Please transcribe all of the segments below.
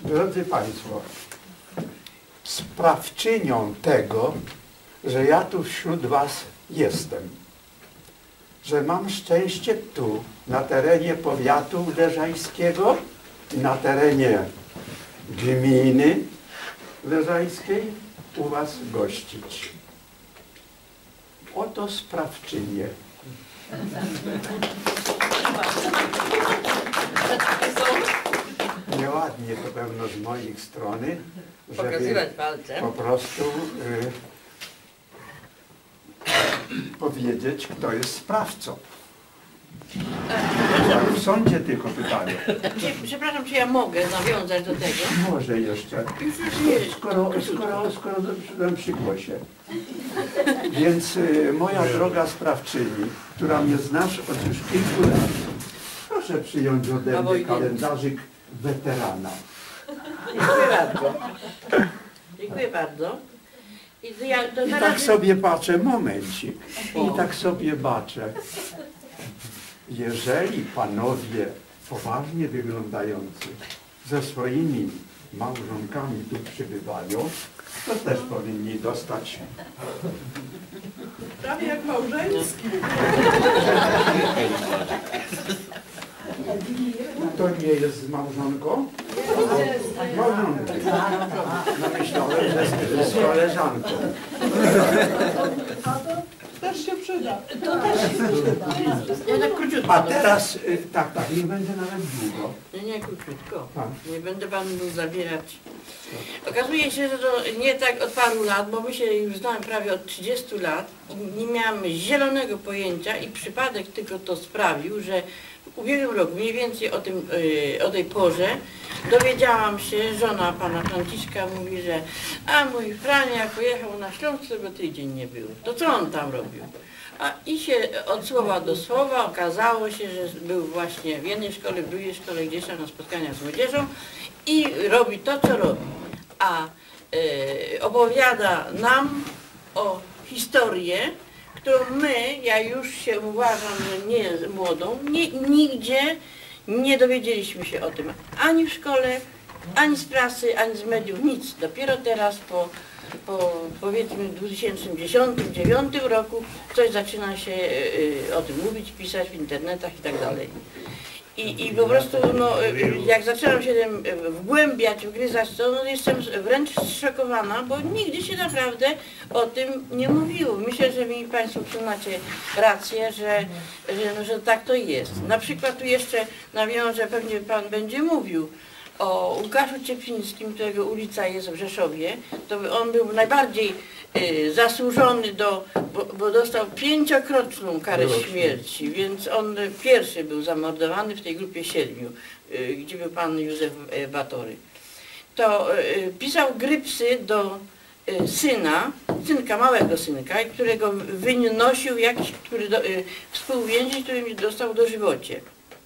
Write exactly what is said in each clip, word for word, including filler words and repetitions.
Drodzy Państwo, sprawczynią tego, że ja tu wśród Was jestem, że mam szczęście tu, na terenie powiatu leżajskiego i na terenie gminy leżajskiej u Was gościć. Oto sprawczynie. Nieładnie to pewno z mojej strony, żeby pokazywać palcem. Po prostu y, powiedzieć, kto jest sprawcą. W sądzie tylko pytanie. Czy, przepraszam, czy ja mogę nawiązać do tego? Może jeszcze. Skoro, skoro, skoro przyszedłem przy głosie. Więc y, moja droga sprawczyni, która mnie znasz od już kilku lat, proszę przyjąć ode mnie kalendarzyk weterana. Dziękuję bardzo. Dziękuję bardzo. I, to ja, to I zaraz... tak sobie patrzę, momencik, i tak sobie baczę. Jeżeli panowie poważnie wyglądający ze swoimi małżonkami tu przybywają, to też powinni dostać. Prawie jak małżeński. To nie jest z małżonką? Małżonką. No myślałem, że z, z koleżanką. Też się przyda. To też się przyda. Ja tak króciutko. A teraz, y, tak, tak, nie będzie nawet długo. Nie, nie, króciutko. Tak. Nie będę Panu zabierać. Okazuje się, że to nie tak od paru lat, bo my się już znamy prawie od trzydziestu lat i nie miałam zielonego pojęcia i przypadek tylko to sprawił, że w ubiegłym roku, mniej więcej o, tym, yy, o tej porze, dowiedziałam się, żona pana Franciszka mówi, że a mój Frania pojechał na Śląsk, bo tydzień nie był. To co on tam robił? A i się od słowa do słowa okazało się, że był właśnie w jednej szkole, w drugiej szkole, gdzieś tam na spotkaniach z młodzieżą i robi to, co robi. A y, opowiada nam o historię, którą my, ja już się uważam, że nie młodą, nie, nigdzie nie dowiedzieliśmy się o tym. Ani w szkole, ani z prasy, ani z mediów, nic. Dopiero teraz po po powiedzmy dwa tysiące dziesiątym, dwa tysiące dziewiątym roku coś zaczyna się y, o tym mówić, pisać w internetach i tak dalej. I, i po prostu no, y, jak zaczęłam się tym wgłębiać, wgryzać, to no, jestem wręcz zszokowana, bo nigdy się naprawdę o tym nie mówiło. Myślę, że mi Państwo przyznacie rację, że, że, no, że tak to jest. Na przykład tu jeszcze nawiążę, pewnie Pan będzie mówił o Łukaszu Cieplińskim, którego ulica jest w Rzeszowie, to on był najbardziej y, zasłużony do, bo, bo dostał pięciokrotną karę śmierci, więc on pierwszy był zamordowany w tej grupie siedmiu, y, gdzie był pan Józef y, Batory. To y, pisał grypsy do y, syna, synka, małego synka, którego wynosił jakiś, który do, y, współwięzień, który dostał dożywocie.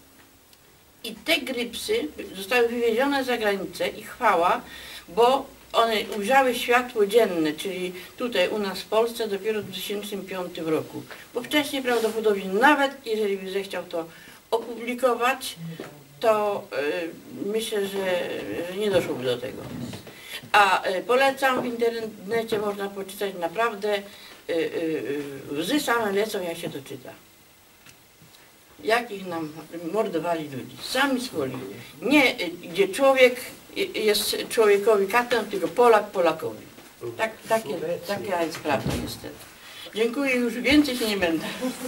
I te grypsy zostały wywiezione za granicę i chwała, bo one ujrzały światło dzienne, czyli tutaj u nas w Polsce dopiero w dwa tysiące piątym roku. Bo wcześniej prawdopodobnie nawet jeżeli by zechciał to opublikować, to y, myślę, że, że nie doszłoby do tego. A y, polecam, w internecie można poczytać naprawdę, y, y, łzy same lecą, jak się to czyta. Jakich nam mordowali ludzi, sami swoli. Nie, gdzie człowiek jest człowiekowi katem, tylko Polak Polakowi. Tak, takie, taka jest prawda niestety. Dziękuję, już więcej się nie będę.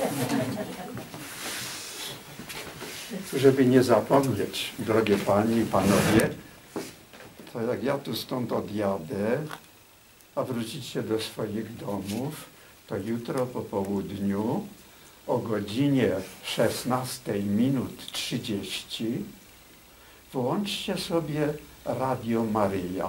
Żeby nie zapomnieć, drogie Panie i Panowie, to jak ja tu stąd odjadę, a wrócicie do swoich domów, to jutro po południu o godzinie szesnastej minut trzydzieści włączcie sobie Radio Maryja.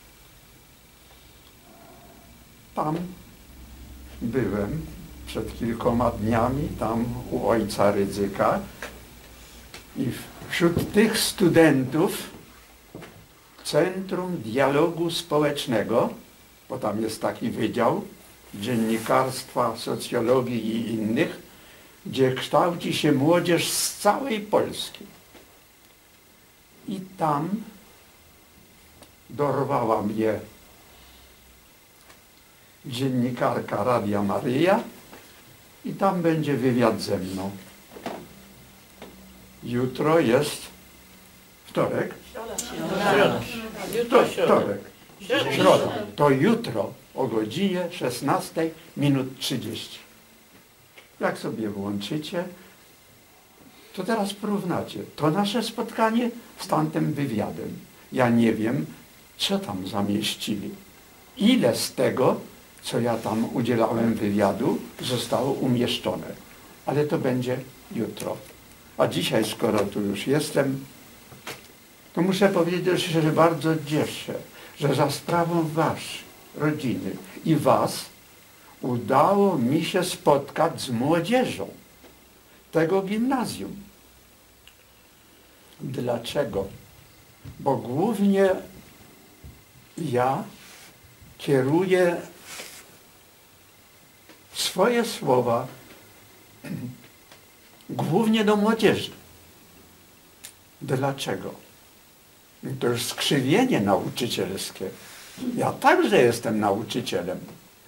Tam byłem przed kilkoma dniami, tam u ojca Rydzyka i wśród tych studentów Centrum Dialogu Społecznego, bo tam jest taki wydział dziennikarstwa, socjologii i innych, gdzie kształci się młodzież z całej Polski. I tam dorwała mnie dziennikarka Radia Maryja i tam będzie wywiad ze mną. Jutro jest wtorek? Środa. Jutro To, środa. wtorek. Środa. To jutro o godzinie szesnastej minut trzydzieści. Jak sobie włączycie, to teraz porównacie to nasze spotkanie z tamtym wywiadem. Ja nie wiem, co tam zamieścili. Ile z tego, co ja tam udzielałem wywiadu, zostało umieszczone. Ale to będzie jutro. A dzisiaj, skoro tu już jestem, to muszę powiedzieć, że się bardzo cieszę, że za sprawą was, rodziny i was udało mi się spotkać z młodzieżą tego gimnazjum. Dlaczego? Bo głównie ja kieruję swoje słowa głównie do młodzieży. Dlaczego? To już skrzywienie nauczycielskie. Ja także jestem nauczycielem.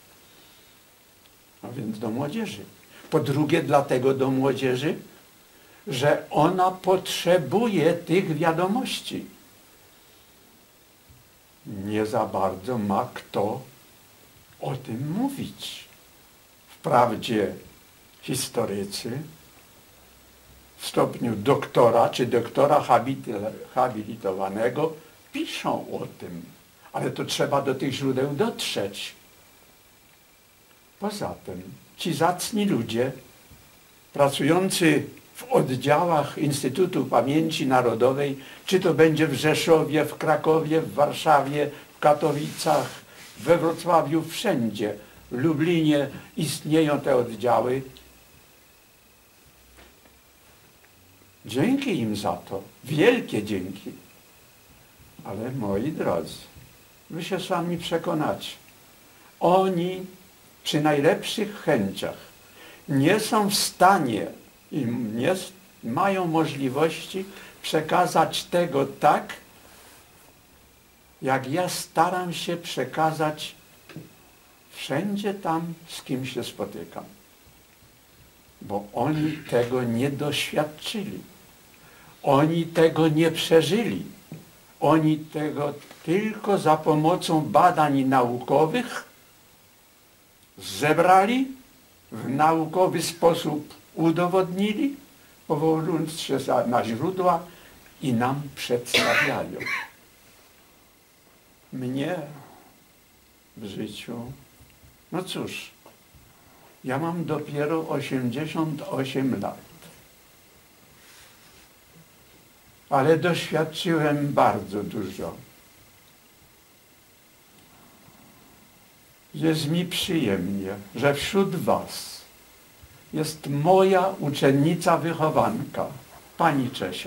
A więc do młodzieży. Po drugie, dlatego do młodzieży, że ona potrzebuje tych wiadomości. Nie za bardzo ma kto o tym mówić. Wprawdzie historycy w stopniu doktora czy doktora habilitowanego piszą o tym, ale to trzeba do tych źródeł dotrzeć. Poza tym ci zacni ludzie pracujący w oddziałach Instytutu Pamięci Narodowej, czy to będzie w Rzeszowie, w Krakowie, w Warszawie, w Katowicach, we Wrocławiu, wszędzie, w Lublinie istnieją te oddziały. Dzięki im za to, wielkie dzięki. Ale moi drodzy, wy się sami przekonacie, oni przy najlepszych chęciach nie są w stanie i nie mają możliwości przekazać tego tak, jak ja staram się przekazać wszędzie tam, z kim się spotykam. Bo oni tego nie doświadczyli. Oni tego nie przeżyli. Oni tego tylko za pomocą badań naukowych zebrali, w naukowy sposób udowodnili, powołując się na źródła i nam przedstawiają. Mnie w życiu, no cóż, ja mam dopiero osiemdziesiąt osiem lat. Ale doświadczyłem bardzo dużo. Jest mi przyjemnie, że wśród was jest moja uczennica wychowanka, pani Czesia.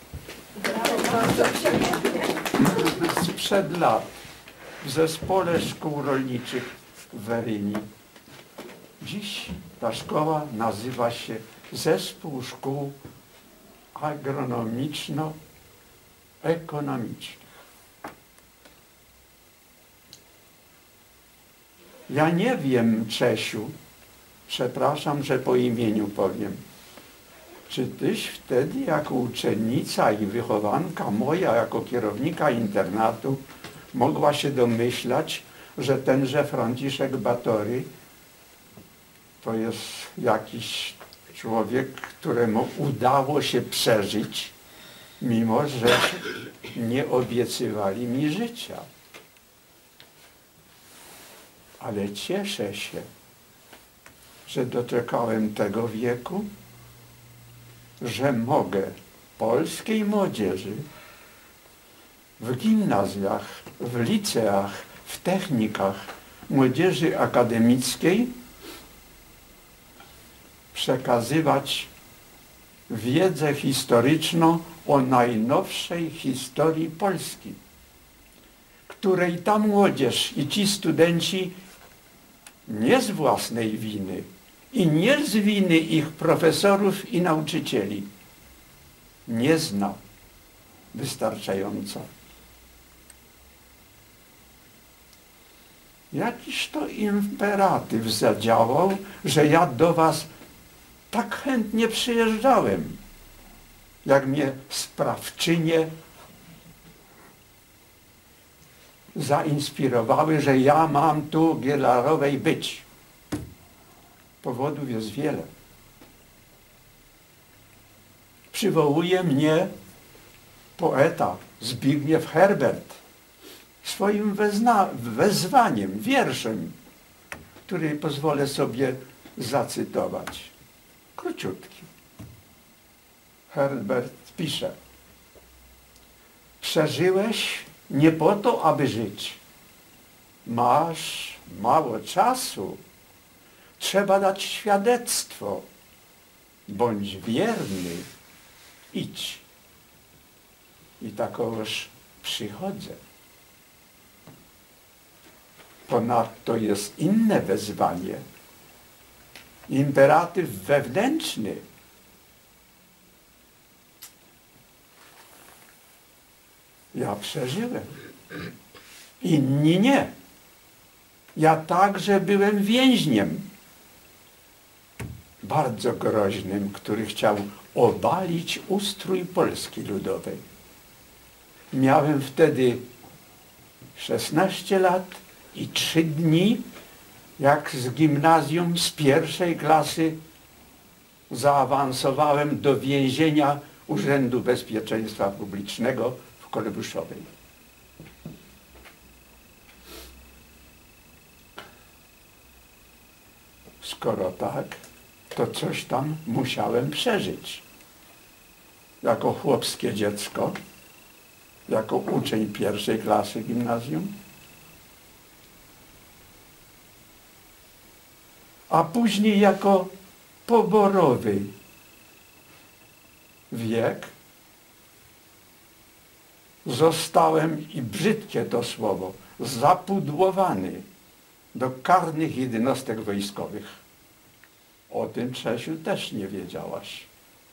Sprzed lat w zespole szkół rolniczych w Weryni. Dziś ta szkoła nazywa się Zespół Szkół Agronomiczno-Ekonomicznych. Ja nie wiem, Czesiu, przepraszam, że po imieniu powiem, czy tyś wtedy jako uczennica i wychowanka moja, jako kierownika internatu, mogła się domyślać, że tenże Franciszek Batory to jest jakiś człowiek, któremu udało się przeżyć, mimo że nie obiecywali mi życia. Ale cieszę się, że doczekałem tego wieku, że mogę polskiej młodzieży w gimnazjach, w liceach, w technikach młodzieży akademickiej przekazywać wiedzę historyczną o najnowszej historii Polski, której ta młodzież i ci studenci nie z własnej winy i nie z winy ich profesorów i nauczycieli nie zna wystarczająco. Jakiś to imperatyw zadziałał, że ja do was tak chętnie przyjeżdżałem, jak mnie sprawczynie zainspirowały, że ja mam tu Gielarowej być. Powodów jest wiele. Przywołuje mnie poeta Zbigniew Herbert swoim wezna, wezwaniem, wierszem, który pozwolę sobie zacytować. Króciutki. Herbert pisze: przeżyłeś nie po to, aby żyć. Masz mało czasu. Trzeba dać świadectwo. Bądź wierny. Idź. I takoż przychodzę. Ponadto jest inne wezwanie. Imperatyw wewnętrzny. Ja przeżyłem. Inni nie. Ja także byłem więźniem. Bardzo groźnym, który chciał obalić ustrój Polski Ludowej. Miałem wtedy szesnaście lat i trzy dni, jak z gimnazjum z pierwszej klasy zaawansowałem do więzienia Urzędu Bezpieczeństwa Publicznego w Kolebuszowej. Skoro tak, to coś tam musiałem przeżyć. Jako chłopskie dziecko, jako uczeń pierwszej klasy gimnazjum, a później jako poborowy wiek zostałem, i brzydkie to słowo, zapudłowany do karnych jednostek wojskowych. O tym, Czesiu, też nie wiedziałaś.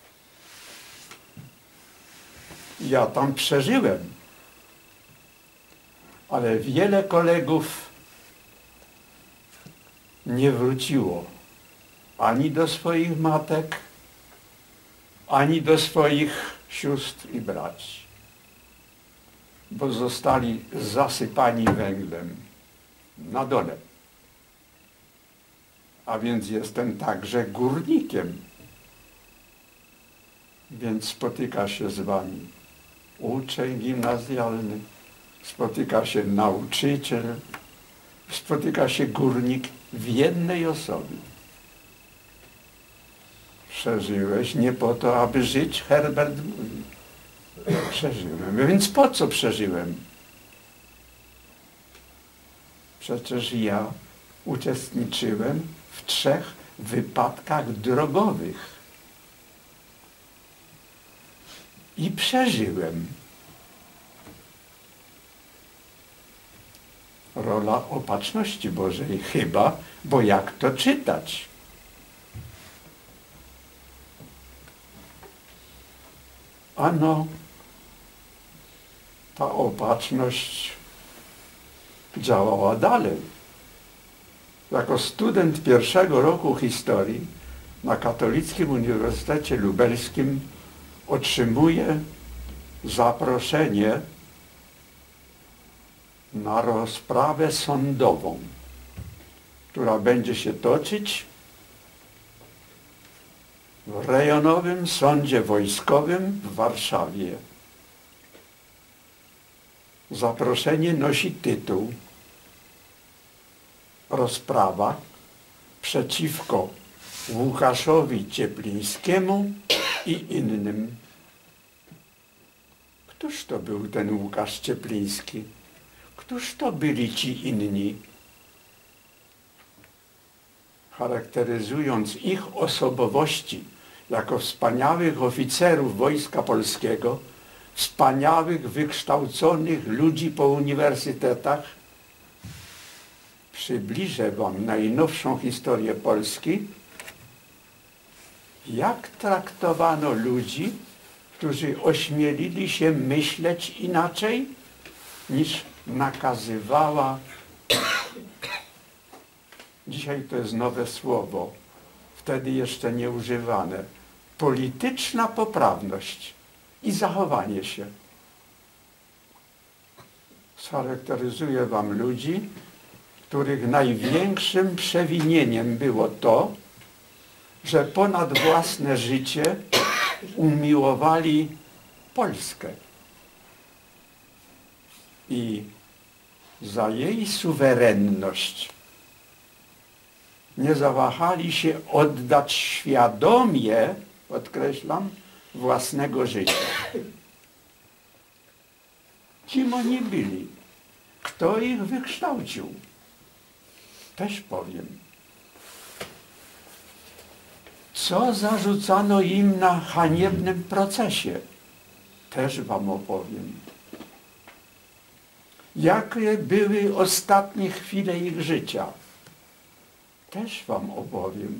Ja tam przeżyłem, ale wiele kolegów nie wróciło ani do swoich matek, ani do swoich sióstr i braci, bo zostali zasypani węglem na dole. A więc jestem także górnikiem. Więc spotyka się z wami uczeń gimnazjalny, spotyka się nauczyciel, spotyka się górnik w jednej osobie. Przeżyłeś nie po to, aby żyć, Herbert mówi. Przeżyłem. Więc po co przeżyłem? Przecież ja uczestniczyłem w trzech wypadkach drogowych. I przeżyłem. Rola opatrzności Bożej chyba, bo jak to czytać? Ano, ta opatrzność działała dalej. Jako student pierwszego roku historii na Katolickim Uniwersytecie Lubelskim otrzymuję zaproszenie na rozprawę sądową, która będzie się toczyć w rejonowym sądzie wojskowym w Warszawie. Zaproszenie nosi tytuł: Rozprawa przeciwko Łukaszowi Cieplińskiemu i innym. Któż to był ten Łukasz Ciepliński? Któż to byli ci inni? Charakteryzując ich osobowości jako wspaniałych oficerów Wojska Polskiego, wspaniałych, wykształconych ludzi po uniwersytetach, przybliżę wam najnowszą historię Polski, jak traktowano ludzi, którzy ośmielili się myśleć inaczej, niż nakazywała dzisiaj to jest nowe słowo, wtedy jeszcze nie używane. Polityczna poprawność i zachowanie się charakteryzuje wam ludzi, których największym przewinieniem było to, że ponad własne życie umiłowali Polskę i za jej suwerenność nie zawahali się oddać świadomie, podkreślam, własnego życia. Kim oni byli? Kto ich wykształcił? Też powiem. Co zarzucano im na haniebnym procesie? Też wam opowiem. Jakie były ostatnie chwile ich życia? Też wam opowiem.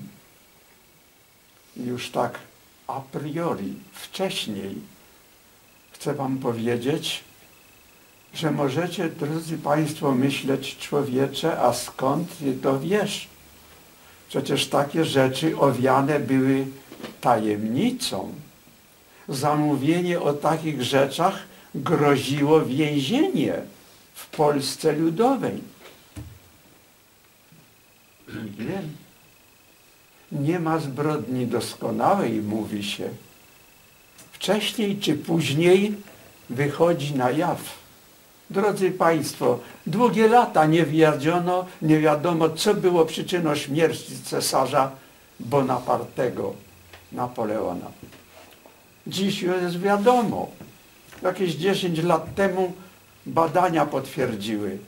Już tak a priori, wcześniej chcę wam powiedzieć, że możecie, drodzy Państwo, myśleć, człowiecze, a skąd ty to wiesz? Przecież takie rzeczy owiane były tajemnicą. Zamówienie o takich rzeczach groziło więzienie w Polsce Ludowej. I wiem, nie ma zbrodni doskonałej, mówi się. Wcześniej czy później wychodzi na jaw. Drodzy Państwo, długie lata nie wiedziano, nie wiadomo, co było przyczyną śmierci cesarza Bonapartego, Napoleona. Dziś jest wiadomo. Jakieś dziesięć lat temu badania potwierdziły.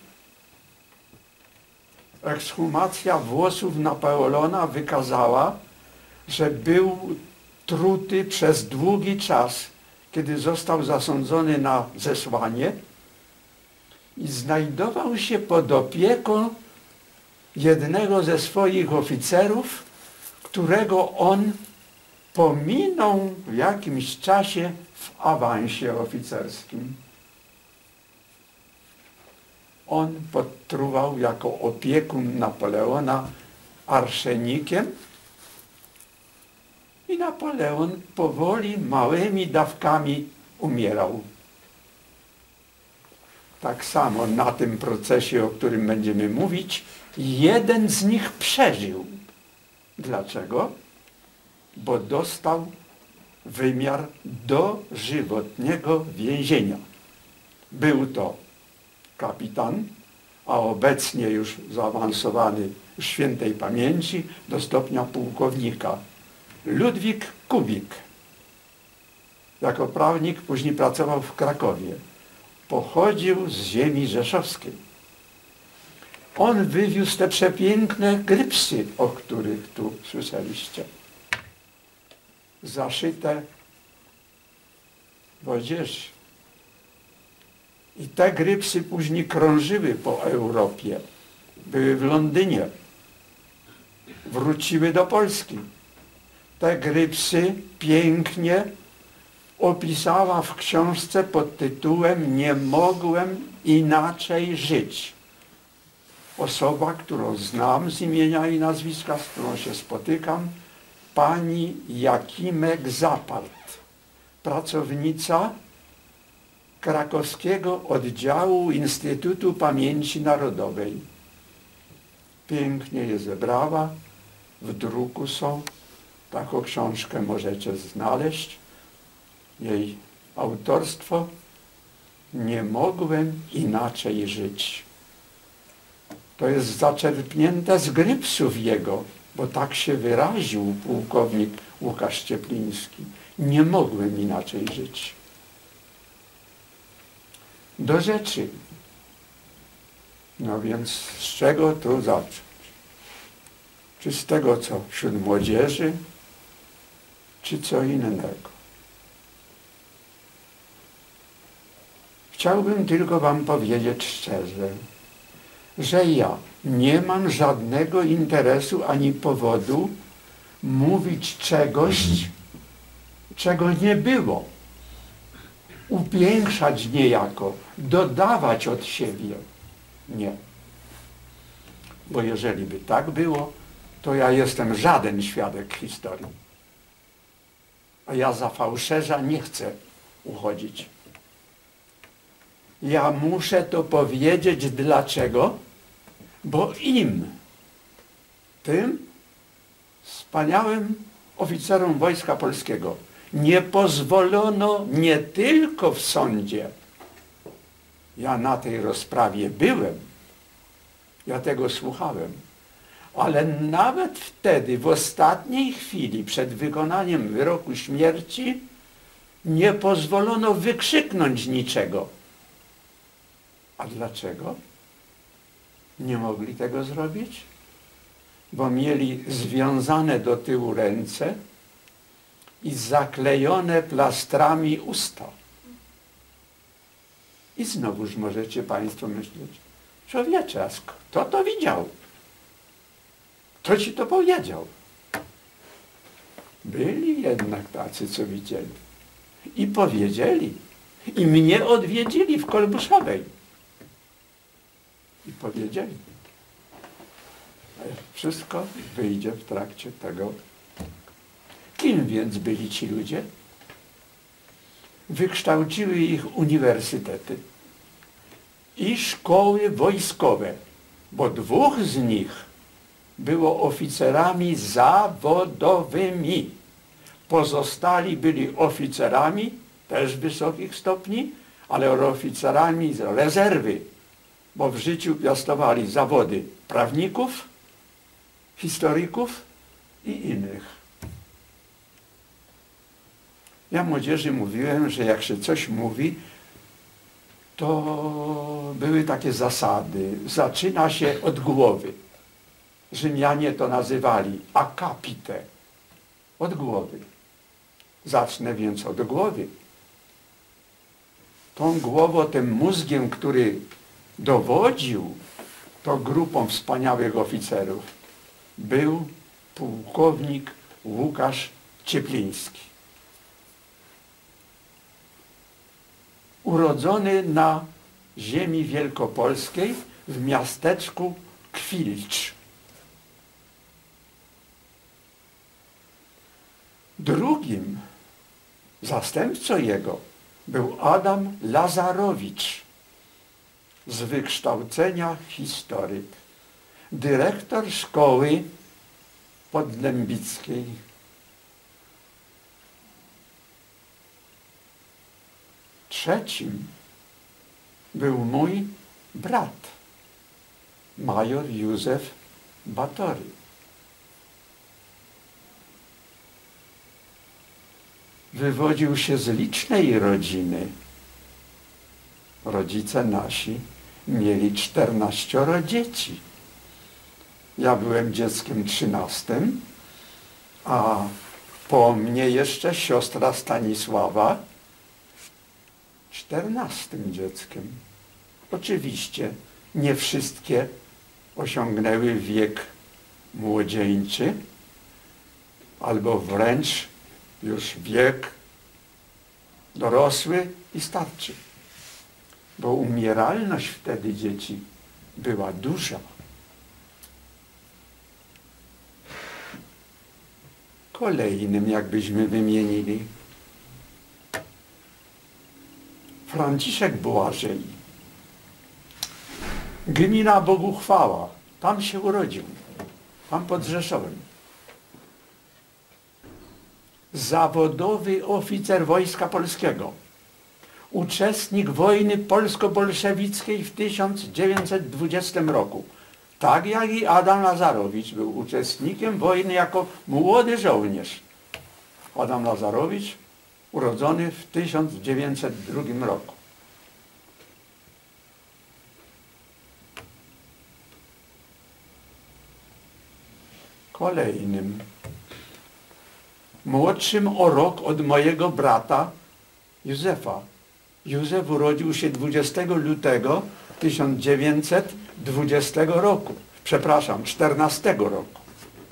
Ekshumacja włosów Napoleona wykazała, że był truty przez długi czas, kiedy został zasądzony na zesłanie i znajdował się pod opieką jednego ze swoich oficerów, którego on pominął w jakimś czasie w awansie oficerskim. On potruwał jako opiekun Napoleona arszenikiem i Napoleon powoli, małymi dawkami umierał. Tak samo na tym procesie, o którym będziemy mówić, jeden z nich przeżył. Dlaczego? Bo dostał wymiar dożywotniego więzienia. Był to kapitan, a obecnie już zaawansowany w świętej pamięci do stopnia pułkownika, Ludwik Kubik. Jako prawnik później pracował w Krakowie. Pochodził z ziemi rzeszowskiej. On wywiózł te przepiękne grypsy, o których tu słyszeliście. Zaszyte w odzieży. I te grypsy później krążyły po Europie. Były w Londynie. Wróciły do Polski. Te grypsy pięknie opisała w książce pod tytułem Nie mogłem inaczej żyć. Osoba, którą znam z imienia i nazwiska, z którą się spotykam, pani Jakimek Zapart, pracownica krakowskiego oddziału Instytutu Pamięci Narodowej. Pięknie je zebrała, w druku są, taką książkę możecie znaleźć. Jej autorstwo Nie mogłem inaczej żyć. To jest zaczerpnięte z grypsów jego, bo tak się wyraził pułkownik Łukasz Ciepliński. Nie mogłem inaczej żyć. Do rzeczy. No więc z czego tu zacząć? Czy z tego, co wśród młodzieży, czy co innego? Chciałbym tylko wam powiedzieć szczerze, że ja nie mam żadnego interesu ani powodu mówić czegoś, czego nie było. Upiększać niejako, dodawać od siebie. Nie. Bo jeżeli by tak było, to ja jestem żaden świadek historii. A ja za fałszerza nie chcę uchodzić. Ja muszę to powiedzieć dlaczego, bo im, tym wspaniałym oficerom Wojska Polskiego nie pozwolono nie tylko w sądzie, ja na tej rozprawie byłem, ja tego słuchałem, ale nawet wtedy, w ostatniej chwili przed wykonaniem wyroku śmierci, nie pozwolono wykrzyknąć niczego. A dlaczego nie mogli tego zrobić? Bo mieli związane do tyłu ręce i zaklejone plastrami usta. I znowuż możecie Państwo myśleć, człowiecze, a kto to widział? Kto ci to powiedział? Byli jednak tacy, co widzieli. I powiedzieli. I mnie odwiedzili w Kolbuszowej. I powiedzieli. Wszystko wyjdzie w trakcie tego. Kim więc byli ci ludzie? Wykształciły ich uniwersytety i szkoły wojskowe, bo dwóch z nich było oficerami zawodowymi. Pozostali byli oficerami, też wysokich stopni, ale oficerami z rezerwy, bo w życiu piastowali zawody prawników, historyków i innych. Ja młodzieży mówiłem, że jak się coś mówi, to były takie zasady. Zaczyna się od głowy. Rzymianie to nazywali akapite. Od głowy. Zacznę więc od głowy. Tą głową, tym mózgiem, który dowodził tą grupą wspaniałych oficerów, był pułkownik Łukasz Ciepliński. Urodzony na ziemi wielkopolskiej w miasteczku Kwilcz. Drugim zastępcą jego był Adam Lazarowicz, z wykształcenia historyk, dyrektor szkoły podlębickiej. Trzecim był mój brat, major Józef Batory. Wywodził się z licznej rodziny. Rodzice nasi mieli czternaścioro dzieci. Ja byłem dzieckiem trzynastym, a po mnie jeszcze siostra Stanisława czternastym dzieckiem. Oczywiście nie wszystkie osiągnęły wiek młodzieńczy, albo wręcz już wiek dorosły i starczy. Bo umieralność wtedy dzieci była duża. Kolejnym, jakbyśmy wymienili, Franciszek Błażej. Gmina Boguchwała. Tam się urodził. Tam pod Rzeszowem. Zawodowy oficer Wojska Polskiego. Uczestnik wojny polsko-bolszewickiej w tysiąc dziewięćset dwudziestym roku. Tak jak i Adam Lazarowicz był uczestnikiem wojny jako młody żołnierz. Adam Lazarowicz urodzony w tysiąc dziewięćset drugim roku. Kolejnym, młodszym o rok od mojego brata Józefa. Józef urodził się dwudziestego lutego tysiąc dziewięćset dwudziestego roku. Przepraszam, czternastego roku.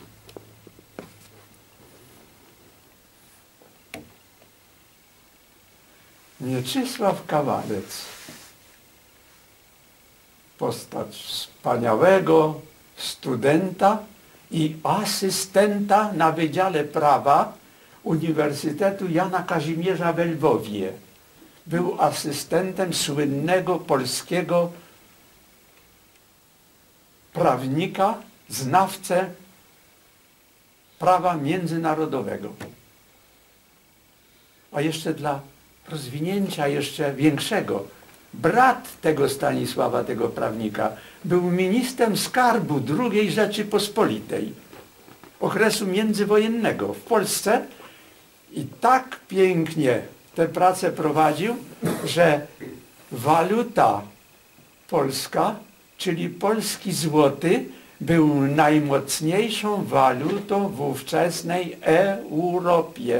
Mieczysław Kawalec. Postać wspaniałego studenta i asystenta na Wydziale Prawa Uniwersytetu Jana Kazimierza w Lwowie. Był asystentem słynnego polskiego prawnika, znawcę prawa międzynarodowego. A jeszcze dla rozwinięcia jeszcze większego, brat tego Stanisława, tego prawnika, był ministrem skarbu drugiej Rzeczypospolitej, okresu międzywojennego w Polsce i tak pięknie tę pracę prowadził, że waluta polska, czyli polski złoty, był najmocniejszą walutą w ówczesnej Europie.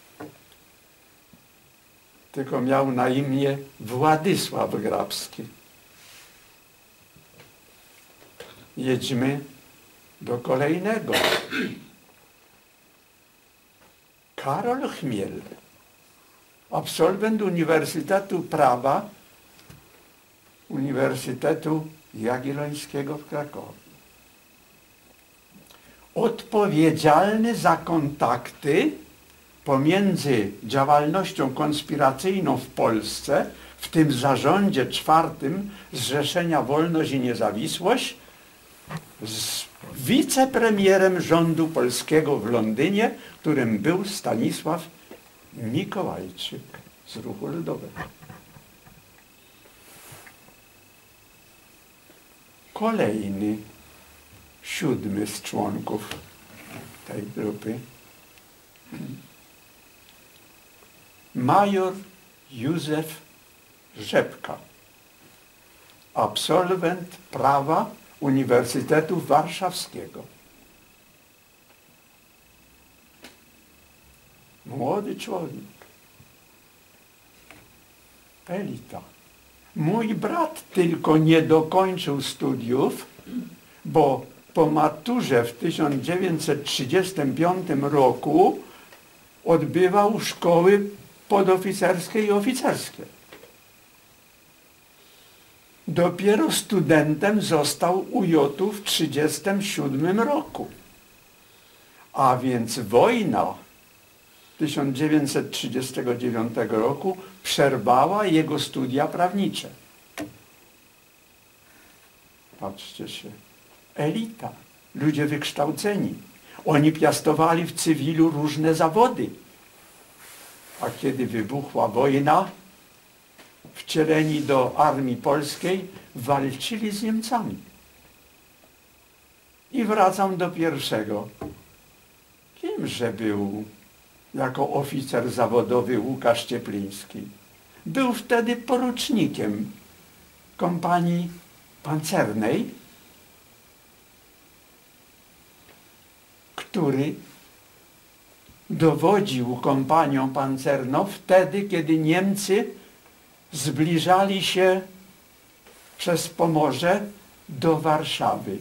Tylko miał na imię Władysław Grabski. Jedźmy do kolejnego. Karol Chmiel, absolwent Uniwersytetu Prawa Uniwersytetu Jagiellońskiego w Krakowie. Odpowiedzialny za kontakty pomiędzy działalnością konspiracyjną w Polsce, w tym zarządzie czwartym Zrzeszenia Wolność i Niezawisłość, z wicepremierem rządu polskiego w Londynie, którym był Stanisław Mikołajczyk z Ruchu Ludowego. Kolejny, siódmy z członków tej grupy, major Józef Rzepka, absolwent prawa Uniwersytetu Warszawskiego. Młody człowiek, elita. Mój brat tylko nie dokończył studiów, bo po maturze w tysiąc dziewięćset trzydziestym piątym roku odbywał szkoły podoficerskie i oficerskie. Dopiero studentem został u Jotu w trzydziestym siódmym roku. A więc wojna tysiąc dziewięćset trzydziestego dziewiątego roku przerwała jego studia prawnicze. Patrzcie się, elita, ludzie wykształceni. Oni piastowali w cywilu różne zawody. A kiedy wybuchła wojna, wcieleni do armii polskiej, walczyli z Niemcami. I wracam do pierwszego. Kimże był jako oficer zawodowy Łukasz Ciepliński? Był wtedy porucznikiem kompanii pancernej, który dowodził kompanią pancerną wtedy, kiedy Niemcy zbliżali się przez Pomorze do Warszawy.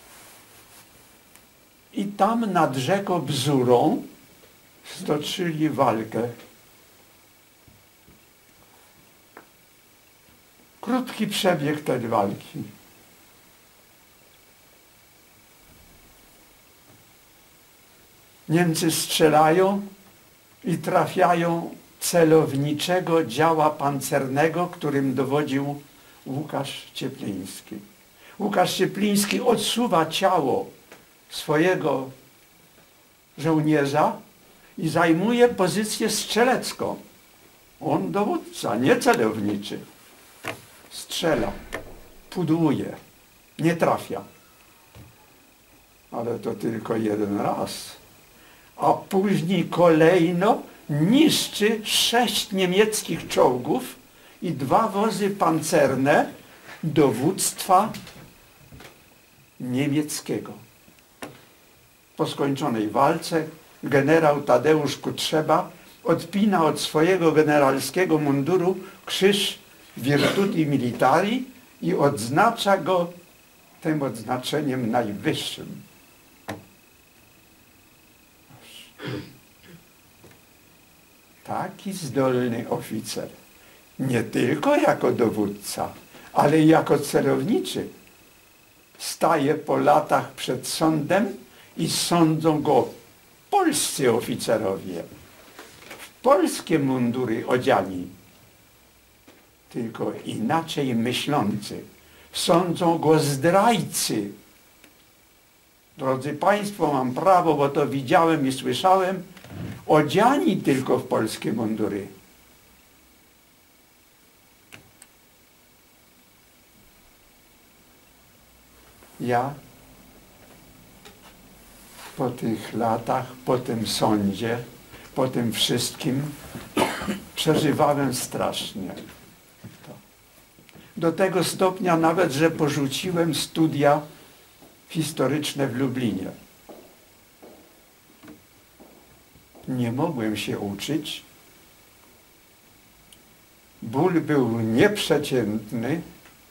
I tam nad rzeką Bzurą stoczyli walkę. Krótki przebieg tej walki. Niemcy strzelają i trafiają celowniczego działa pancernego, którym dowodził Łukasz Ciepliński. Łukasz Ciepliński odsuwa ciało swojego żołnierza i zajmuje pozycję strzelecką. On dowódca, nie celowniczy. Strzela, pudłuje, nie trafia. Ale to tylko jeden raz. A później kolejno niszczy sześć niemieckich czołgów i dwa wozy pancerne dowództwa niemieckiego. Po skończonej walce generał Tadeusz Kutrzeba odpina od swojego generalskiego munduru krzyż Virtuti Militari i odznacza go tym odznaczeniem najwyższym. Taki zdolny oficer, nie tylko jako dowódca, ale i jako celowniczy. staje po latach przed sądem i sądzą go polscy oficerowie, w polskie mundury odziani, tylko inaczej myślący. Sądzą go zdrajcy. Drodzy Państwo, mam prawo, bo to widziałem i słyszałem, odziani tylko w polskie mundury. Ja po tych latach, po tym sądzie, po tym wszystkim przeżywałem strasznie. Do tego stopnia nawet, że porzuciłem studia historyczne w Lublinie. Nie mogłem się uczyć. Ból był nieprzeciętny,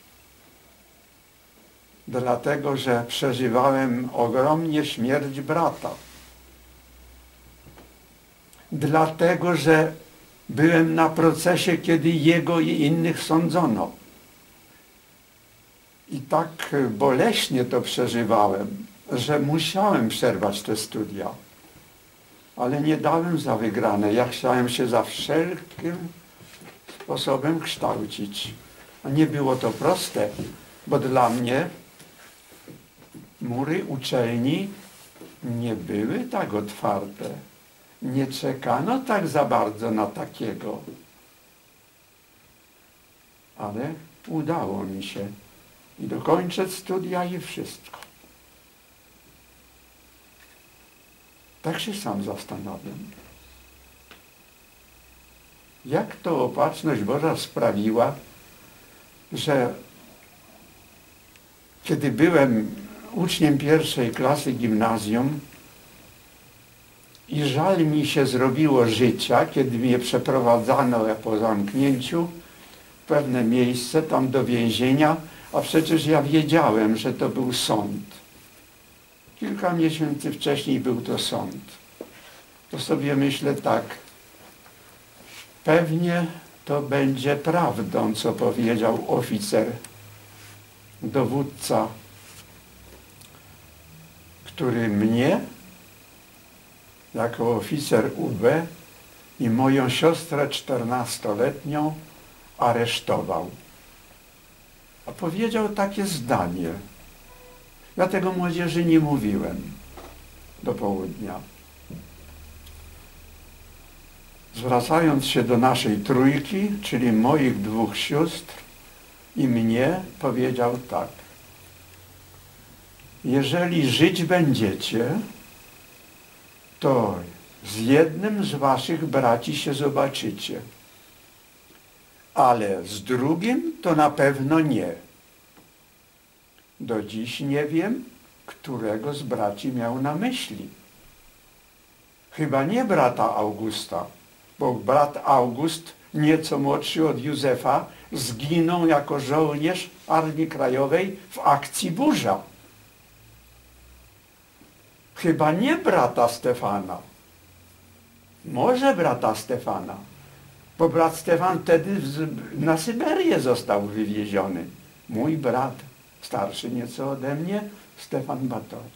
dlatego że przeżywałem ogromnie śmierć brata. Dlatego, że byłem na procesie, kiedy jego i innych sądzono. I tak boleśnie to przeżywałem, że musiałem przerwać te studia. Ale nie dałem za wygrane. Ja chciałem się za wszelkim sposobem kształcić. A nie było to proste, bo dla mnie mury uczelni nie były tak otwarte. Nie czekano tak za bardzo na takiego. Ale udało mi się. I dokończę studia i wszystko. Tak się sam zastanawiam. Jak to opatrzność Boża sprawiła, że kiedy byłem uczniem pierwszej klasy gimnazjum i żal mi się zrobiło życia, kiedy mnie przeprowadzano po zamknięciu w pewne miejsce, tam do więzienia, a przecież ja wiedziałem, że to był sąd. Kilka miesięcy wcześniej był to sąd. To sobie myślę tak, pewnie to będzie prawdą, co powiedział oficer, dowódca, który mnie, jako oficer U B i moją siostrę czternastoletnią aresztował. A powiedział takie zdanie. Ja tego młodzieży nie mówiłem do południa. Zwracając się do naszej trójki, czyli moich dwóch sióstr i mnie, powiedział tak. Jeżeli żyć będziecie, to z jednym z waszych braci się zobaczycie. Ale z drugim to na pewno nie. Do dziś nie wiem, którego z braci miał na myśli. Chyba nie brata Augusta, bo brat August, nieco młodszy od Józefa, zginął jako żołnierz Armii Krajowej w akcji Burza. Chyba nie brata Stefana. Może brata Stefana. Bo brat Stefan wtedy na Syberię został wywieziony. Mój brat, starszy nieco ode mnie, Stefan Batory.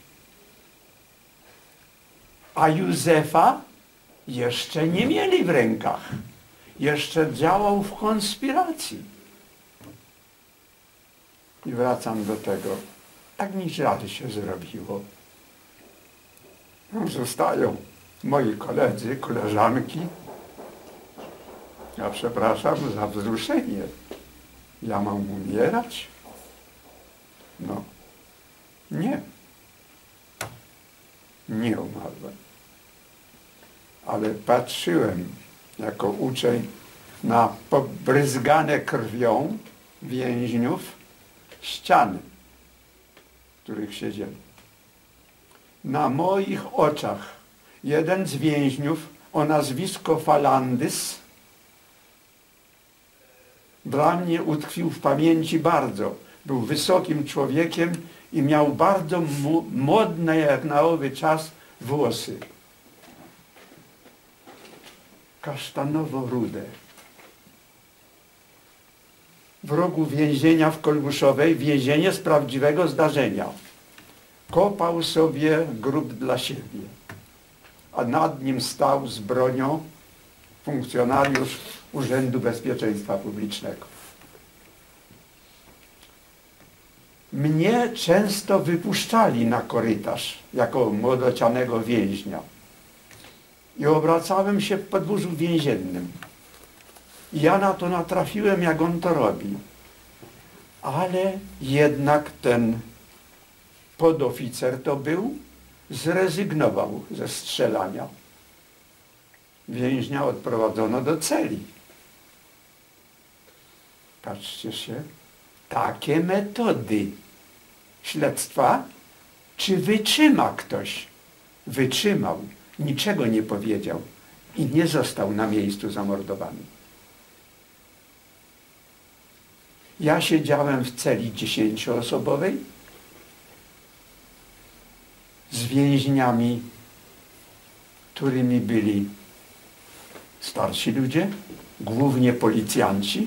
A Józefa jeszcze nie mieli w rękach. Jeszcze działał w konspiracji. I wracam do tego. Tak mi żal się zrobiło. No, zostają moi koledzy, koleżanki. Ja przepraszam za wzruszenie. Ja mam umierać? No. Nie. Nie umarłem. Ale patrzyłem jako uczeń na pobryzgane krwią więźniów ściany, w których siedzieli. Na moich oczach jeden z więźniów o nazwisko Falandys dla mnie utkwił w pamięci bardzo. Był wysokim człowiekiem i miał bardzo modne, jak na owy czas, włosy. Kasztanowo-rude. W w rogu więzienia w Kolbuszowej, więzienie z prawdziwego zdarzenia. Kopał sobie grób dla siebie, a nad nim stał z bronią funkcjonariusz Urzędu Bezpieczeństwa Publicznego. Mnie często wypuszczali na korytarz jako młodocianego więźnia i obracałem się w podwórzu więziennym. I ja na to natrafiłem, jak on to robi. Ale jednak ten podoficer to był, zrezygnował ze strzelania. Więźnia odprowadzono do celi. Patrzcie się, takie metody śledztwa, czy wytrzyma ktoś? Wytrzymał, niczego nie powiedział i nie został na miejscu zamordowany. Ja siedziałem w celi dziesięcioosobowej z więźniami, którymi byli starsi ludzie, głównie policjanci,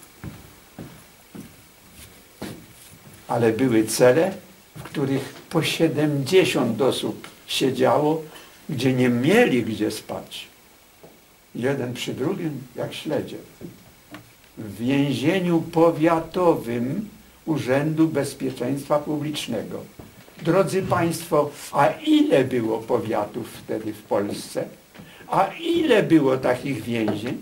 ale były cele, w których po siedemdziesiąt osób siedziało, gdzie nie mieli gdzie spać. Jeden przy drugim, jak śledzie. W więzieniu powiatowym Urzędu Bezpieczeństwa Publicznego. Drodzy Państwo, a ile było powiatów wtedy w Polsce? A ile było takich więzień?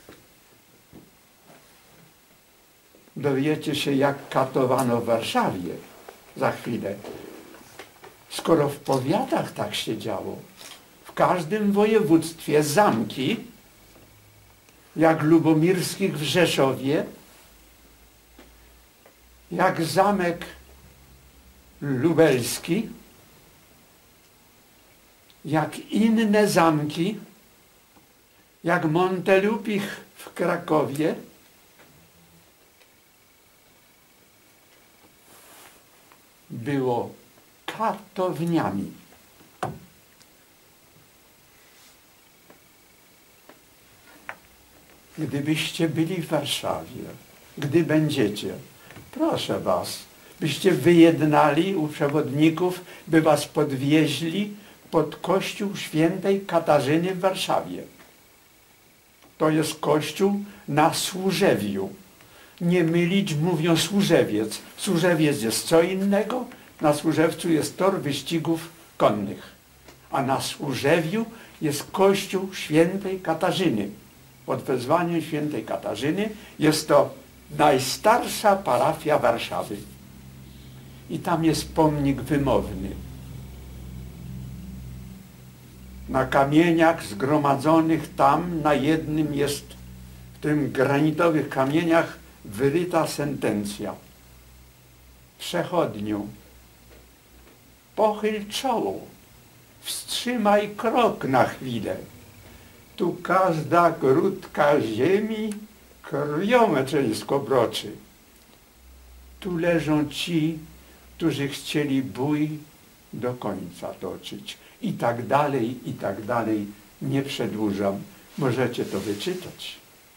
Dowiecie się, jak katowano w Warszawie za chwilę. Skoro w powiatach tak się działo, w każdym województwie zamki, jak Lubomirskich w Rzeszowie, jak zamek lubelski, jak inne zamki, jak Montelupich w Krakowie, było katowniami. Gdybyście byli w Warszawie, gdy będziecie, proszę was, byście wyjednali u przewodników, by was podwieźli pod kościół świętej Katarzyny w Warszawie. To jest kościół na Służewiu. Nie mylić, mówią Służewiec. Służewiec jest co innego, na Służewcu jest tor wyścigów konnych, a na Służewiu jest kościół świętej Katarzyny. Pod wezwaniem świętej Katarzyny jest to najstarsza parafia Warszawy. I tam jest pomnik wymowny. Na kamieniach zgromadzonych tam, na jednym jest, w tym granitowych kamieniach, wyryta sentencja. Przechodniu, pochyl czoło, wstrzymaj krok na chwilę. Tu każda grudka ziemi krwią meczeńsko broczy. Tu leżą ci, którzy chcieli bój do końca toczyć. I tak dalej, i tak dalej. Nie przedłużam. Możecie to wyczytać.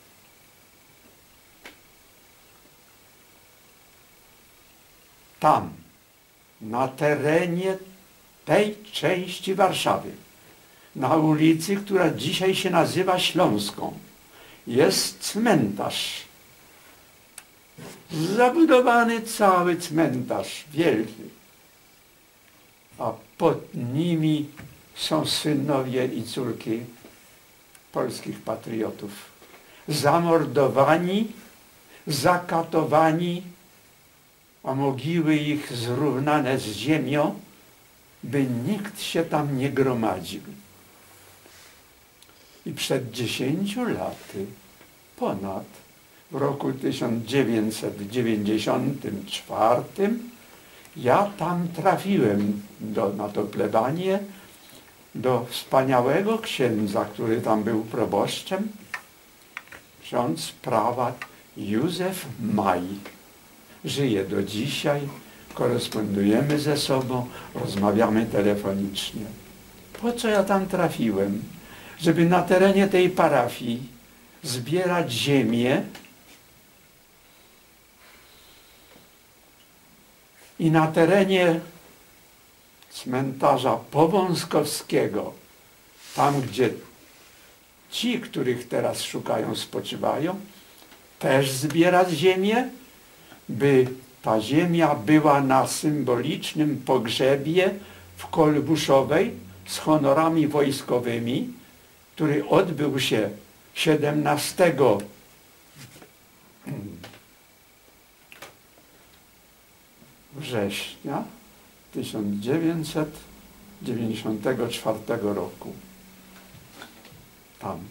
Tam, na terenie tej części Warszawy, na ulicy, która dzisiaj się nazywa Śląską, jest cmentarz. Zabudowany cały cmentarz, wielki. A pod nimi są synowie i córki polskich patriotów. Zamordowani, zakatowani, a mogiły ich zrównane z ziemią, by nikt się tam nie gromadził. I przed dziesięciu laty, ponad, w roku tysiąc dziewięćset dziewięćdziesiątym czwartym, ja tam trafiłem do, na to plebanię do wspaniałego księdza, który tam był proboszczem, ksiądz prałat Józef Maj. Żyje do dzisiaj, korespondujemy ze sobą, rozmawiamy telefonicznie. Po co ja tam trafiłem? Żeby na terenie tej parafii zbierać ziemię I na terenie cmentarza Powązkowskiego, tam gdzie ci, których teraz szukają, spoczywają, też zbierać ziemię, by ta ziemia była na symbolicznym pogrzebie w Kolbuszowej z honorami wojskowymi, który odbył się siedemnastego września tysiąc dziewięćset dziewięćdziesiątego czwartego roku. Tam.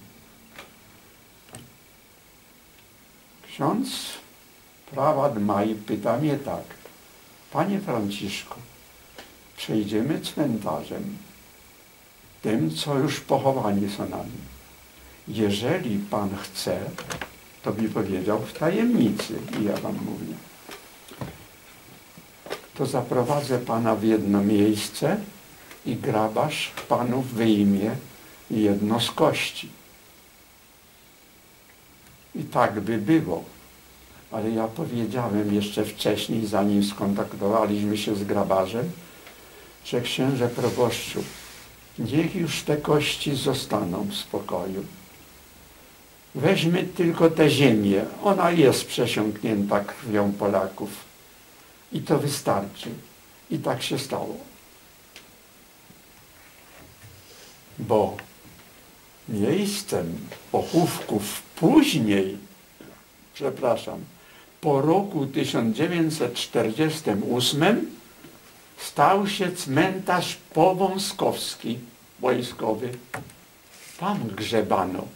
Ksiądz prałat Maj pyta mnie tak: Panie Franciszku, przejdziemy cmentarzem, tym, co już pochowani są nami. Jeżeli Pan chce, to mi powiedział w tajemnicy, i ja Wam mówię, to zaprowadzę Pana w jedno miejsce i grabarz Panu wyjmie jedno z kości. I tak by było. Ale ja powiedziałem jeszcze wcześniej, zanim skontaktowaliśmy się z grabarzem, że księże proboszczu, niech już te kości zostaną w spokoju. Weźmy tylko tę ziemię, ona jest przesiąknięta krwią Polaków. I to wystarczy. I tak się stało. Bo miejscem pochówków później, przepraszam, po roku tysiąc dziewięćset czterdziestym ósmym stał się cmentarz Powązkowski wojskowy. Tam grzebano.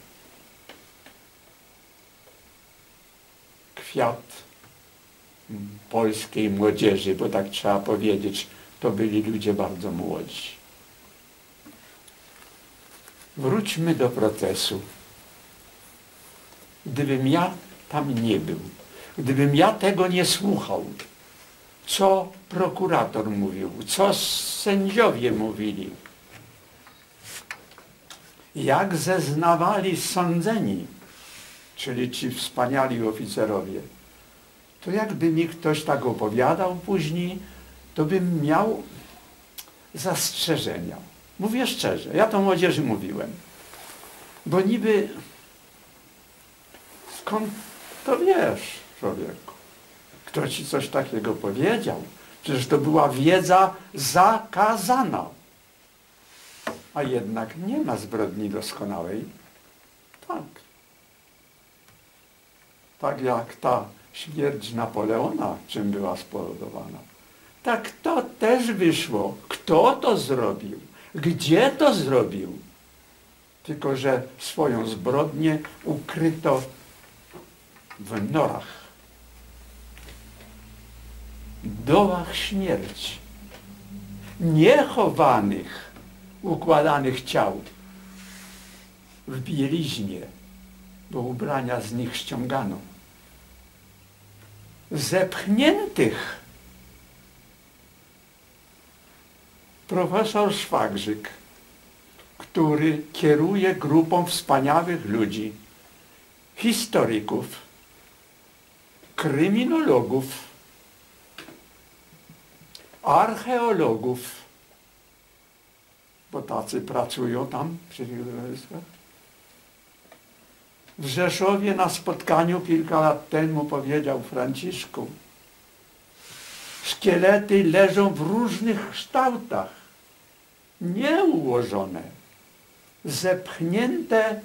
Kwiat polskiej młodzieży, bo tak trzeba powiedzieć, to byli ludzie bardzo młodzi. Wróćmy do procesu. Gdybym ja tam nie był, gdybym ja tego nie słuchał, co prokurator mówił, co sędziowie mówili, jak zeznawali sądzeni, czyli ci wspaniali oficerowie, to jakby mi ktoś tak opowiadał później, to bym miał zastrzeżenia. Mówię szczerze, ja to młodzieży mówiłem. Bo niby skąd to wiesz, człowieku? Kto ci coś takiego powiedział? Przecież to była wiedza zakazana. A jednak nie ma zbrodni doskonałej. Tak. Tak jak ta śmierć Napoleona, czym była spowodowana. Tak to też wyszło. Kto to zrobił? Gdzie to zrobił? Tylko że swoją zbrodnię ukryto w norach, dołach śmierci, niechowanych, układanych ciał w bieliźnie, bo ubrania z nich ściągano, zepchniętych. Profesor Szwagrzyk, który kieruje grupą wspaniałych ludzi, historyków, kryminologów, archeologów, bo tacy pracują tam przy tych wyrobach. W Rzeszowie na spotkaniu kilka lat temu powiedział: Franciszku, szkielety leżą w różnych kształtach, nieułożone, zepchnięte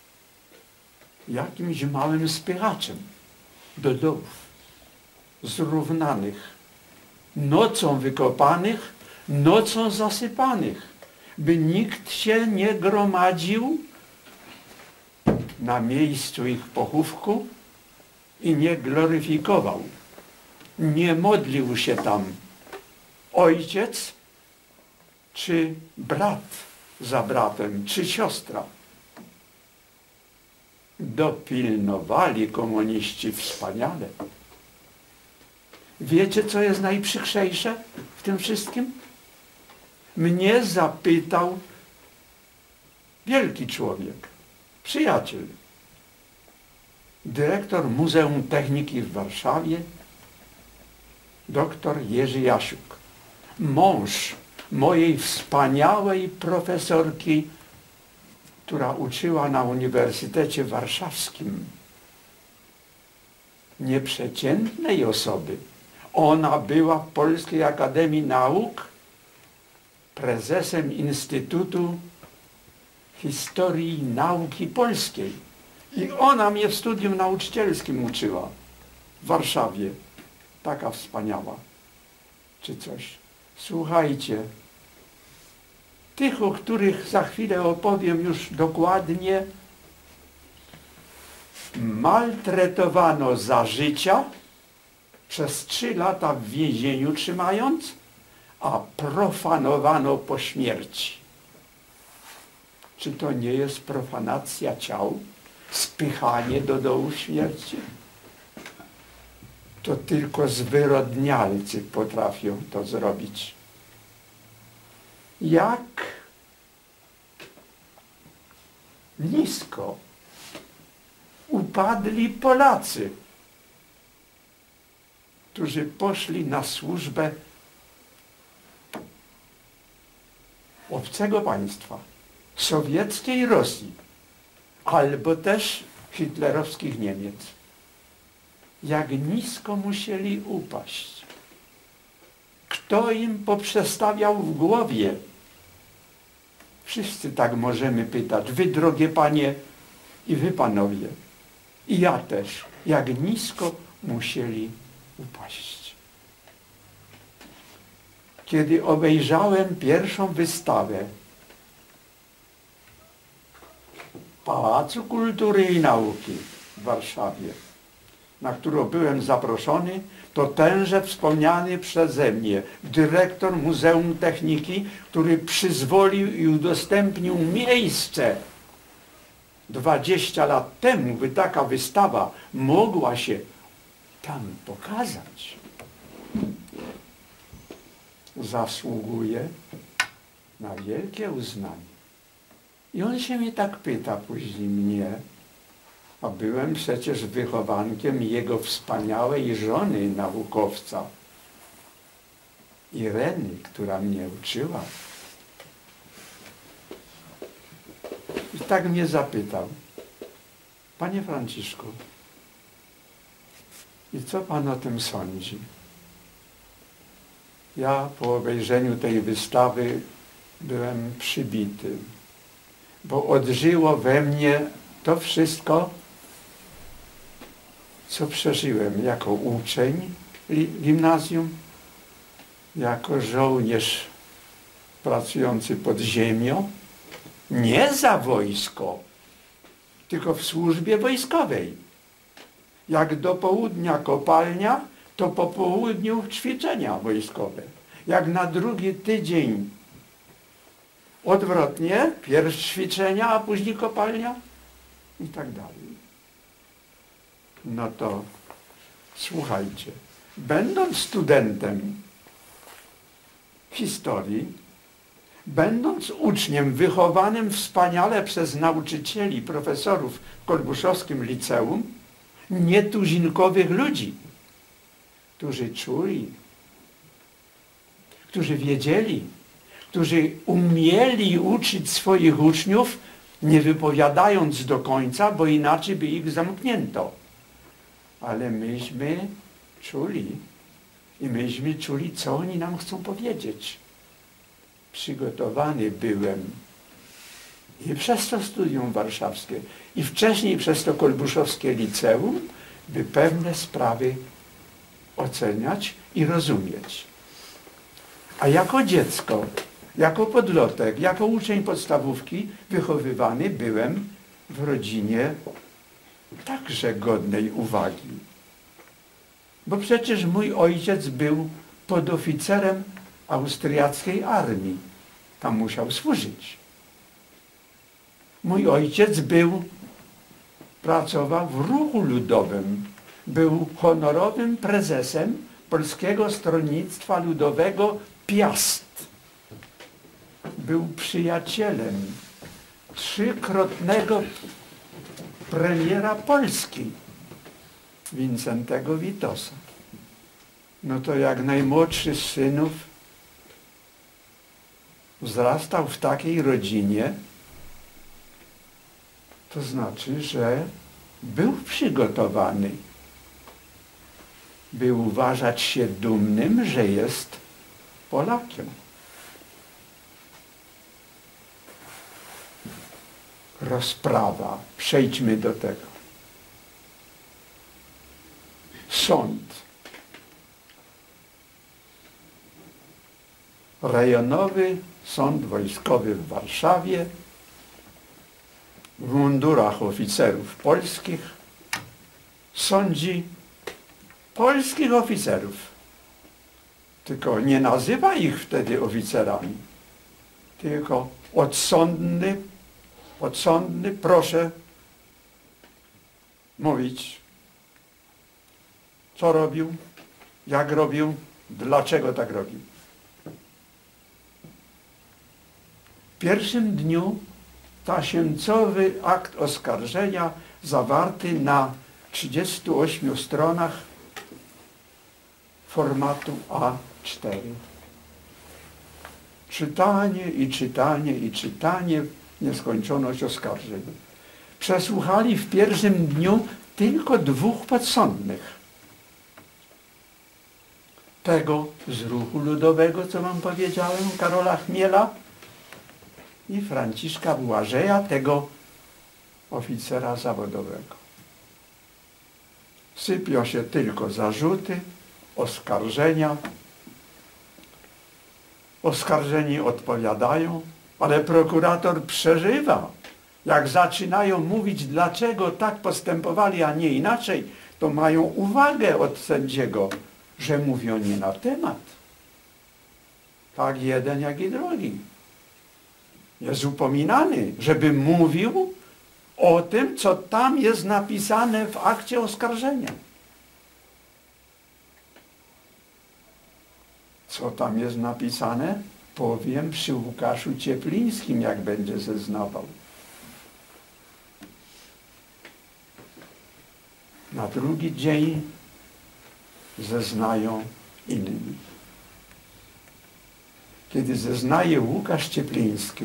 jakimś małym spychaczem do dołów, zrównanych, nocą wykopanych, nocą zasypanych, by nikt się nie gromadził na miejscu ich pochówku i nie gloryfikował. Nie modlił się tam ojciec, czy brat za bratem, czy siostra. Dopilnowali komuniści wspaniale. Wiecie, co jest najprzykrzejsze w tym wszystkim? Mnie zapytał wielki człowiek, przyjaciel, dyrektor Muzeum Techniki w Warszawie, doktor Jerzy Jasiuk, mąż mojej wspaniałej profesorki, która uczyła na Uniwersytecie Warszawskim. Nieprzeciętnej osoby. Ona była w Polskiej Akademii Nauk prezesem Instytutu Historii Nauki Polskiej. I ona mnie w studium nauczycielskim uczyła w Warszawie. Taka wspaniała. Czy coś. Słuchajcie, tych, o których za chwilę opowiem już dokładnie, maltretowano za życia, przez trzy lata w więzieniu trzymając, a profanowano po śmierci. Czy to nie jest profanacja ciał? Spychanie do dołu śmierci? To tylko zwyrodnialcy potrafią to zrobić. Jak nisko upadli Polacy, którzy poszli na służbę obcego państwa, sowieckiej Rosji, albo też hitlerowskich Niemiec. Jak nisko musieli upaść. Kto im poprzestawiał w głowie? Wszyscy tak możemy pytać. Wy, drogie panie, i wy, panowie. I ja też. Jak nisko musieli upaść. Kiedy obejrzałem pierwszą wystawę w Pałacu Kultury i Nauki w Warszawie, na którą byłem zaproszony, to tenże wspomniany przeze mnie dyrektor Muzeum Techniki, który przyzwolił i udostępnił miejsce dwadzieścia lat temu, by taka wystawa mogła się tam pokazać, zasługuje na wielkie uznanie. I on się mnie tak pyta później mnie, a byłem przecież wychowankiem jego wspaniałej żony, naukowca, Ireny, która mnie uczyła. I tak mnie zapytał: panie Franciszku, i co pan o tym sądzi? Ja po obejrzeniu tej wystawy byłem przybity, bo odżyło we mnie to wszystko, co przeżyłem jako uczeń gimnazjum, jako żołnierz pracujący pod ziemią, nie za wojsko, tylko w służbie wojskowej. Jak do południa kopalnia, to po południu ćwiczenia wojskowe. Jak na drugi tydzień odwrotnie, pierw ćwiczenia, a później kopalnia i tak dalej. No to słuchajcie, będąc studentem historii, będąc uczniem wychowanym wspaniale przez nauczycieli, profesorów w Kolbuszowskim Liceum, nietuzinkowych ludzi, którzy czuli, którzy wiedzieli, którzy umieli uczyć swoich uczniów, nie wypowiadając do końca, bo inaczej by ich zamknięto. Ale myśmy czuli i myśmy czuli, co oni nam chcą powiedzieć. Przygotowany byłem i przez to studium warszawskie, i wcześniej przez to kolbuszowskie liceum, by pewne sprawy oceniać i rozumieć. A jako dziecko, jako podlotek, jako uczeń podstawówki wychowywany byłem w rodzinie także godnej uwagi. Bo przecież mój ojciec był podoficerem austriackiej armii. Tam musiał służyć. Mój ojciec był, pracował w ruchu ludowym. Był honorowym prezesem Polskiego Stronnictwa Ludowego Piast. Był przyjacielem trzykrotnego premiera Polski, Wincentego Witosa. no to jak najmłodszy z synów wzrastał w takiej rodzinie, to znaczy, że był przygotowany, by uważać się dumnym, że jest Polakiem. Rozprawa. Przejdźmy do tego. Sąd. Rejonowy Sąd Wojskowy w Warszawie w mundurach oficerów polskich sądzi polskich oficerów. Tylko nie nazywa ich wtedy oficerami, tylko odsądny, odsądny, proszę mówić, co robił, jak robił, dlaczego tak robił. W pierwszym dniu tasiemcowy akt oskarżenia zawarty na trzydziestu ośmiu stronach formatu A cztery. Czytanie i czytanie i czytanie, nieskończoność oskarżeń. Przesłuchali w pierwszym dniu tylko dwóch podsądnych. Tego z Ruchu Ludowego, co wam powiedziałem, Karola Chmiela, i Franciszka Błażeja, tego oficera zawodowego. Sypią się tylko zarzuty, oskarżenia. Oskarżeni odpowiadają, ale prokurator przeżywa. Jak zaczynają mówić, dlaczego tak postępowali, a nie inaczej, to mają uwagę od sędziego, że mówią nie na temat. Tak jeden, jak i drugi. Jest upominany, żeby mówił o tym, co tam jest napisane w akcie oskarżenia. Co tam jest napisane? Powiem przy Łukaszu Cieplińskim, jak będzie zeznawał. Na drugi dzień zeznają inni. Kiedy zeznaje Łukasz Ciepliński,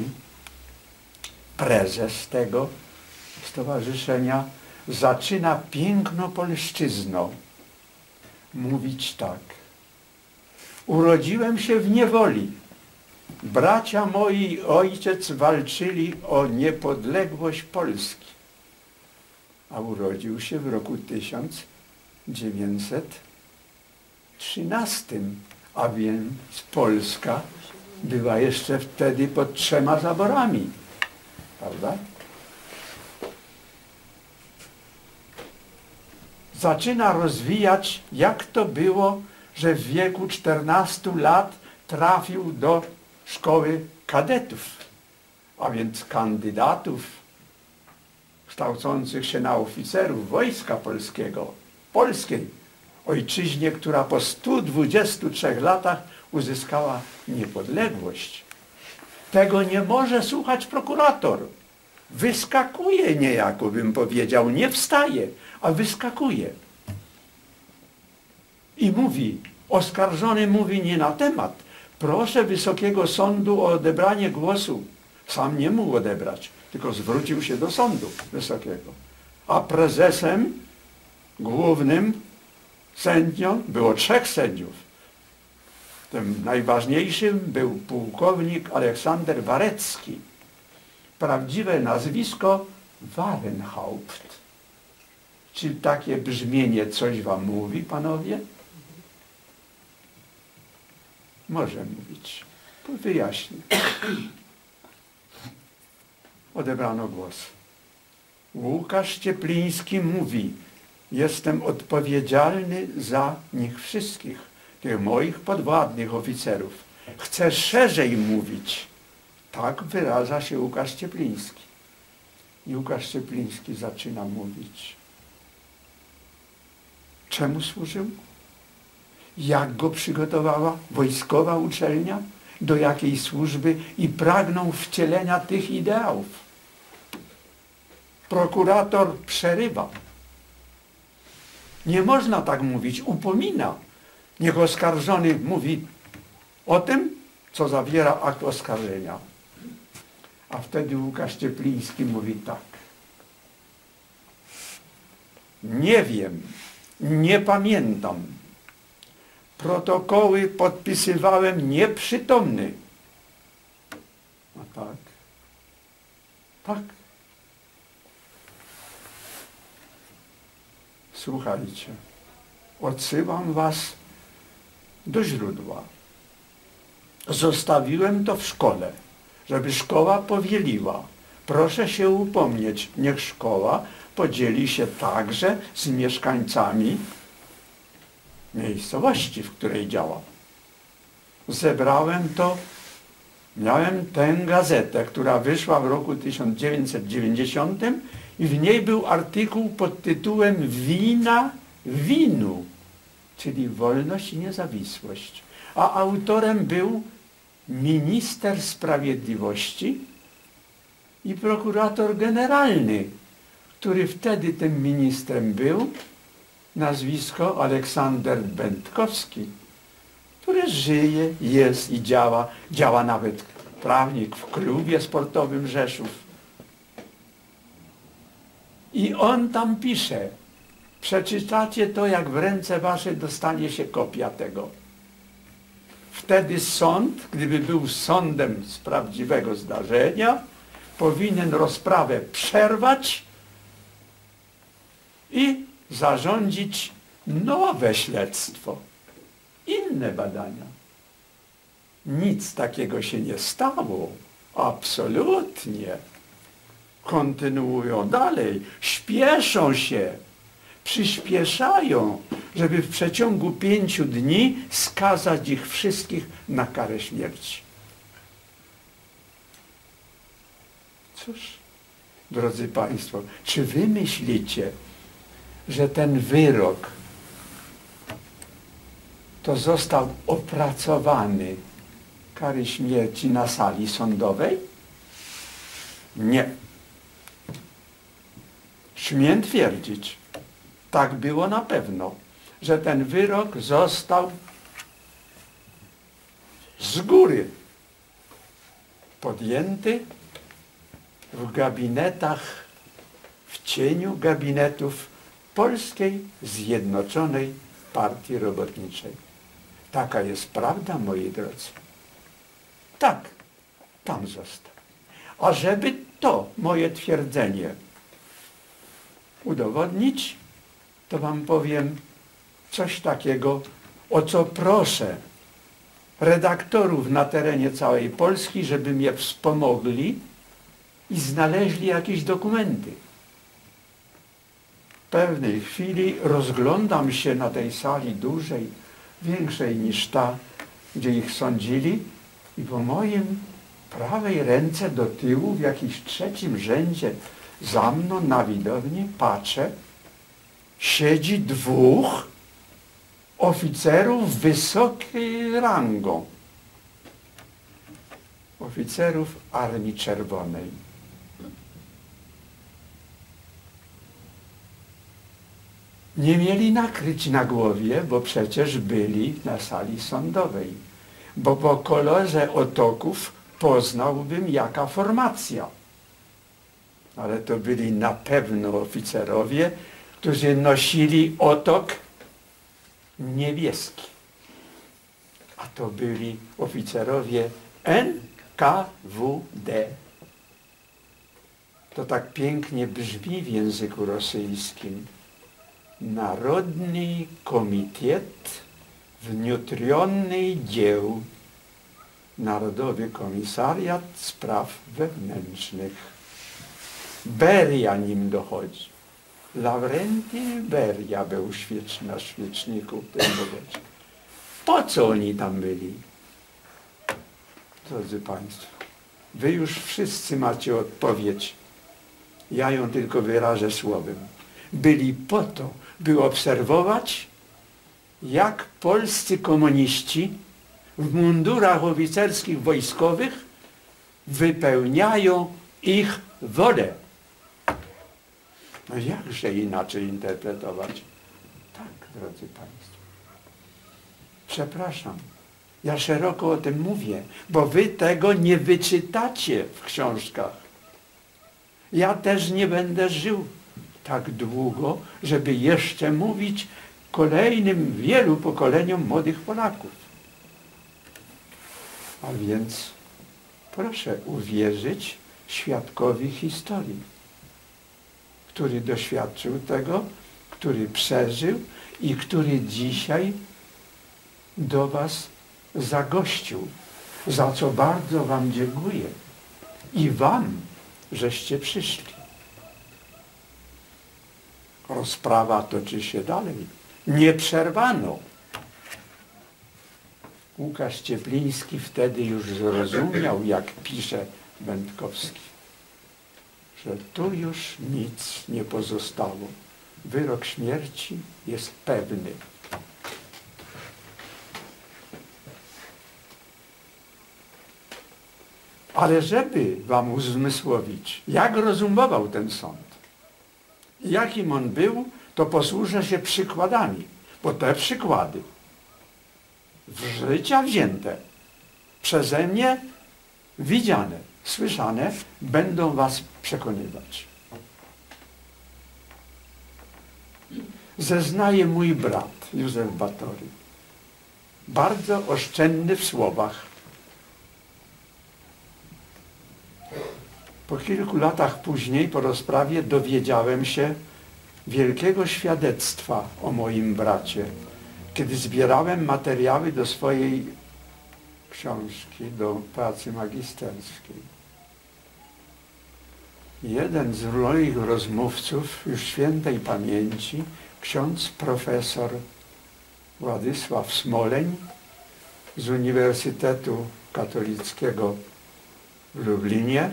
prezes tego stowarzyszenia, zaczyna pięknopolszczyzną mówić tak. Urodziłem się w niewoli. Bracia moi i ojciec walczyli o niepodległość Polski. A urodził się w roku tysiąc dziewięćset trzynastym, a więc Polska była jeszcze wtedy pod trzema zaborami. Prawda? Zaczyna rozwijać, jak to było, że w wieku czternastu lat trafił do szkoły kadetów, a więc kandydatów kształcących się na oficerów Wojska Polskiego, polskiej ojczyźnie, która po stu dwudziestu trzech latach uzyskała niepodległość. Tego nie może słuchać prokurator. Wyskakuje niejako, bym powiedział, nie wstaje, a wyskakuje. I mówi, oskarżony mówi nie na temat. Proszę Wysokiego Sądu o odebranie głosu. Sam nie mógł odebrać, tylko zwrócił się do Sądu Wysokiego. A prezesem głównym sędzią było trzech sędziów. Tym najważniejszym był pułkownik Aleksander Warecki. Prawdziwe nazwisko Warenhaupt. Czy takie brzmienie coś wam mówi, panowie? Może mówić. Wyjaśnię. Odebrano głos. Łukasz Ciepliński mówi, jestem odpowiedzialny za nich wszystkich, tych moich podwładnych oficerów. Chcę szerzej mówić. Tak wyraża się Łukasz Ciepliński. I Łukasz Ciepliński zaczyna mówić. Czemu służył? Jak go przygotowała wojskowa uczelnia? Do jakiej służby? I pragną wcielenia tych ideałów. Prokurator przerywa. Nie można tak mówić, upomina. Niech oskarżony mówi o tym, co zawiera akt oskarżenia. A wtedy Łukasz Ciepliński mówi tak. Nie wiem, nie pamiętam. Protokoły podpisywałem nieprzytomny. A tak. Tak. Słuchajcie, odsyłam was do źródła. Zostawiłem to w szkole, żeby szkoła powieliła. Proszę się upomnieć, niech szkoła podzieli się także z mieszkańcami miejscowości, w której działa. Zebrałem to, miałem tę gazetę, która wyszła w roku tysiąc dziewięćset dziewięćdziesiątym i w niej był artykuł pod tytułem Wina winu, czyli wolność i niezawisłość. A autorem był minister sprawiedliwości i prokurator generalny, który wtedy tym ministrem był, nazwisko Aleksander Będkowski, który żyje, jest i działa, działa nawet prawnik w klubie sportowym Rzeszów. I on tam pisze, przeczytacie to, jak w ręce waszej dostanie się kopia tego. Wtedy sąd, gdyby był sądem z prawdziwego zdarzenia, powinien rozprawę przerwać i zarządzić nowe śledztwo, inne badania. Nic takiego się nie stało. Absolutnie. Kontynuują dalej, śpieszą się, przyspieszają, żeby w przeciągu pięciu dni skazać ich wszystkich na karę śmierci. Cóż, drodzy Państwo, czy wy myślicie, że ten wyrok to został opracowany kary śmierci na sali sądowej? Nie. Śmiem twierdzić, tak było na pewno, że ten wyrok został z góry podjęty w gabinetach, w cieniu gabinetów Polskiej Zjednoczonej Partii Robotniczej. Taka jest prawda, moi drodzy. Tak, tam został. A żeby to moje twierdzenie udowodnić, to wam powiem coś takiego, o co proszę redaktorów na terenie całej Polski, żeby mnie wspomogli i znaleźli jakieś dokumenty. W pewnej chwili rozglądam się na tej sali dużej, większej niż ta, gdzie ich sądzili, i po moim prawej ręce do tyłu w jakimś trzecim rzędzie za mną na widowni patrzę, siedzi dwóch oficerów wysokiej rangą. Oficerów Armii Czerwonej. Nie mieli nakryć na głowie, bo przecież byli na sali sądowej. Bo po kolorze otoków poznałbym, jaka formacja. Ale to byli na pewno oficerowie, którzy nosili otok niebieski. A to byli oficerowie N K W D. To tak pięknie brzmi w języku rosyjskim. Narodny Komitet Wniutrionnych Dzieł. Narodowy Komisariat Spraw Wewnętrznych. Beria nim dochodzi. Lawrenty Beria był świecz, na świeczniku w tym momencie. Po co oni tam byli? Drodzy Państwo, wy już wszyscy macie odpowiedź. Ja ją tylko wyrażę słowem. Byli po to, by obserwować, jak polscy komuniści w mundurach oficerskich wojskowych wypełniają ich wolę. No jakże inaczej interpretować? Tak, drodzy Państwo. Przepraszam, ja szeroko o tym mówię, bo wy tego nie wyczytacie w książkach. Ja też nie będę żył tak długo, żeby jeszcze mówić kolejnym wielu pokoleniom młodych Polaków. A więc proszę uwierzyć świadkowi historii, który doświadczył tego, który przeżył i który dzisiaj do was zagościł, za co bardzo wam dziękuję. I wam, żeście przyszli. Rozprawa toczy się dalej. Nie przerwano. Łukasz Ciepliński wtedy już zrozumiał, jak pisze Będkowski, że tu już nic nie pozostało. Wyrok śmierci jest pewny. Ale żeby wam uzmysłowić, jak rozumował ten sąd, jakim on był, to posłużę się przykładami, bo te przykłady w życia wzięte, przeze mnie widziane, słyszane, będą was przekonywać. Zeznaje mój brat Józef Batory, bardzo oszczędny w słowach. Po kilku latach później, po rozprawie, dowiedziałem się wielkiego świadectwa o moim bracie, kiedy zbierałem materiały do swojej książki, do pracy magisterskiej. Jeden z moich rozmówców, już świętej pamięci, ksiądz profesor Władysław Smoleń z Uniwersytetu Katolickiego w Lublinie,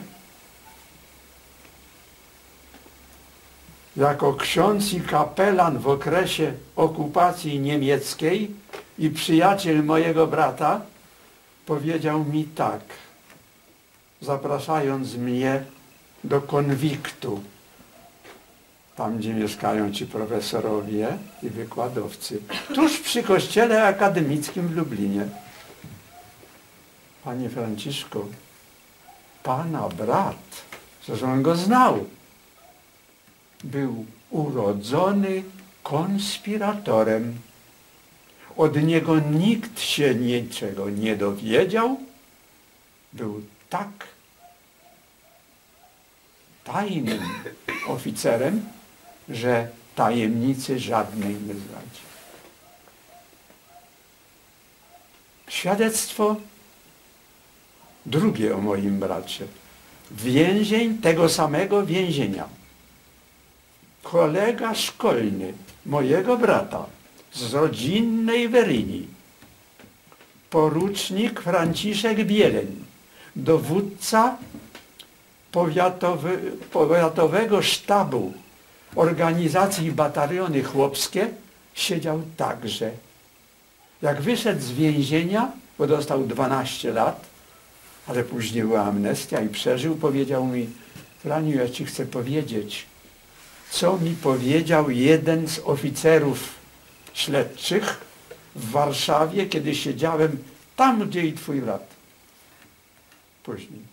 jako ksiądz i kapelan w okresie okupacji niemieckiej i przyjaciel mojego brata, powiedział mi tak, zapraszając mnie do konwiktu, tam gdzie mieszkają ci profesorowie i wykładowcy, tuż przy kościele akademickim w Lublinie. Panie Franciszku, pana brat, przecież on go znał, był urodzony konspiratorem. Od niego nikt się niczego nie dowiedział. Był tak tajnym oficerem, że tajemnicy żadnej nie zdradzi. Świadectwo drugie o moim bracie. Więzień tego samego więzienia. Kolega szkolny mojego brata z rodzinnej Weryni, porucznik Franciszek Bieleń, dowódca powiatowy, powiatowego sztabu organizacji Bataliony Chłopskie, siedział także. Jak wyszedł z więzienia, bo dostał dwanaście lat, ale później była amnestia i przeżył, powiedział mi: Franiu, ja ci chcę powiedzieć, co mi powiedział jeden z oficerów śledczych w Warszawie, kiedy siedziałem tam, gdzie i twój brat. Później.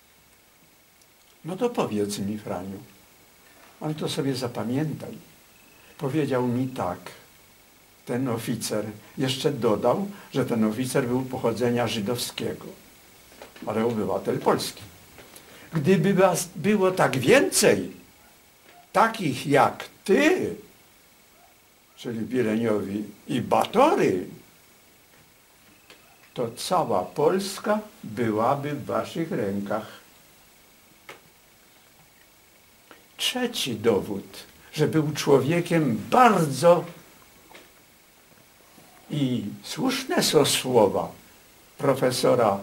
No to powiedz mi, Franiu, ale to sobie zapamiętaj. Powiedział mi tak, ten oficer, jeszcze dodał, że ten oficer był pochodzenia żydowskiego, ale obywatel polski. Gdyby was było tak więcej, takich jak ty, czyli Bieleniowi i Batory, to cała Polska byłaby w waszych rękach. Trzeci dowód, że był człowiekiem bardzo, i słuszne są słowa profesora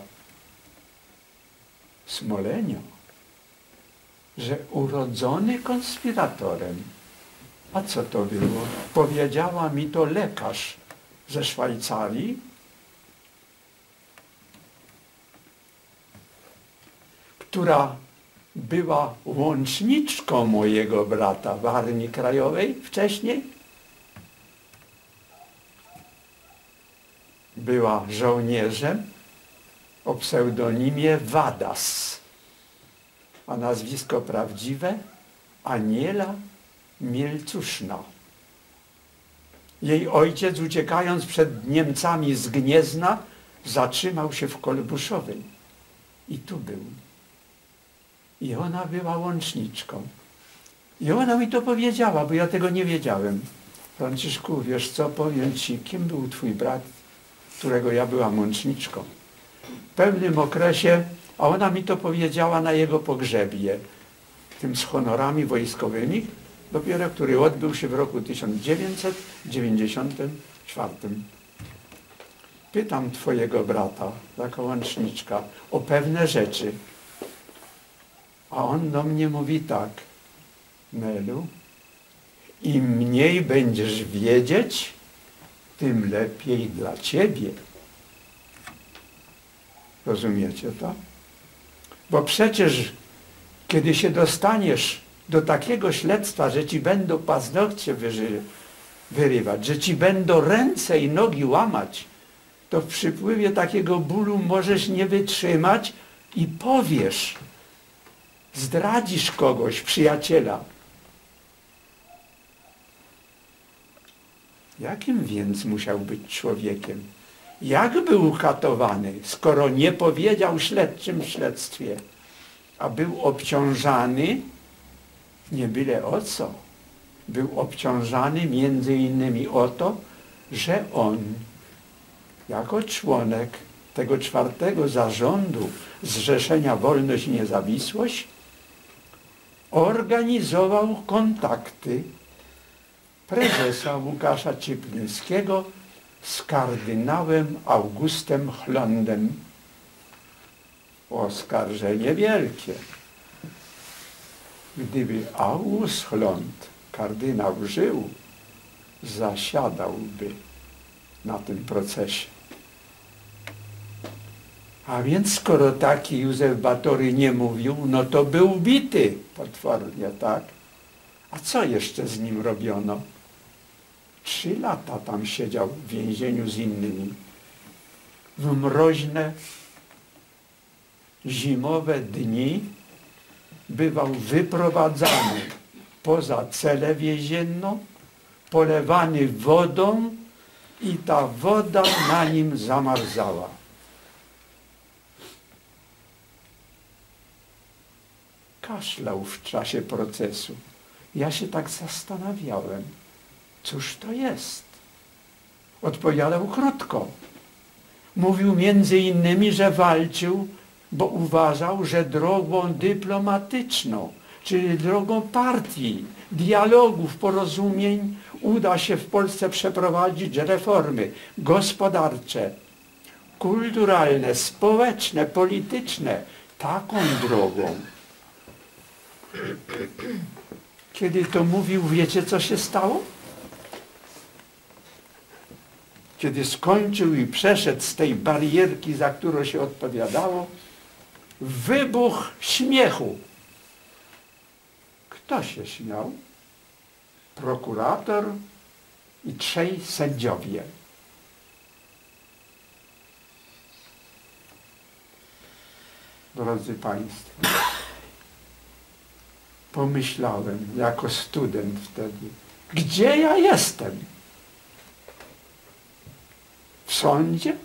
Smolenia, że urodzony konspiratorem. A co to było? Powiedziała mi to lekarz ze Szwajcarii, która była łączniczką mojego brata w Armii Krajowej wcześniej. była żołnierzem o pseudonimie Wadas, a nazwisko prawdziwe Aniela Mielcuszna. Jej ojciec, uciekając przed Niemcami z Gniezna, zatrzymał się w Kolbuszowej i tu był. I ona była łączniczką. I ona mi to powiedziała, bo ja tego nie wiedziałem. Franciszku, wiesz co, powiem ci, kim był twój brat, którego ja byłam łączniczką. W pewnym okresie, a ona mi to powiedziała na jego pogrzebie, tym z honorami wojskowymi, dopiero który odbył się w roku tysiąc dziewięćset dziewięćdziesiątym czwartym. Pytam twojego brata, jako łączniczka, o pewne rzeczy. A on do mnie mówi tak: Nelu, im mniej będziesz wiedzieć, tym lepiej dla ciebie. Rozumiecie to? Bo przecież, kiedy się dostaniesz do takiego śledztwa, że ci będą paznokcie wyży, wyrywać, że ci będą ręce i nogi łamać, to w przypływie takiego bólu możesz nie wytrzymać i powiesz, zdradzisz kogoś, przyjaciela. Jakim więc musiał być człowiekiem? Jak był katowany, skoro nie powiedział śledczym w śledztwie, a był obciążany nie byle o co. Był obciążany między innymi o to, że on jako członek tego czwartego zarządu Zrzeszenia Wolność i Niezawisłość organizował kontakty prezesa Łukasza Cieplińskiego z kardynałem Augustem Chlondem. Oskarżenie wielkie. Gdyby August Chlond, kardynał, żył, zasiadałby na tym procesie. A więc skoro taki Józef Batory nie mówił, no to był bity potwornie, tak? A co jeszcze z nim robiono? Trzy lata tam siedział w więzieniu z innymi. W mroźne, zimowe dni bywał wyprowadzany poza celę więzienną, polewany wodą i ta woda na nim zamarzała. Kaszlał w czasie procesu. Ja się tak zastanawiałem, cóż to jest? Odpowiadał krótko. Mówił między innymi, że walczył, bo uważał, że drogą dyplomatyczną, czyli drogą partii, dialogów, porozumień uda się w Polsce przeprowadzić reformy gospodarcze, kulturalne, społeczne, polityczne. Taką drogą. Kiedy to mówił, wiecie co się stało? Kiedy skończył i przeszedł z tej barierki, za którą się odpowiadało, wybuch śmiechu. Kto się śmiał? Prokurator i trzej sędziowie. Drodzy Państwo, pomyślałem jako student wtedy, gdzie ja jestem? W sądzie?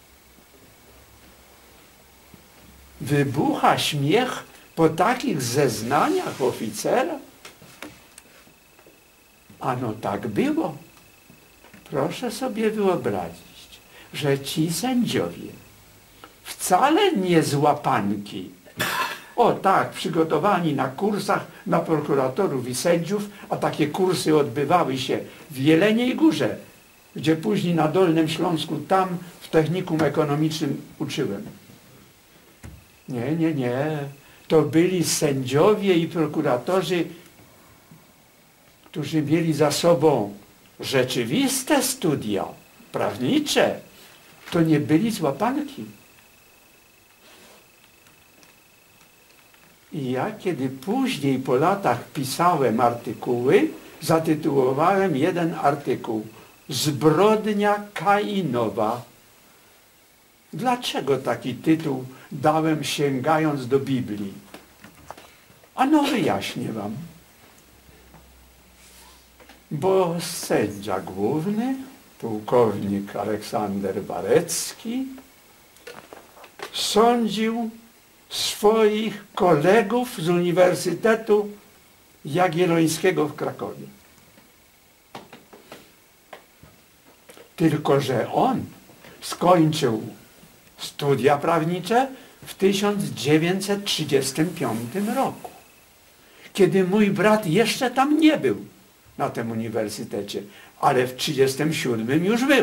Wybucha śmiech po takich zeznaniach oficera? Ano tak było. Proszę sobie wyobrazić, że ci sędziowie wcale nie z łapanki, o tak, przygotowani na kursach na prokuratorów i sędziów, a takie kursy odbywały się w Jeleniej Górze, gdzie później na Dolnym Śląsku, tam w technikum ekonomicznym uczyłem. Nie, nie, nie. To byli sędziowie i prokuratorzy, którzy mieli za sobą rzeczywiste studia prawnicze. To nie byli z łapanki. I ja, kiedy później po latach pisałem artykuły, zatytułowałem jeden artykuł: Zbrodnia Kainowa Dlaczego taki tytuł dałem, sięgając do Biblii? Ano wyjaśnię wam. Bo sędzia główny, pułkownik Aleksander Warecki, sądził swoich kolegów z Uniwersytetu Jagiellońskiego w Krakowie. Tylko że on skończył studia prawnicze w tysiąc dziewięćset trzydziestym piątym roku, kiedy mój brat jeszcze tam nie był na tym uniwersytecie, ale w trzydziestym siódmym już był.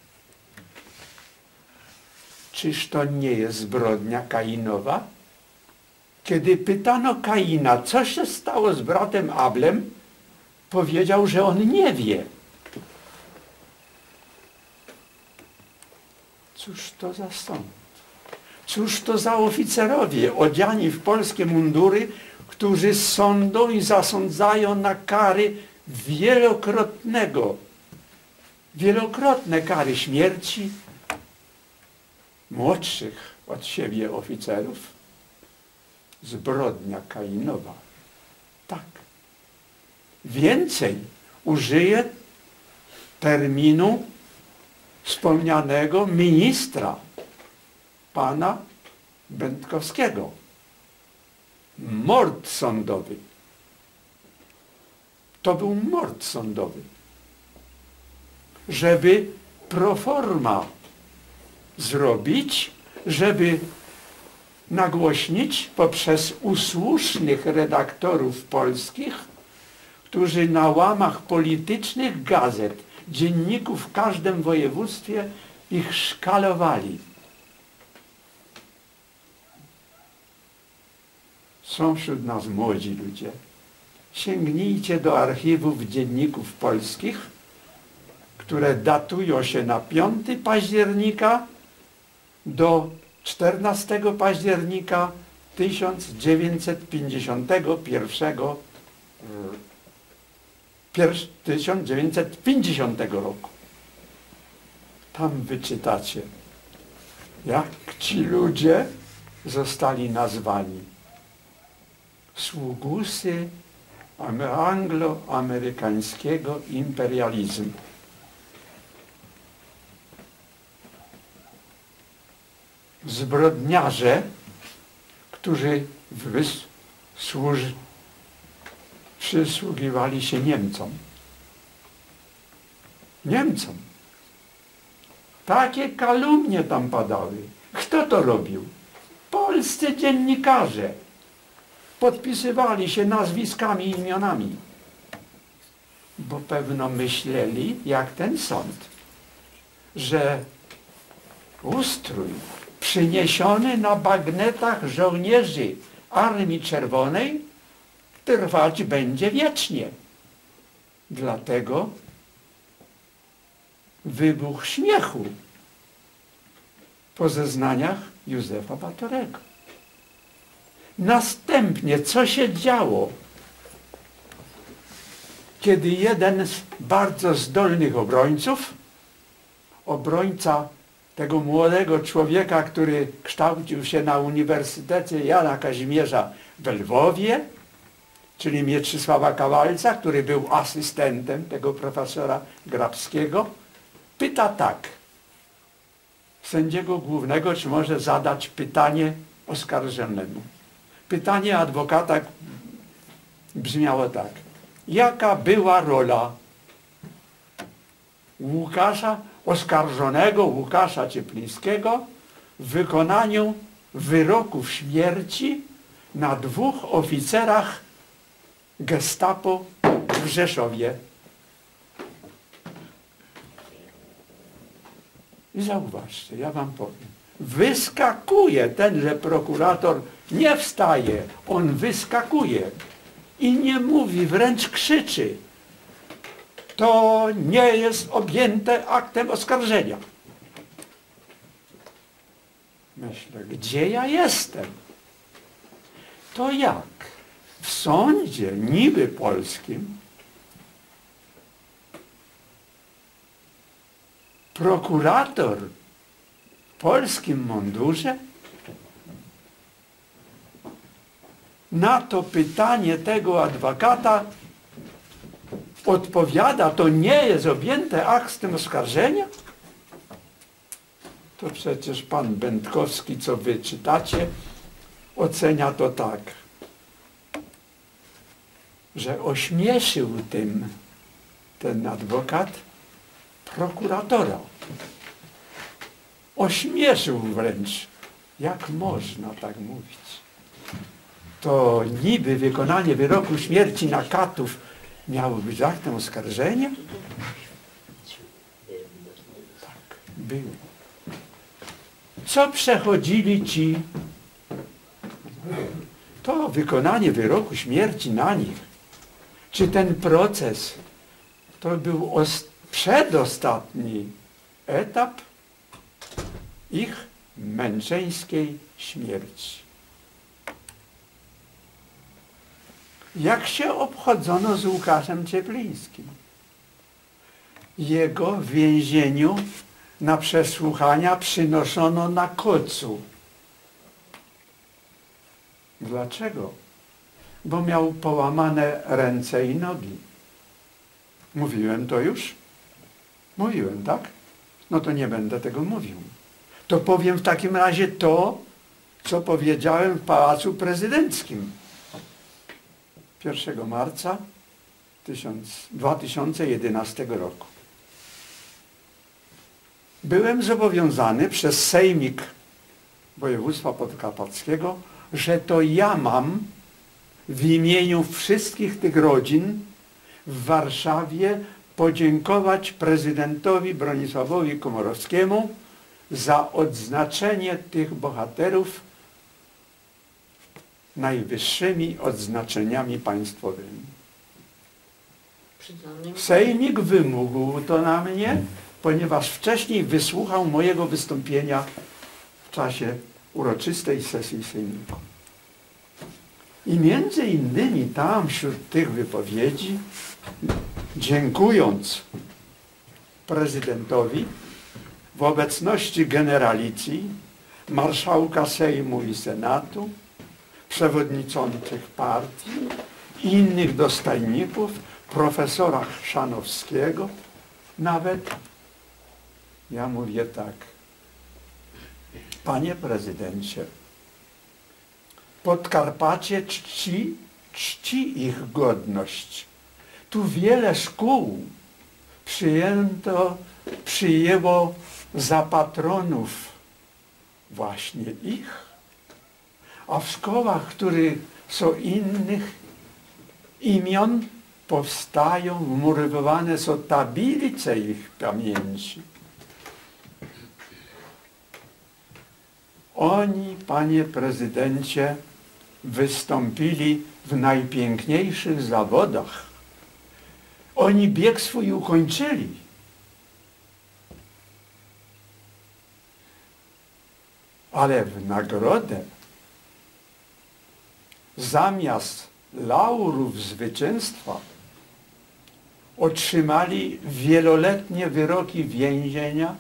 Czyż to nie jest zbrodnia Kainowa? Kiedy pytano Kaina, co się stało z bratem Ablem, powiedział, że on nie wie. Cóż to za sąd? Cóż to za oficerowie odziani w polskie mundury, którzy sądzą i zasądzają na kary wielokrotnego, wielokrotne kary śmierci młodszych od siebie oficerów? Zbrodnia Kainowa. Tak. Więcej użyję terminu wspomnianego ministra, pana Będkowskiego. Mord sądowy. To był mord sądowy. Żeby pro forma zrobić, żeby nagłośnić poprzez usłusznych redaktorów polskich, którzy na łamach politycznych gazet, dzienników w każdym województwie ich szkalowali. Są wśród nas młodzi ludzie. Sięgnijcie do archiwów dzienników polskich, które datują się na piątego października do czternastego października tysiąc dziewięćset pięćdziesiątego pierwszego, tysiąc dziewięćset pięćdziesiątego roku. Tam wyczytacie, jak ci ludzie zostali nazwani. Sługusy anglo-amerykańskiego imperializmu. Zbrodniarze, którzy wysłuż... przysługiwali się Niemcom. Niemcom. Takie kalumnie tam padały. Kto to robił? Polscy dziennikarze. Podpisywali się nazwiskami i imionami. Bo pewno myśleli, jak ten sąd, że ustrój przyniesiony na bagnetach żołnierzy Armii Czerwonej trwać będzie wiecznie. Dlatego wybuch śmiechu po zeznaniach Józefa Batorego. Następnie, co się działo, kiedy jeden z bardzo zdolnych obrońców, obrońca tego młodego człowieka, który kształcił się na Uniwersytecie Jana Kazimierza w Lwowie, czyli Mieczysława Kawalca, który był asystentem tego profesora Grabskiego, pyta tak sędziego głównego, czy może zadać pytanie oskarżonemu. Pytanie adwokata brzmiało tak. Jaka była rola Łukasza, oskarżonego Łukasza Cieplińskiego w wykonaniu wyroków śmierci na dwóch oficerach Gestapo w Rzeszowie? I zauważcie, ja wam powiem. Wyskakuje tenże prokurator, nie wstaje, on wyskakuje i nie mówi, wręcz krzyczy. To nie jest objęte aktem oskarżenia. Myślę, gdzie ja jestem? To jak? W sądzie niby polskim prokurator polskim mundurze? Na to pytanie tego adwokata odpowiada, to nie jest objęte aktem oskarżenia? To przecież pan Będkowski, co wy czytacie, ocenia to tak, że ośmieszył tym ten adwokat prokuratora. Ośmieszył wręcz. Jak można tak mówić? To niby wykonanie wyroku śmierci na Katów miało być aktem oskarżenia? Tak, było. Co przechodzili ci? To wykonanie wyroku śmierci na nich, czy ten proces, to był przedostatni etap ich męczeńskiej śmierci. Jak się obchodzono z Łukaszem Cieplińskim? Jego w więzieniu na przesłuchania przynoszono na kocu. Dlaczego? Bo miał połamane ręce i nogi. Mówiłem to już? Mówiłem, tak? No to nie będę tego mówił. To powiem w takim razie to, co powiedziałem w Pałacu Prezydenckim pierwszego marca dwa tysiące jedenastego roku. Byłem zobowiązany przez Sejmik Województwa Podkarpackiego, że to ja mam w imieniu wszystkich tych rodzin w Warszawie podziękować prezydentowi Bronisławowi Komorowskiemu za odznaczenie tych bohaterów najwyższymi odznaczeniami państwowymi. Sejmik wymógł to na mnie, ponieważ wcześniej wysłuchał mojego wystąpienia w czasie uroczystej sesji Sejmiku. I między innymi tam wśród tych wypowiedzi, dziękując prezydentowi w obecności generalicji, marszałka Sejmu i Senatu, przewodniczących partii, innych dostojników, profesora Chrzanowskiego, nawet ja mówię tak: panie prezydencie, Podkarpacie czci, czci ich godność. Tu wiele szkół przyjęto, przyjęło za patronów właśnie ich, a w szkołach, które są innych imion, powstają, wmurowane są tablice ich pamięci. Oni, panie prezydencie, wystąpili w najpiękniejszych zawodach. Oni bieg swój ukończyli. Ale w nagrodę zamiast laurów zwycięstwa otrzymali wieloletnie wyroki więzienia,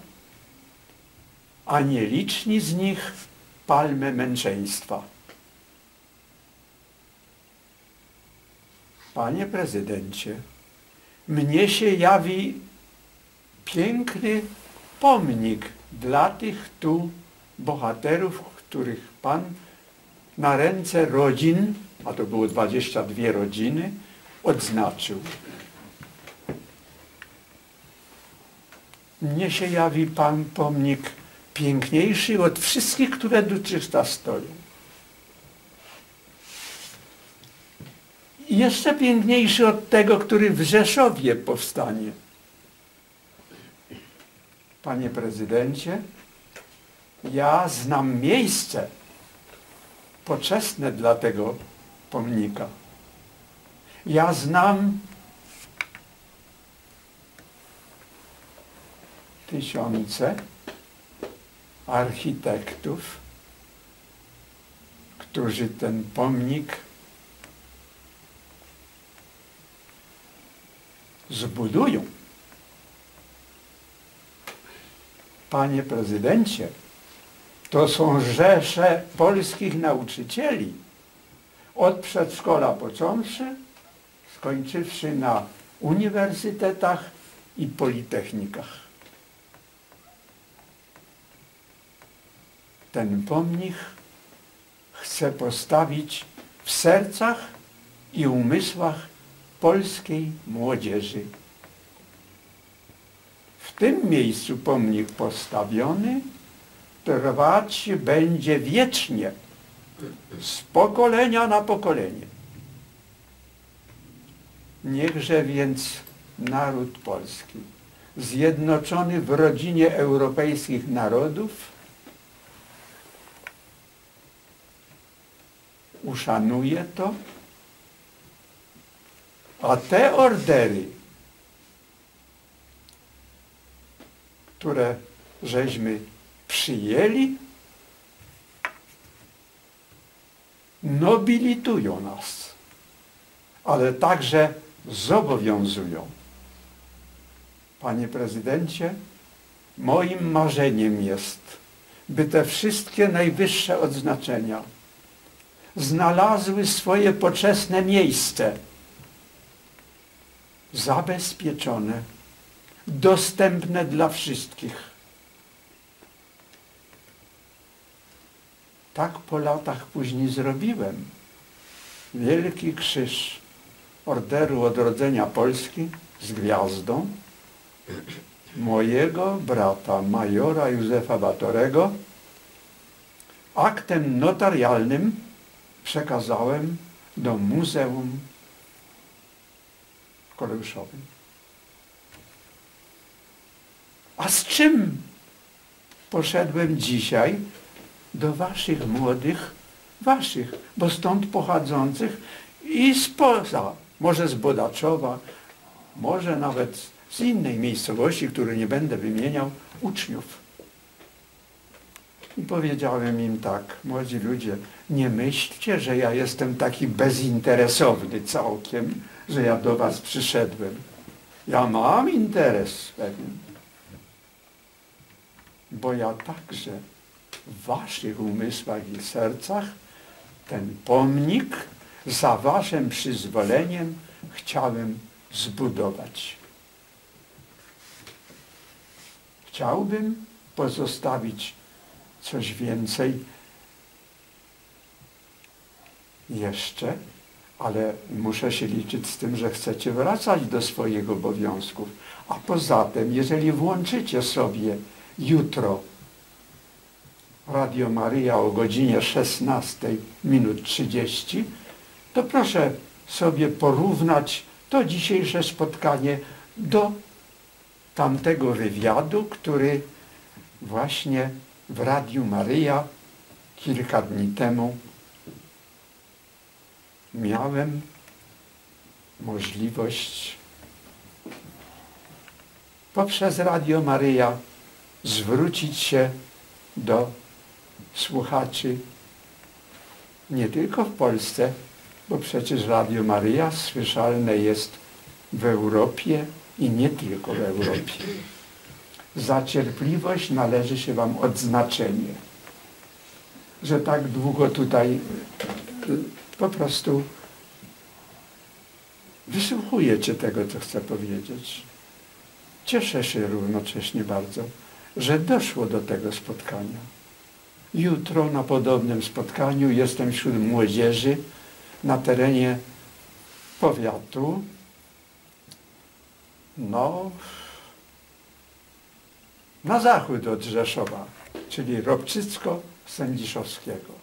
a nieliczni z nich palmę męczeństwa. Panie prezydencie, mnie się jawi piękny pomnik dla tych tu bohaterów, których Pan na ręce rodzin, a to było dwadzieścia dwie rodziny, odznaczył. Mnie się jawi Pan pomnik piękniejszy od wszystkich, które dotychczas stoją. I jeszcze piękniejszy od tego, który w Rzeszowie powstanie. Panie prezydencie, ja znam miejsce poczesne dla tego pomnika. Ja znam tysiące architektów, którzy ten pomnik zbudują. Panie prezydencie, to są rzesze polskich nauczycieli, od przedszkola począwszy, skończywszy na uniwersytetach i politechnikach. Ten pomnik chce postawić w sercach i umysłach polskiej młodzieży. W tym miejscu pomnik postawiony trwać będzie wiecznie, z pokolenia na pokolenie. Niechże więc naród polski, zjednoczony w rodzinie europejskich narodów, uszanuje to, a te ordery, które żeśmy przyjęli, nobilitują nas, ale także zobowiązują. Panie prezydencie, moim marzeniem jest, by te wszystkie najwyższe odznaczenia znalazły swoje poczesne miejsce, zabezpieczone, dostępne dla wszystkich. Tak po latach później zrobiłem. Wielki krzyż Orderu Odrodzenia Polski z gwiazdą mojego brata majora Józefa Batorego aktem notarialnym przekazałem do Muzeum w Koleuszowym. A z czym poszedłem dzisiaj do waszych młodych, waszych, bo stąd pochodzących i spoza, może z Bodaczowa, może nawet z innej miejscowości, której nie będę wymieniał, uczniów. I powiedziałem im tak, młodzi ludzie, nie myślcie, że ja jestem taki bezinteresowny całkiem, że ja do was przyszedłem. Ja mam interes pewien, bo ja także w waszych umysłach i sercach ten pomnik za waszym przyzwoleniem chciałem zbudować. Chciałbym pozostawić coś więcej jeszcze, ale muszę się liczyć z tym, że chcecie wracać do swoich obowiązków. A poza tym, jeżeli włączycie sobie jutro Radio Maryja o godzinie szesnastej minut trzydzieści, to proszę sobie porównać to dzisiejsze spotkanie do tamtego wywiadu, który właśnie w Radiu Maryja kilka dni temu miałem możliwość poprzez Radio Maryja zwrócić się do słuchaczy nie tylko w Polsce, bo przecież Radio Maryja słyszalne jest w Europie i nie tylko w Europie. Za cierpliwość należy się wam odznaczenie, że tak długo tutaj po prostu wysłuchujecie tego, co chcę powiedzieć. Cieszę się równocześnie bardzo, że doszło do tego spotkania. Jutro na podobnym spotkaniu jestem wśród młodzieży na terenie powiatu, no, na zachód od Rzeszowa, czyli Robczycko-Sędziszowskiego.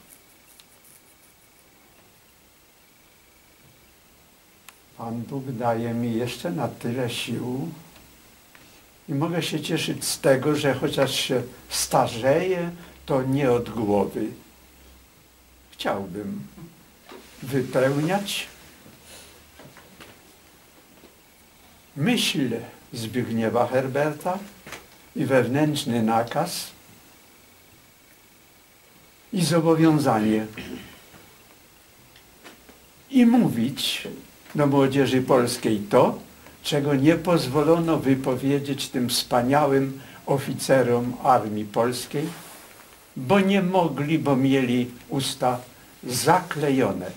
Pan Bóg daje mi jeszcze na tyle sił i mogę się cieszyć z tego, że chociaż się starzeję, to nie od głowy. Chciałbym wypełniać myśl Zbigniewa Herberta i wewnętrzny nakaz i zobowiązanie i mówić do młodzieży polskiej to, czego nie pozwolono wypowiedzieć tym wspaniałym oficerom Armii Polskiej, bo nie mogli, bo mieli usta zaklejone.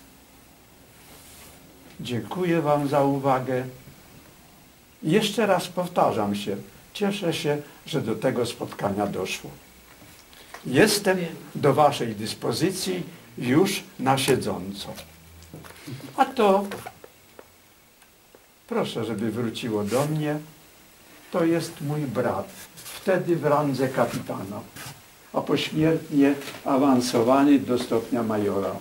Dziękuję wam za uwagę. Jeszcze raz powtarzam się, cieszę się, że do tego spotkania doszło. Jestem do waszej dyspozycji już na siedząco. A to, proszę, żeby wróciło do mnie, to jest mój brat, wtedy w randze kapitana, a pośmiertnie awansowany do stopnia majora.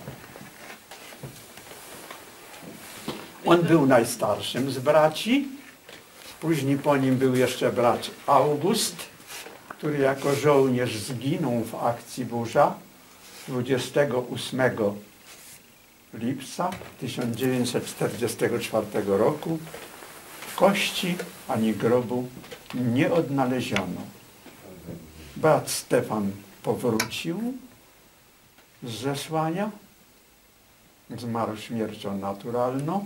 On był najstarszym z braci, później po nim był jeszcze brat August, który jako żołnierz zginął w akcji Burza dwudziestego ósmego lipca tysiąc dziewięćset czterdziestego czwartego roku. Kości ani grobu nie odnaleziono. Brat Stefan powrócił z zesłania, zmarł śmiercią naturalną.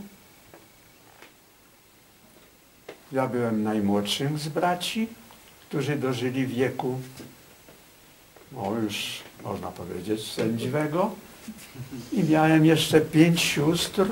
Ja byłem najmłodszym z braci, którzy dożyli wieku, no już można powiedzieć, sędziwego. I miałem jeszcze pięć sióstr,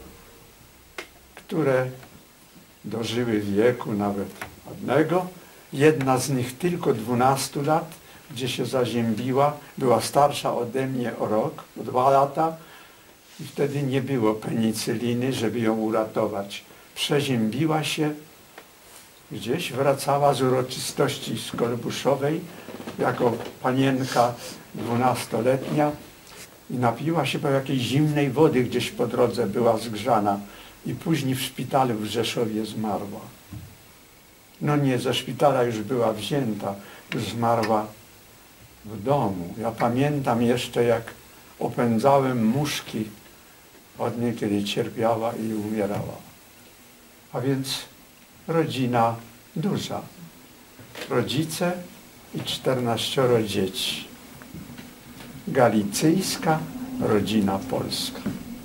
które dożyły wieku nawet ładnego. Jedna z nich tylko dwunastu lat, gdzie się zaziębiła, była starsza ode mnie o rok, o dwa lata i wtedy nie było penicyliny, żeby ją uratować. Przeziębiła się, gdzieś wracała z uroczystości z Kolbuszowej jako panienka dwunastoletnia i napiła się po jakiejś zimnej wody, gdzieś po drodze była zgrzana i później w szpitalu w Rzeszowie zmarła. No nie, ze szpitala już była wzięta, już zmarła w domu. Ja pamiętam jeszcze, jak opędzałem muszki od niej, kiedy cierpiała i umierała. A więc rodzina duża. Rodzice i czternaścioro dzieci. Galicyjska rodzina polska.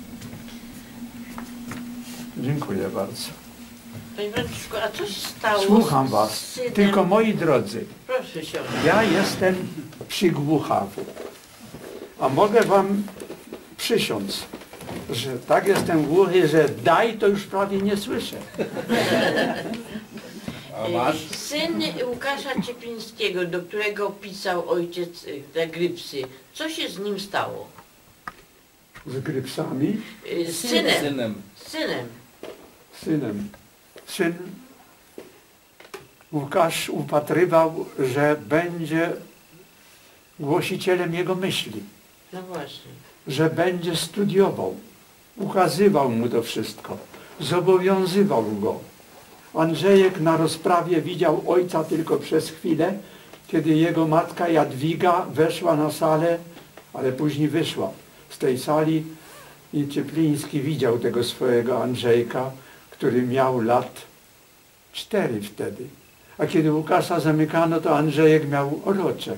Dziękuję bardzo. Panie Franciszku, a co się stało Słucham z was. synem? Tylko moi drodzy, Proszę się. ja jestem przygłuchawy. A mogę wam przysiąc, że tak jestem głuchy, że daj to już prawie nie słyszę. A masz? Syn Łukasza Cieplińskiego, do którego pisał ojciec y, te grypsy, co się z nim stało? Z grypsami, Y, Z synem. Synem. Synem. synem. Syn Łukasz upatrywał, że będzie głosicielem jego myśli, No właśnie. że będzie studiował. Ukazywał mu to wszystko. Zobowiązywał go. Andrzejek na rozprawie widział ojca tylko przez chwilę, kiedy jego matka Jadwiga weszła na salę, ale później wyszła z tej sali i Ciepliński widział tego swojego Andrzejka, który miał lat cztery wtedy. A kiedy Łukasza zamykano, to Andrzejek miał roczek.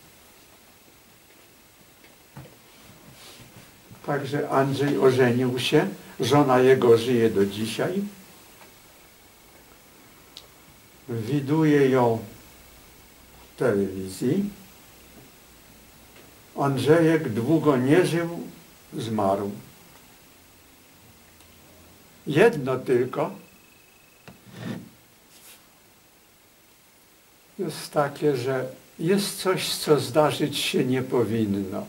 Także Andrzej ożenił się, żona jego żyje do dzisiaj. Widuje ją w telewizji. Andrzejek długo nie żył, zmarł. Jedno tylko jest takie, że jest coś, co zdarzyć się nie powinno.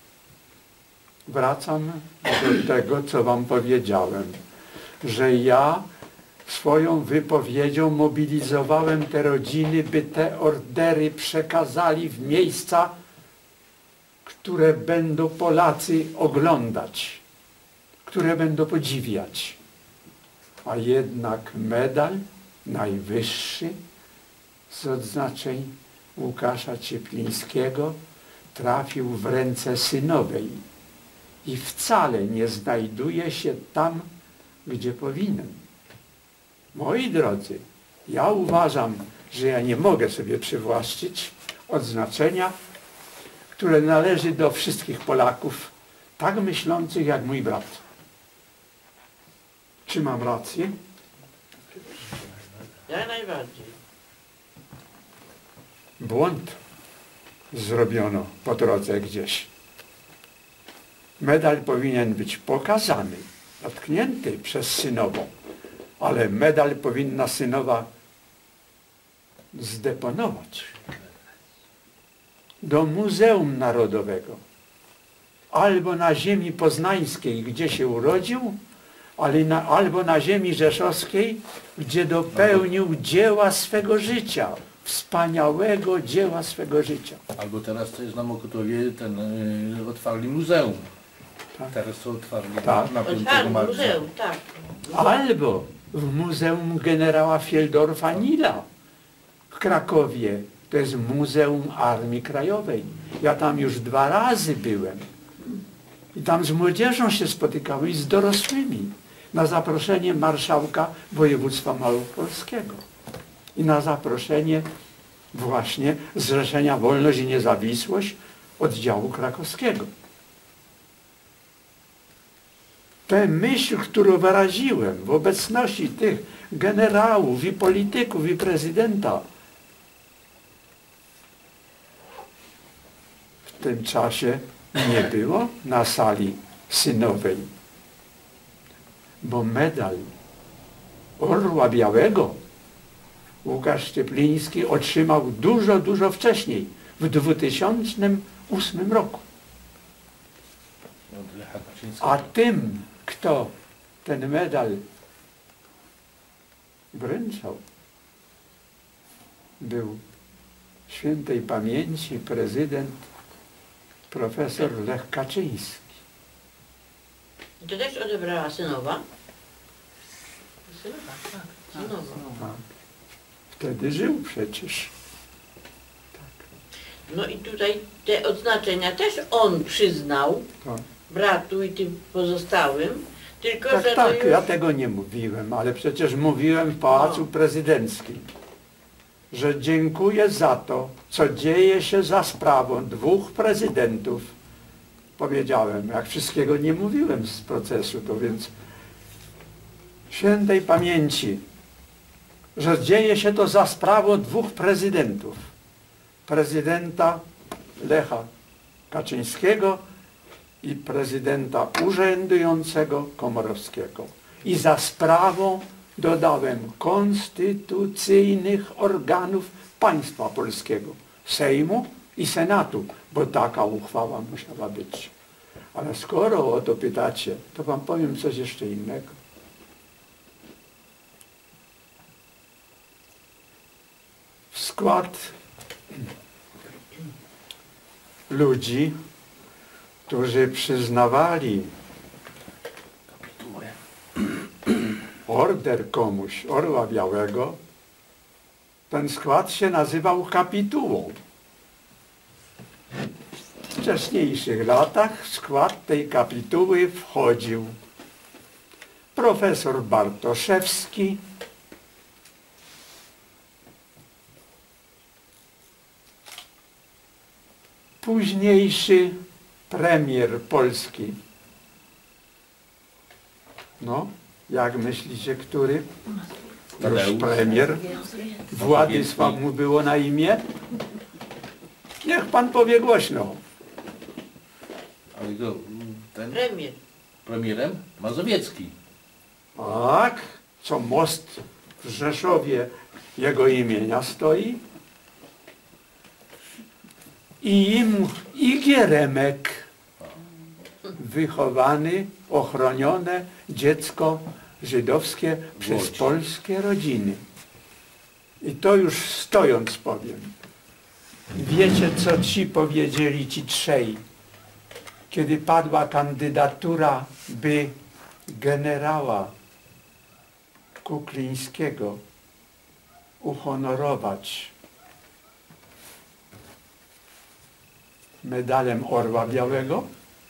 Wracam do tego, co wam powiedziałem, że ja swoją wypowiedzią mobilizowałem te rodziny, by te ordery przekazali w miejsca, które będą Polacy oglądać, które będą podziwiać. A jednak medal najwyższy z odznaczeń Łukasza Cieplińskiego trafił w ręce synowej i wcale nie znajduje się tam, gdzie powinien. Moi drodzy, ja uważam, że ja nie mogę sobie przywłaszczyć odznaczenia, które należy do wszystkich Polaków, tak myślących jak mój brat. Czy mam rację? Jak najbardziej. Błąd. zrobiono po drodze gdzieś. Medal powinien być pokazany, dotknięty przez synową, ale medal powinna synowa zdeponować do Muzeum Narodowego, albo na ziemi poznańskiej, gdzie się urodził, ale na, albo na ziemi rzeszowskiej, gdzie dopełnił dzieła swego życia, wspaniałego dzieła swego życia. Albo teraz to jest na Mokotowie, ten y, otwarli muzeum. Tak. Teraz to otwarli Tak. na piątego Otwarli marca. muzeum, tak. Albo w Muzeum Generała Fieldorfa Nila w Krakowie. To jest Muzeum Armii Krajowej. Ja tam już dwa razy byłem. I tam z młodzieżą się spotykały i z dorosłymi. Na zaproszenie marszałka województwa małopolskiego. I na zaproszenie właśnie Zrzeszenia Wolność i Niezawisłość oddziału krakowskiego. Tę myśl, którą wyraziłem w obecności tych generałów i polityków i prezydenta, w tym czasie nie było na sali synowej, bo medal Orła Białego Łukasz Szczepliński otrzymał dużo, dużo wcześniej, w dwutysięcznym ósmym roku. Od Lecha Kaczyńskiego. A tym, kto ten medal wręczał, był świętej pamięci prezydent profesor Lech Kaczyński. I to też odebrała synowa? Synowa, tak. Synowa. A wtedy żył przecież. No i tutaj te odznaczenia też on przyznał Tak, bratu i tym pozostałym, tylko tak, że to tak, już... ja tego nie mówiłem, ale przecież mówiłem w Pałacu No. Prezydenckim, że dziękuję za to, co dzieje się za sprawą dwóch prezydentów. Powiedziałem, jak wszystkiego nie mówiłem z procesu, to więc świętej pamięci, że dzieje się to za sprawą dwóch prezydentów. Prezydenta Lecha Kaczyńskiego i prezydenta urzędującego Komorowskiego. I za sprawą, dodałem, konstytucyjnych organów państwa polskiego, Sejmu i Senatu, bo taka uchwała musiała być. Ale skoro o to pytacie, to wam powiem coś jeszcze innego. W skład ludzi, którzy przyznawali order komuś, Orła Białego, ten skład się nazywał kapitułą. W wcześniejszych latach w skład tej kapituły wchodził profesor Bartoszewski, późniejszy premier Polski. No, jak myślicie, który? Już Tadeusz. premier. Władysław mu było na imię? Niech pan powie głośno. Ale go, ten Premier. premierem Mazowiecki. Tak, co most w Rzeszowie jego imienia stoi. I im i Gieremek, wychowany, ochronione dziecko żydowskie przez Łódź. polskie rodziny. I to już stojąc powiem. Wiecie, co ci powiedzieli, ci trzej, kiedy padła kandydatura, by generała Kuklińskiego uhonorować medalem Orła Białego?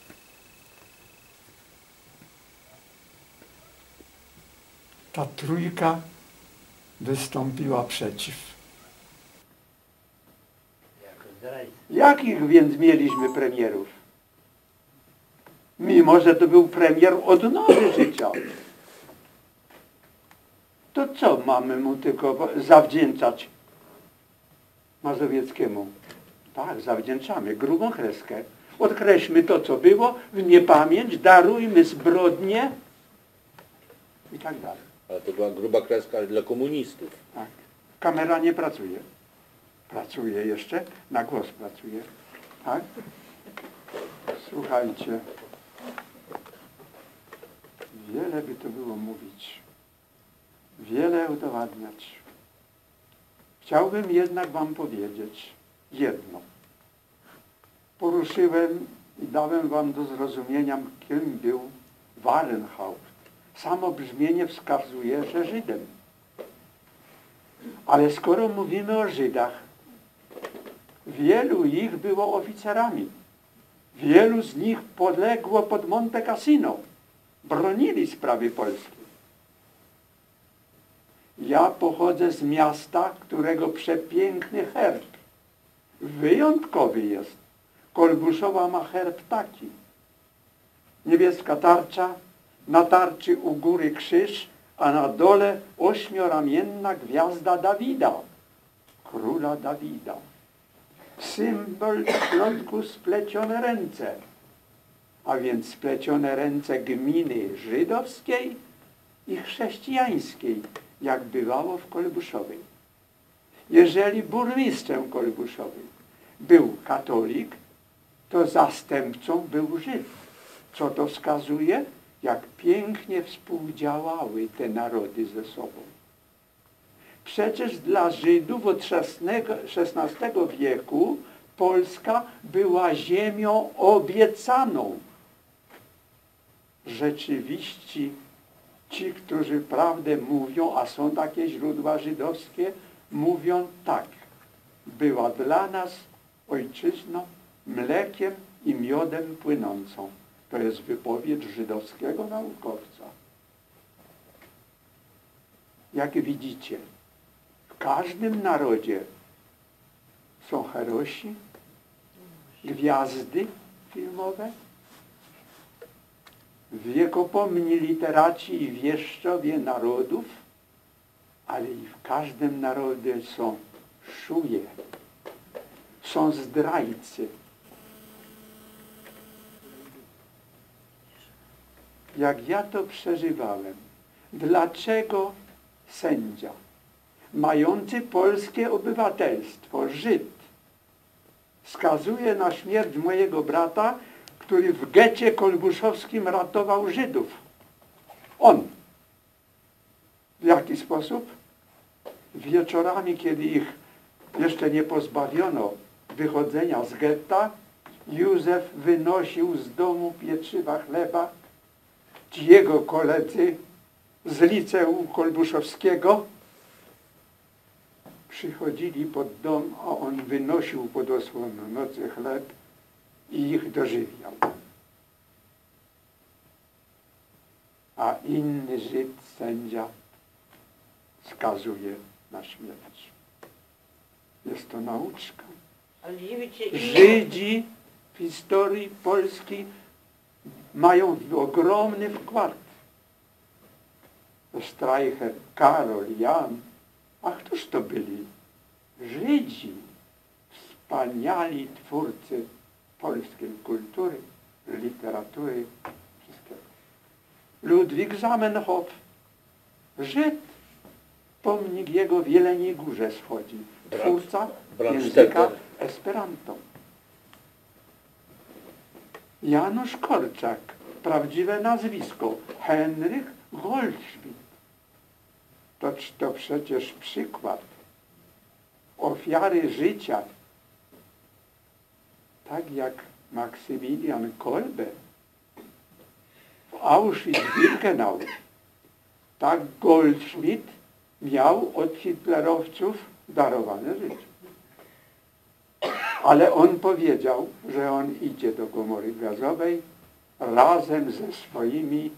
Ta trójka wystąpiła przeciw. Jakich więc mieliśmy premierów? Mimo że to był premier odnowy życia. To co mamy mu tylko zawdzięczać Mazowieckiemu? Tak, zawdzięczamy grubą kreskę. Odkreślmy to, co było, w niepamięć, darujmy zbrodnie i tak dalej. Ale to była gruba kreska dla komunistów. Tak. Kamera nie pracuje. Pracuje jeszcze, na głos pracuje. Tak? Słuchajcie. Wiele by to było mówić. Wiele udowadniać. Chciałbym jednak wam powiedzieć jedno. Poruszyłem i dałem wam do zrozumienia, kim był Wallenhaupt. Samo brzmienie wskazuje, że Żydem. Ale skoro mówimy o Żydach, wielu ich było oficerami. Wielu z nich podległo pod Monte Cassino. Bronili sprawy polskiej. Ja pochodzę z miasta, którego przepiękny herb, wyjątkowy jest. Kolbuszowa ma herb taki. Niebieska tarcza, na tarczy u góry krzyż, a na dole ośmioramienna gwiazda Dawida, króla Dawida. Symbol w środku splecione ręce, a więc splecione ręce gminy żydowskiej i chrześcijańskiej, jak bywało w Kolbuszowej. Jeżeli burmistrzem Kolbuszowej był katolik, to zastępcą był Żyd. Co to wskazuje? Jak pięknie współdziałały te narody ze sobą. Przecież dla Żydów od szesnastego wieku Polska była ziemią obiecaną. Rzeczywiście ci, którzy prawdę mówią, a są takie źródła żydowskie, mówią tak. Była dla nas ojczyzną mlekiem i miodem płynącą. To jest wypowiedź żydowskiego naukowca. Jak widzicie, w każdym narodzie są herosi, gwiazdy filmowe, wiekopomni literaci i wieszczowie narodów, ale i w każdym narodzie są szuje, są zdrajcy. Jak ja to przeżywałem, dlaczego sędzia mający polskie obywatelstwo, Żyd, skazuje na śmierć mojego brata, który w getcie kolbuszowskim ratował Żydów. On. W jaki sposób? Wieczorami, kiedy ich jeszcze nie pozbawiono wychodzenia z getta, Józef wynosił z domu pieczywa chleba. Ci jego koledzy z liceum kolbuszowskiego przychodzili pod dom, a on wynosił pod osłoną nocy chleb i ich dożywiał. A inny Żyd, sędzia, skazuje na śmierć. Jest to nauczka. Ale nie wiecie, Żydzi w historii Polski mają ogromny wkład. Streicher, Karol, Jan. A któż to byli? Żydzi. Wspaniali twórcy polskiej kultury, literatury, wszystkiego. Ludwik Zamenhof, Żyd. Pomnik jego w Jeleniej Górze schodzi. Twórca języka Esperanto. Janusz Korczak, prawdziwe nazwisko, Henryk Goldschmidt. To, to przecież przykład ofiary życia. Tak jak Maksymilian Kolbe w Auschwitz-Birkenau, tak Goldschmidt miał od hitlerowców darowane życie. Ale on powiedział, że on idzie do komory gazowej razem ze swoimi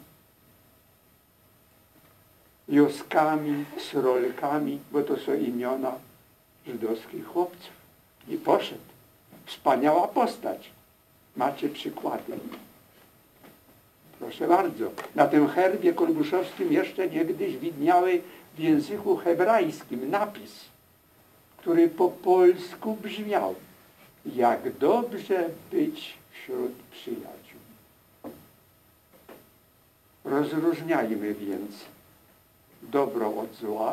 Joskami, Srolkami, bo to są imiona żydowskich chłopców. I poszedł. Wspaniała postać. Macie przykłady. Proszę bardzo. Na tym herbie kolbuszowskim jeszcze niegdyś widniały w języku hebrajskim napis, który po polsku brzmiał: jak dobrze być wśród przyjaciół. Rozróżniajmy więc dobro od zła,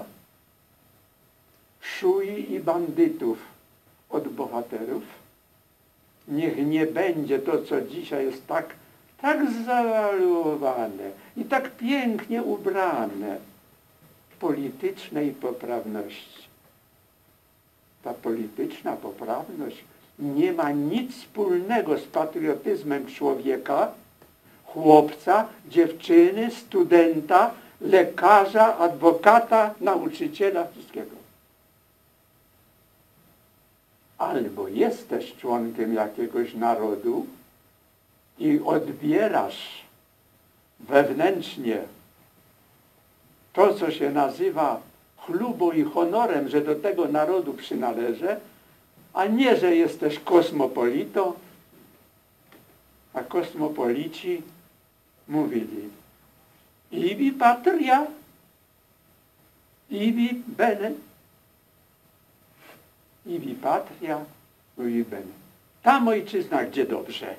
szui i bandytów od bohaterów. Niech nie będzie to, co dzisiaj jest tak, tak zawaluowane i tak pięknie ubrane, politycznej poprawności. Ta polityczna poprawność nie ma nic wspólnego z patriotyzmem człowieka, chłopca, dziewczyny, studenta, lekarza, adwokata, nauczyciela, wszystkiego. Albo jesteś członkiem jakiegoś narodu i odbierasz wewnętrznie to, co się nazywa chlubą i honorem, że do tego narodu przynależę, a nie, że jesteś kosmopolitą, a kosmopolici mówili ibi patria, ibi bene, ibi patria, ibi bene. Tam ojczyzna, gdzie dobrze.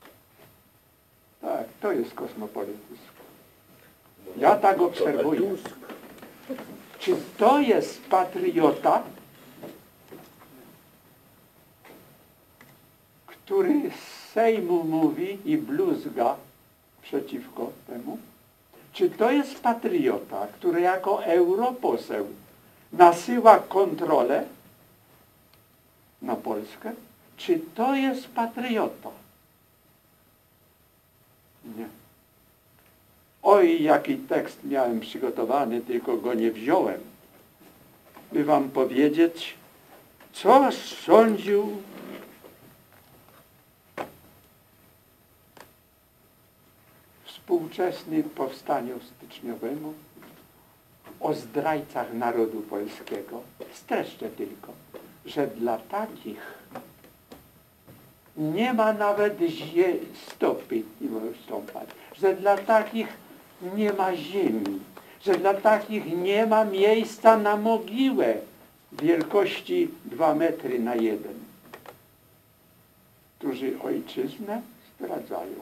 Tak, to jest kosmopolityzm. Ja tak obserwuję. Czy to jest patriota, który z Sejmu mówi i bluzga przeciwko temu? Czy to jest patriota, który jako europoseł nasyła kontrolę na Polskę? Czy to jest patriota? Nie. Oj, jaki tekst miałem przygotowany, tylko go nie wziąłem, by wam powiedzieć, co sądził współczesny powstaniu styczniowemu o zdrajcach narodu polskiego. Streszczę tylko, że dla takich nie ma nawet stopy, nie możesz stąpać, że dla takich nie ma ziemi, że dla takich nie ma miejsca na mogiłę wielkości dwa metry na jeden, którzy ojczyznę zdradzają.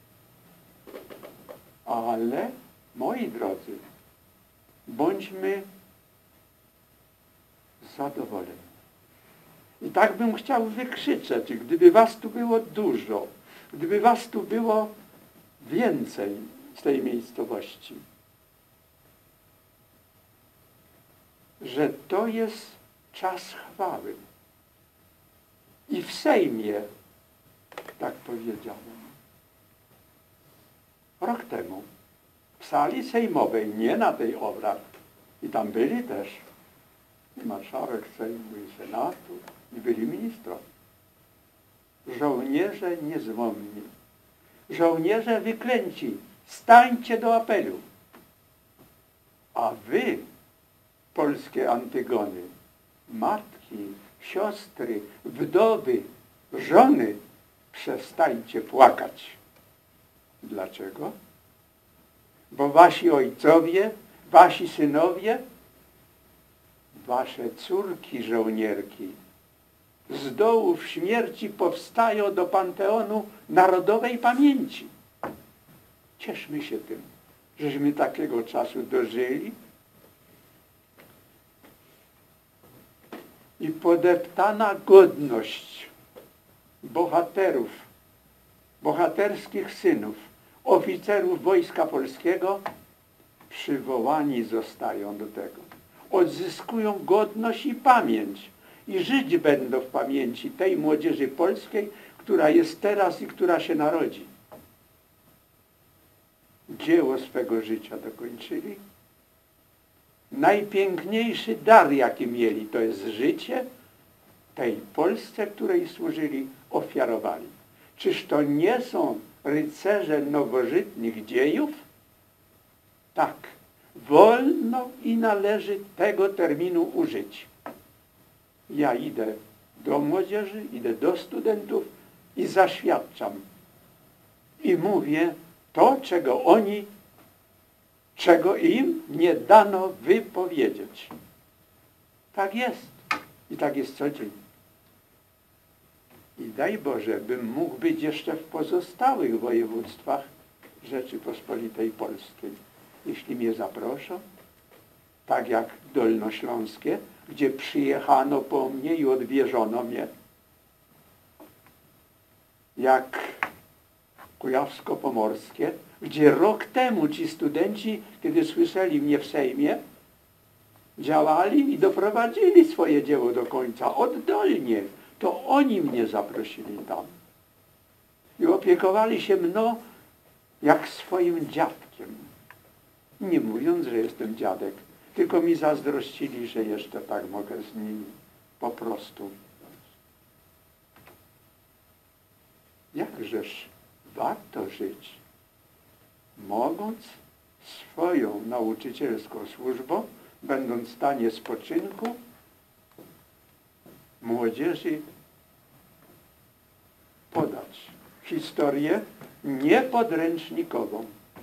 Ale, moi drodzy, bądźmy zadowoleni. I tak bym chciał wykrzyczeć, gdyby was tu było dużo, gdyby was tu było więcej z tej miejscowości, że to jest czas chwały. I w Sejmie, tak powiedziałem, rok temu, w sali sejmowej, nie na tej obrad, i tam byli też i marszałek Sejmu i Senatu, i byli ministrowie. Żołnierze niezłomni, żołnierze wyklęci, stańcie do apelu. A wy, polskie Antygony, matki, siostry, wdowy, żony, przestańcie płakać. Dlaczego? Bo wasi ojcowie, wasi synowie, wasze córki żołnierki z dołów śmierci powstają do Panteonu Narodowej Pamięci. Cieszmy się tym, żeśmy takiego czasu dożyli i podeptana godność bohaterów, bohaterskich synów, oficerów Wojska Polskiego przywołani zostają do tego. Odzyskują godność i pamięć i żyć będą w pamięci tej młodzieży polskiej, która jest teraz i która się narodzi. Dzieło swego życia dokończyli. Najpiękniejszy dar, jaki mieli, to jest życie tej Polsce, której służyli, ofiarowali. Czyż to nie są rycerze nowożytnych dziejów? Tak. Wolno i należy tego terminu użyć. Ja idę do młodzieży, idę do studentów i zaświadczam. I mówię to, czego oni, czego im nie dano wypowiedzieć. Tak jest. I tak jest co dzień. I daj Boże, bym mógł być jeszcze w pozostałych województwach Rzeczypospolitej Polskiej. Jeśli mnie zaproszą, tak jak Dolnośląskie, gdzie przyjechano po mnie i odwieżono mnie, jak Kujawsko-Pomorskie, gdzie rok temu ci studenci, kiedy słyszeli mnie w Sejmie, działali i doprowadzili swoje dzieło do końca, oddolnie. To oni mnie zaprosili tam. I opiekowali się mną jak swoim dziadkiem. Nie mówiąc, że jestem dziadek, tylko mi zazdrościli, że jeszcze tak mogę z nimi po prostu. Jakżeż warto żyć, mogąc swoją nauczycielską służbą, będąc w stanie spoczynku, młodzieży podać historię niepodręcznikową.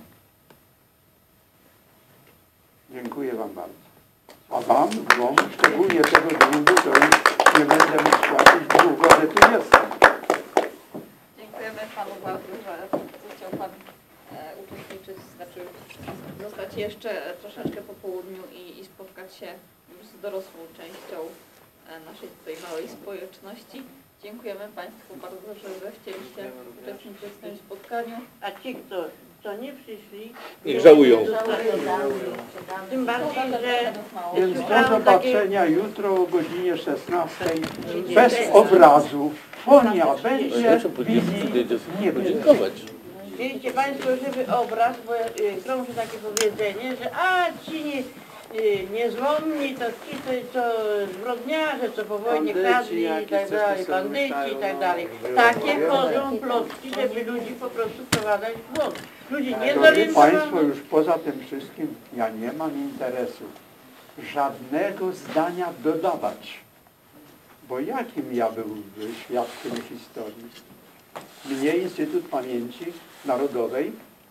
Dziękuję Wam bardzo. A Wam, Wam, szczególnie tego długu, to już nie będę mógł płacić długo, że tu jestem. Dziękujemy Panu bardzo, że chciał Pan e, uczestniczyć, znaczy zostać jeszcze troszeczkę po południu i, i spotkać się już z dorosłą częścią e, naszej tutaj małej społeczności. Dziękujemy Państwu bardzo, że zechcieliście uczestniczyć w tym spotkaniu. A ci, kto, kto nie przyszli, Niech żałują. tym bardziej, że Więc do słyszałam takie... zobaczenia jutro o godzinie szesnastej bez obrazu. Fonia będzie Zawsze powinien wizji nie będzie. podziękować. Wiecie Państwo, żeby obraz, bo y, krąży takie powiedzenie, że a ci nie, y, niezłomni, to ci to, to zbrodniarze, co po wojnie Bandyci kradli i jakieś, tak coś dalej, to bandyci sobie i tak no, dalej. no, Takie no, chodzą plotki, żeby ludzi po prostu wprowadzać w błąd. Ludzi nie Drodzy zorientowano. Państwo, już poza tym wszystkim ja nie mam interesu żadnego zdania dodawać. Bo jakim ja był świadkiem historii? Mnie Instytut Pamięci Narodowej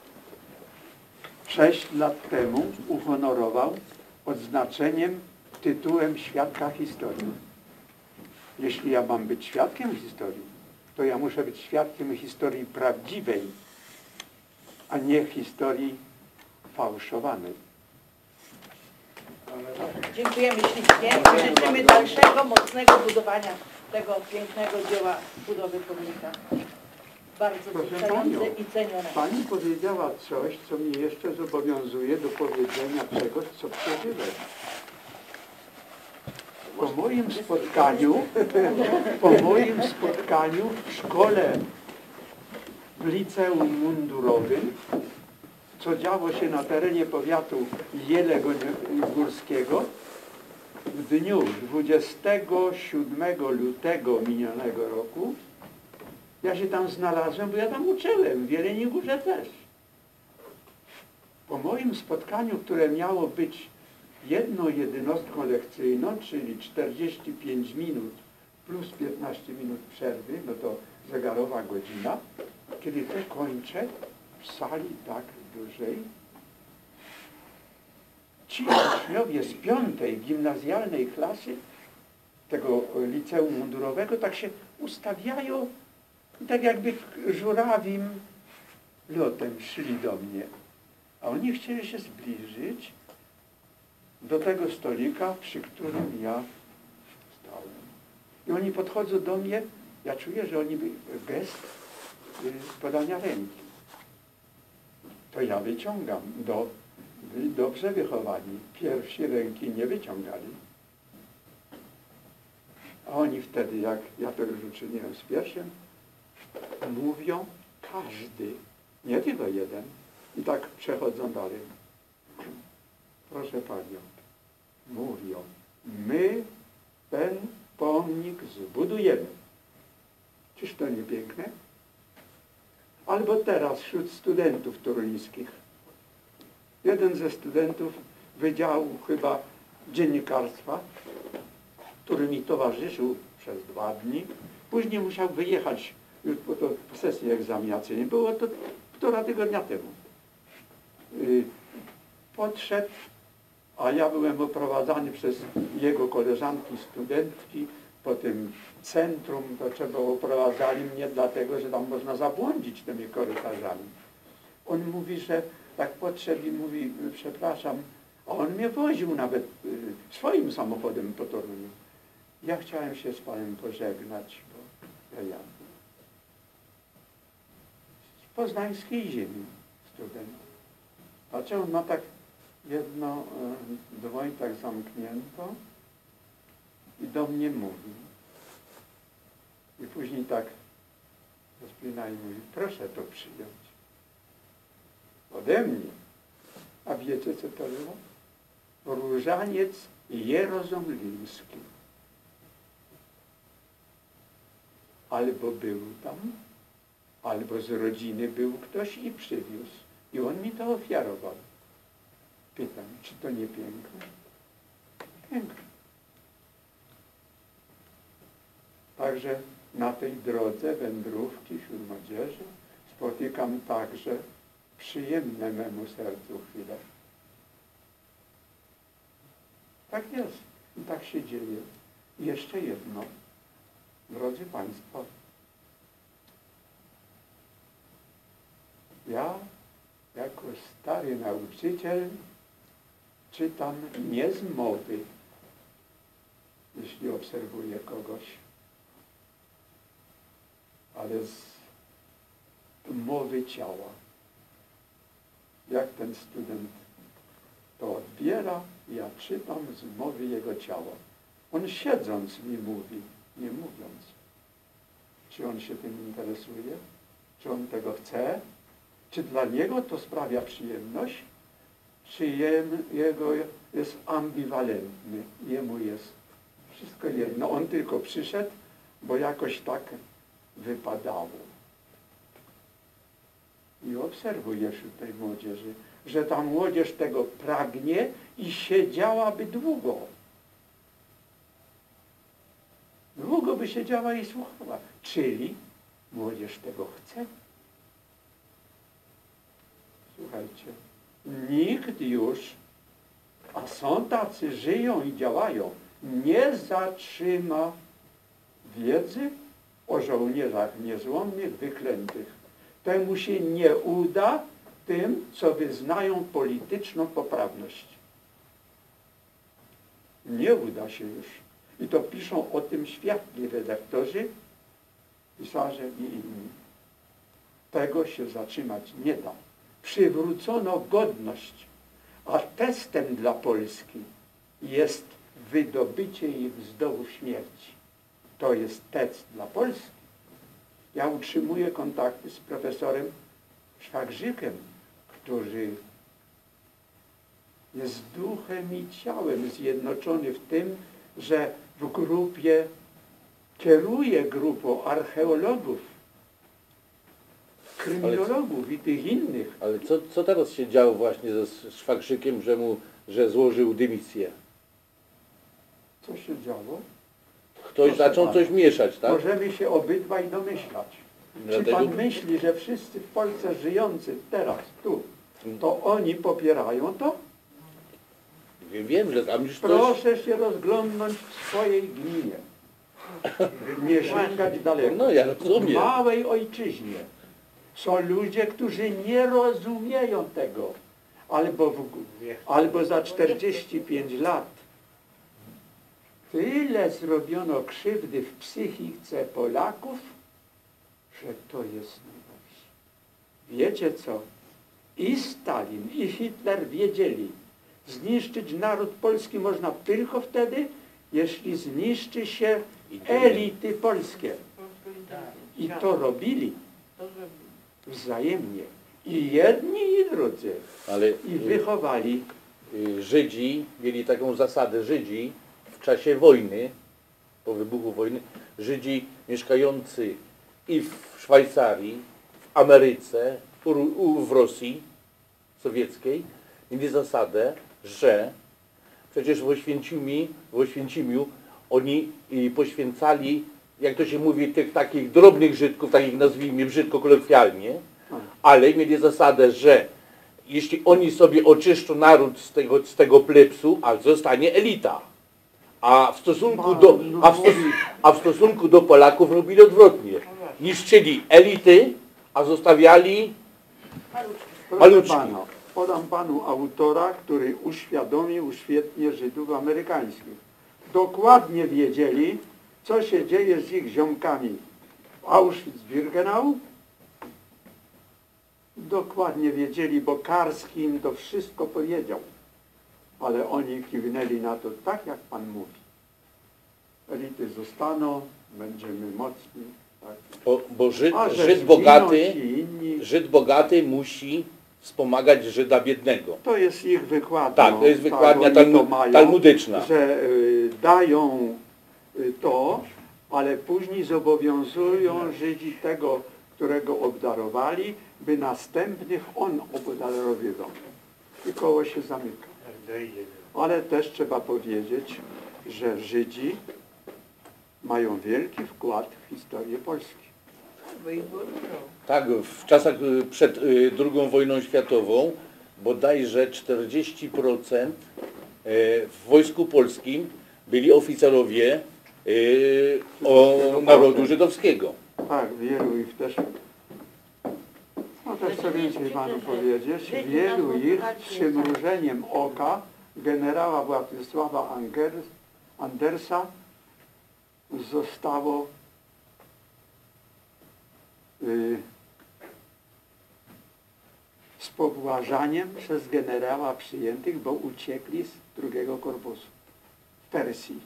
sześć lat temu uhonorował odznaczeniem tytułem świadka historii. Jeśli ja mam być świadkiem historii, to ja muszę być świadkiem historii prawdziwej, a nie historii fałszowanej. Dziękujemy ślicznie i życzymy dalszego, mocnego budowania tego pięknego dzieła budowy pomnika. Bardzo Proszę wzruszające Panią, i cenione. Pani powiedziała coś, co mnie jeszcze zobowiązuje do powiedzenia czegoś, co przeżyłem. Po moim spotkaniu, po moim spotkaniu w szkole, w liceum mundurowym, co działo się na terenie powiatu Jelegogórskiego, w dniu dwudziestego siódmego lutego minionego roku, ja się tam znalazłem, bo ja tam uczyłem, w Jeleniej Górze też. Po moim spotkaniu, które miało być jedną jednostką lekcyjną, czyli czterdzieści pięć minut plus piętnaście minut przerwy, no to zegarowa godzina, kiedy to kończę w sali tak dużej, ci uczniowie z piątej gimnazjalnej klasy tego liceum mundurowego tak się ustawiają i tak jakby żurawim lotem szli do mnie. A oni chcieli się zbliżyć do tego stolika, przy którym ja stałem. I oni podchodzą do mnie, ja czuję, że oni gest podania ręki. To ja wyciągam, do, dobrze wychowani. Pierwsi ręki nie wyciągali. A oni wtedy, jak ja to już uczyniłem z pierwszym, mówią każdy, nie tylko jeden. I tak przechodzą dalej. Proszę Panią, mówią, my ten pomnik zbudujemy. Czyż to nie piękne? Albo teraz wśród studentów toruńskich. Jeden ze studentów Wydziału chyba Dziennikarstwa, który mi towarzyszył przez dwa dni, później musiał wyjechać już po to w sesji egzaminacyjnej. Było to półtora tygodnia temu. Yy, podszedł, a ja byłem oprowadzany przez jego koleżanki, studentki po tym centrum, to trzeba oprowadzali mnie dlatego, że tam można zabłądzić tymi korytarzami. On mówi, że tak podszedł i mówi, przepraszam, a on mnie woził nawet y, swoim samochodem po Toruniu. Ja chciałem się z panem pożegnać, bo ja jadę. Z poznańskiej ziemi student. Patrzę, on ma tak jedno y, dłoń tak zamknięto i do mnie mówi. I później tak rozpina i mówi, proszę to przyjąć. Ode mnie. A wiecie, co to było? Różaniec jerozolimski. Albo był tam, albo z rodziny był ktoś i przywiózł. I on mi to ofiarował. Pytam, czy to nie piękne? Piękne. Także na tej drodze wędrówki wśród młodzieży spotykam także przyjemne memu sercu chwile. Tak jest i tak się dzieje. I jeszcze jedno, drodzy Państwo, ja jako stary nauczyciel czytam nie z mowy, jeśli obserwuję kogoś, ale z mowy ciała. Jak ten student to odbiera, ja czytam z mowy jego ciała. On siedząc mi mówi, nie mówiąc. Czy on się tym interesuje? Czy on tego chce? Czy dla niego to sprawia przyjemność? Czy jego jest ambiwalentny? Jemu jest wszystko jedno. On tylko przyszedł, bo jakoś tak wypadało. I obserwujesz u tej młodzieży, że ta młodzież tego pragnie i siedziałaby długo. Długo by siedziała i słuchała. Czyli młodzież tego chce. Słuchajcie, nikt już, a są tacy, żyją i działają, nie zatrzyma wiedzy o żołnierzach niezłomnych, wyklętych. Temu się nie uda tym, co wyznają polityczną poprawność. Nie uda się już. I to piszą o tym światli redaktorzy, pisarze i inni. Tego się zatrzymać nie da. Przywrócono godność, a testem dla Polski jest wydobycie ich z dołu śmierci. To jest test dla Polski. Ja utrzymuję kontakty z profesorem Szwagrzykiem, który jest duchem i ciałem zjednoczony w tym, że w grupie kieruje grupą archeologów, kryminologów i tych innych. Ale co, co teraz się działo właśnie ze Szwagrzykiem, że mu, że złożył dymisję? Co się działo? Ktoś Proszę zaczął pana, coś mieszać, tak? Możemy się obydwaj domyślać. Dlatego... Czy pan myśli, że wszyscy w Polsce żyjący teraz, tu, to oni popierają to? Wiem, wiem, że tam już coś... Proszę się rozglądnąć w swojej gminie. Nie sięgać daleko. No ja W rozumiem. małej ojczyźnie są ludzie, którzy nie rozumieją tego. Albo, w, albo za czterdzieści pięć lat tyle zrobiono krzywdy w psychice Polaków, że to jest najgorsze. Wiecie co? I Stalin, i Hitler wiedzieli, zniszczyć naród polski można tylko wtedy, jeśli zniszczy się elity polskie. I to robili wzajemnie. I jedni, i drudzy. Ale I wychowali. Żydzi mieli taką zasadę, Żydzi w czasie wojny, po wybuchu wojny, Żydzi mieszkający i w Szwajcarii, w Ameryce, u, u, w Rosji sowieckiej, mieli zasadę, że przecież w Oświęcimiu, w Oświęcimiu oni poświęcali, jak to się mówi, tych takich drobnych Żydków, takich nazwijmy brzydko kolokwialnie, ale mieli zasadę, że jeśli oni sobie oczyszczą naród z tego, z tego plebsu, a zostanie elita. A w stosunku do, a w stos, a w stosunku do Polaków robili odwrotnie. Niszczyli elity, a zostawiali Proszę maluczki. pana, podam panu autora, który uświadomił świetnie Żydów amerykańskich. Dokładnie wiedzieli, co się dzieje z ich ziomkami w Auschwitz-Birkenau. Dokładnie wiedzieli, bo Karski im to wszystko powiedział. Ale oni kiwnęli na to tak, jak pan mówi. Elity zostaną, będziemy mocni. Tak. Bo, bo Żyd, A, że Żyd, zginą bogaty, ci inni, Żyd bogaty musi wspomagać Żyda biednego. to jest ich wykładnia. Tak, to jest wykładnia tak, oni talmu- to mają, talmudyczna. że y, dają y, to, ale później zobowiązują Żydzi tego, którego obdarowali, by następnych on obdarowywał. I koło się zamyka. Ale też trzeba powiedzieć, że Żydzi mają wielki wkład w historię Polski. Tak, w czasach y, przed y, drugą wojną światową bodajże czterdzieści procent y, w Wojsku Polskim byli oficerowie y, o narodu żydowskiego. Tak, wielu ich też, no też co więcej panu powiedzieć, wielu ich z przymrużeniem oka generała Władysława Angers, Andersa zostało y, z pobłażaniem przez generała przyjętych, bo uciekli z drugiego korpusu w Persji.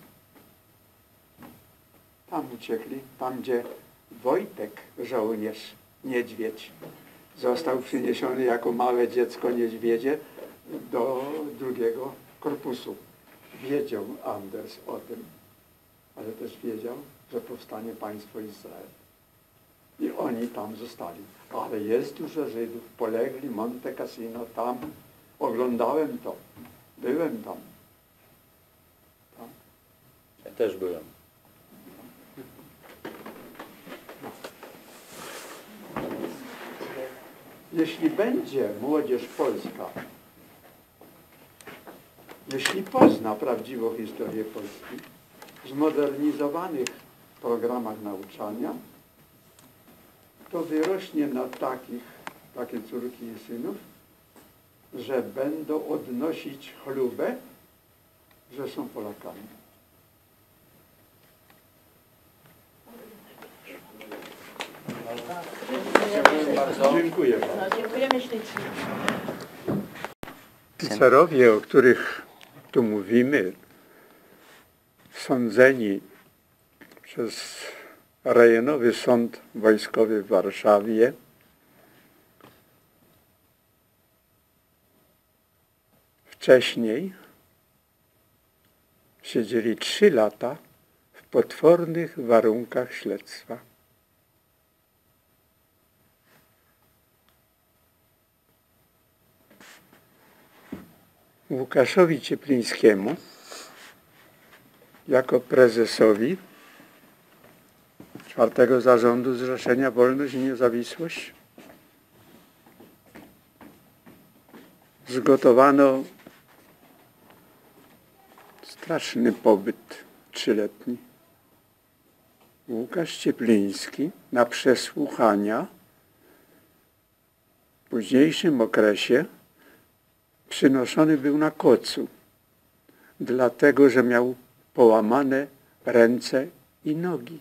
Tam uciekli, tam gdzie Wojtek, żołnierz, niedźwiedź, został przyniesiony jako małe dziecko niedźwiedzie do drugiego korpusu. Wiedział Anders o tym, ale też wiedział, że powstanie państwo Izrael. I oni tam zostali. Ale jest dużo Żydów, polegli, Monte Cassino, tam. Oglądałem to. Byłem tam. tam. Ja też byłem. Jeśli będzie młodzież polska, jeśli pozna prawdziwą historię Polski, w zmodernizowanych programach nauczania, to wyrośnie na takich, takie córki i synów, że będą odnosić chlubę, że są Polakami. Dziękuję bardzo. No, dziękujemy ślicznie. Oficerowie, o których tu mówimy, sądzeni przez rejonowy sąd wojskowy w Warszawie, wcześniej siedzieli trzy lata w potwornych warunkach śledztwa. Łukaszowi Cieplińskiemu jako prezesowi czwartego Zarządu Zrzeszenia Wolność i Niezawisłość zgotowano straszny pobyt trzyletni. Łukasz Ciepliński na przesłuchania w późniejszym okresie przynoszony był na kocu, dlatego że miał połamane ręce i nogi.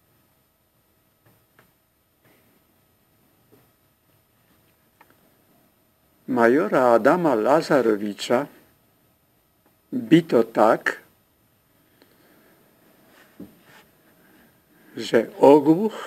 Majora Adama Lazarowicza bito tak, że ogłuchł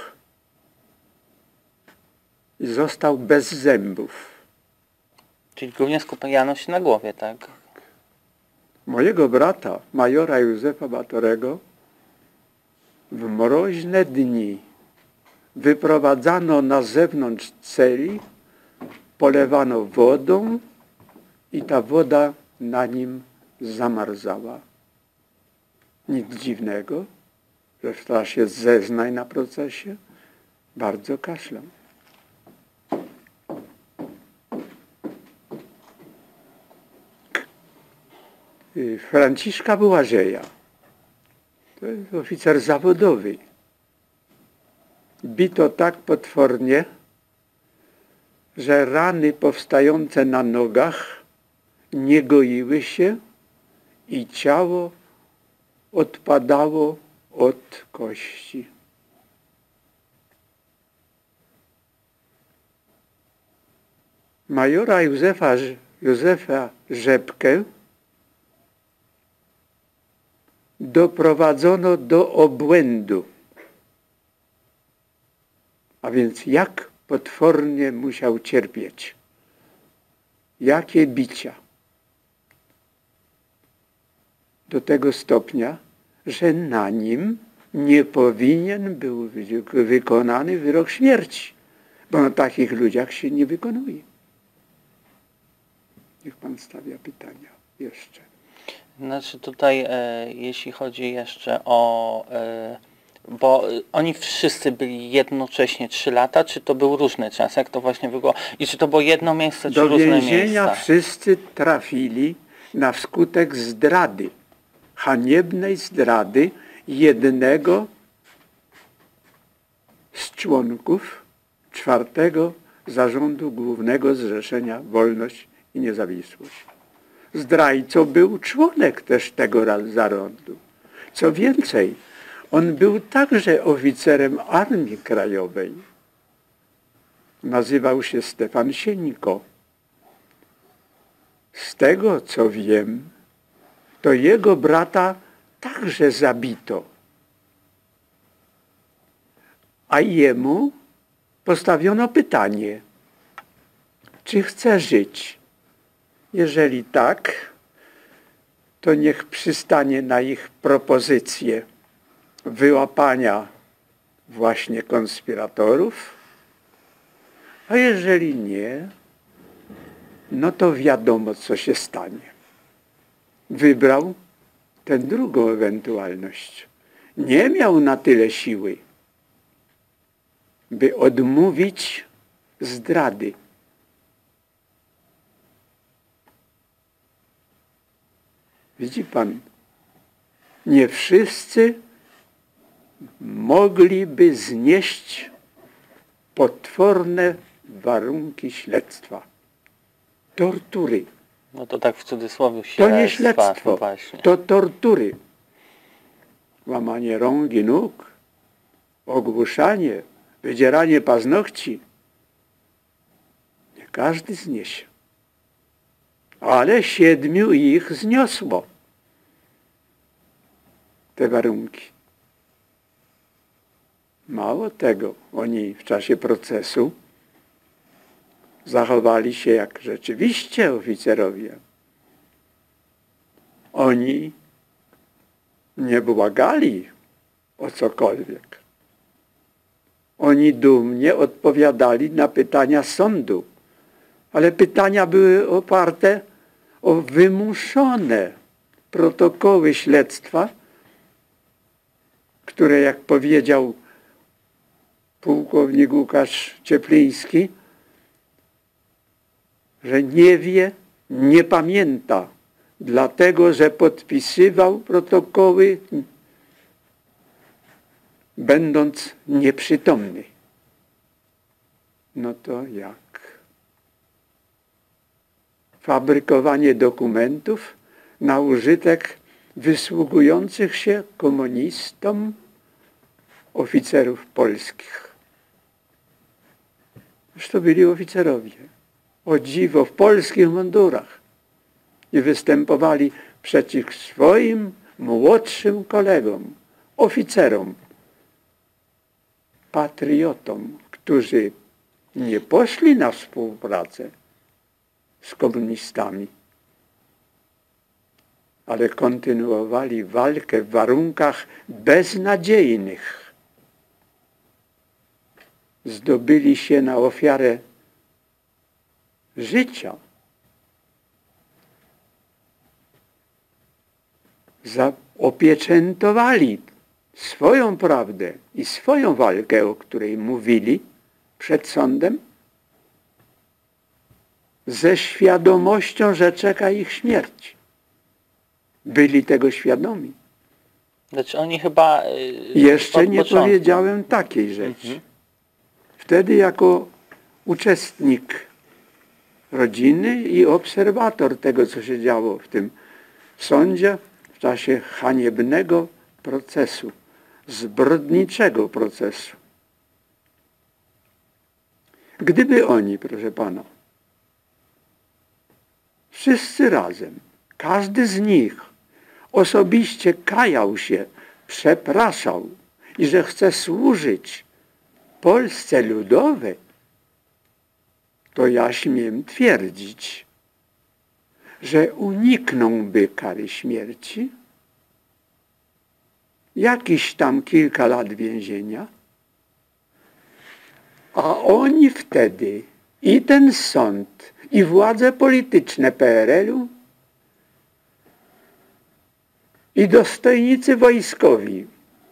i został bez zębów. Czyli głównie skupiano się na głowie, tak? Mojego brata, majora Józefa Batorego, w mroźne dni wyprowadzano na zewnątrz celi, polewano wodą i ta woda na nim zamarzała. Nic dziwnego, że w czasie zeznań na procesie bardzo kaszlał. Franciszka Błażeja To jest oficer zawodowy. Bito tak potwornie, że rany powstające na nogach nie goiły się i ciało odpadało od kości. Majora Józefa, Józefa Rzepkę doprowadzono do obłędu. A więc jak potwornie musiał cierpieć. Jakie bicia. Do tego stopnia, że na nim nie powinien był wykonany wyrok śmierci, bo na takich ludziach się nie wykonuje. Niech pan stawia pytania jeszcze. Znaczy tutaj, e, jeśli chodzi jeszcze o... E, bo oni wszyscy byli jednocześnie trzy lata, czy to był różny czas? Jak to właśnie wyglądało? I czy to było jedno miejsce, czy Do różne miejsca? więzienia wszyscy trafili na skutek zdrady, haniebnej zdrady jednego z członków czwartego Zarządu Głównego Zrzeszenia Wolność i Niezawisłość. Zdrajcą był członek też tego zarządu. Co więcej, on był także oficerem Armii Krajowej. Nazywał się Stefan Sieńko. Z tego, co wiem, to jego brata także zabito. A jemu postawiono pytanie, czy chce żyć. Jeżeli tak, to niech przystanie na ich propozycję wyłapania właśnie konspiratorów, a jeżeli nie, no to wiadomo, co się stanie. Wybrał tę drugą ewentualność. Nie miał na tyle siły, by odmówić zdrady. Widzi pan, nie wszyscy mogliby znieść potworne warunki śledztwa. Tortury. No to tak w cudzysłowie To nie śledztwa, śledztwo, no właśnie. to tortury. Łamanie rąk i nóg, ogłuszanie, wydzieranie paznokci. Nie każdy zniesie. Ale siedmiu ich zniosło te warunki. Mało tego, oni w czasie procesu zachowali się jak rzeczywiście oficerowie. Oni nie błagali o cokolwiek. Oni dumnie odpowiadali na pytania sądu, ale pytania były oparte o wymuszone protokoły śledztwa, które, jak powiedział pułkownik Łukasz Ciepliński, że nie wie, nie pamięta, dlatego że podpisywał protokoły, będąc nieprzytomny. No to jak? Fabrykowanie dokumentów na użytek wysługujących się komunistom oficerów polskich. Zresztą byli oficerowie. O dziwo, w polskich mundurach. I występowali przeciw swoim młodszym kolegom, oficerom, patriotom, którzy nie poszli na współpracę z komunistami, ale kontynuowali walkę w warunkach beznadziejnych. Zdobyli się na ofiarę życia. Zaopieczętowali swoją prawdę i swoją walkę, o której mówili przed sądem, ze świadomością, że czeka ich śmierć. Byli tego świadomi. Znaczy oni chyba... Yy, Jeszcze od nie początku. powiedziałem takiej rzeczy. Mhm. Wtedy jako uczestnik rodziny i obserwator tego, co się działo w tym sądzie w czasie haniebnego procesu, zbrodniczego procesu. Gdyby oni, proszę pana, wszyscy razem, każdy z nich osobiście kajał się, przepraszał i że chce służyć Polsce Ludowej, to ja śmiem twierdzić, że uniknąłby kary śmierci, jakiś tam kilka lat więzienia, a oni wtedy i ten sąd, i władze polityczne P R L-u, i dostojnicy wojskowi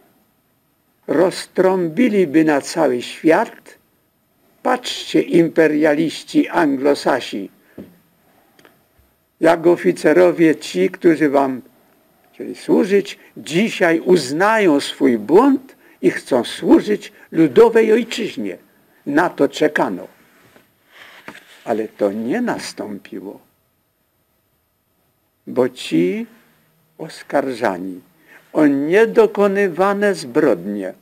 roztrąbiliby na cały świat: patrzcie, imperialiści anglosasi, jak oficerowie ci, którzy wam chcieli służyć, dzisiaj uznają swój błąd i chcą służyć ludowej ojczyźnie. Na to czekano. Ale to nie nastąpiło, bo ci oskarżani o niedokonywane zbrodnie,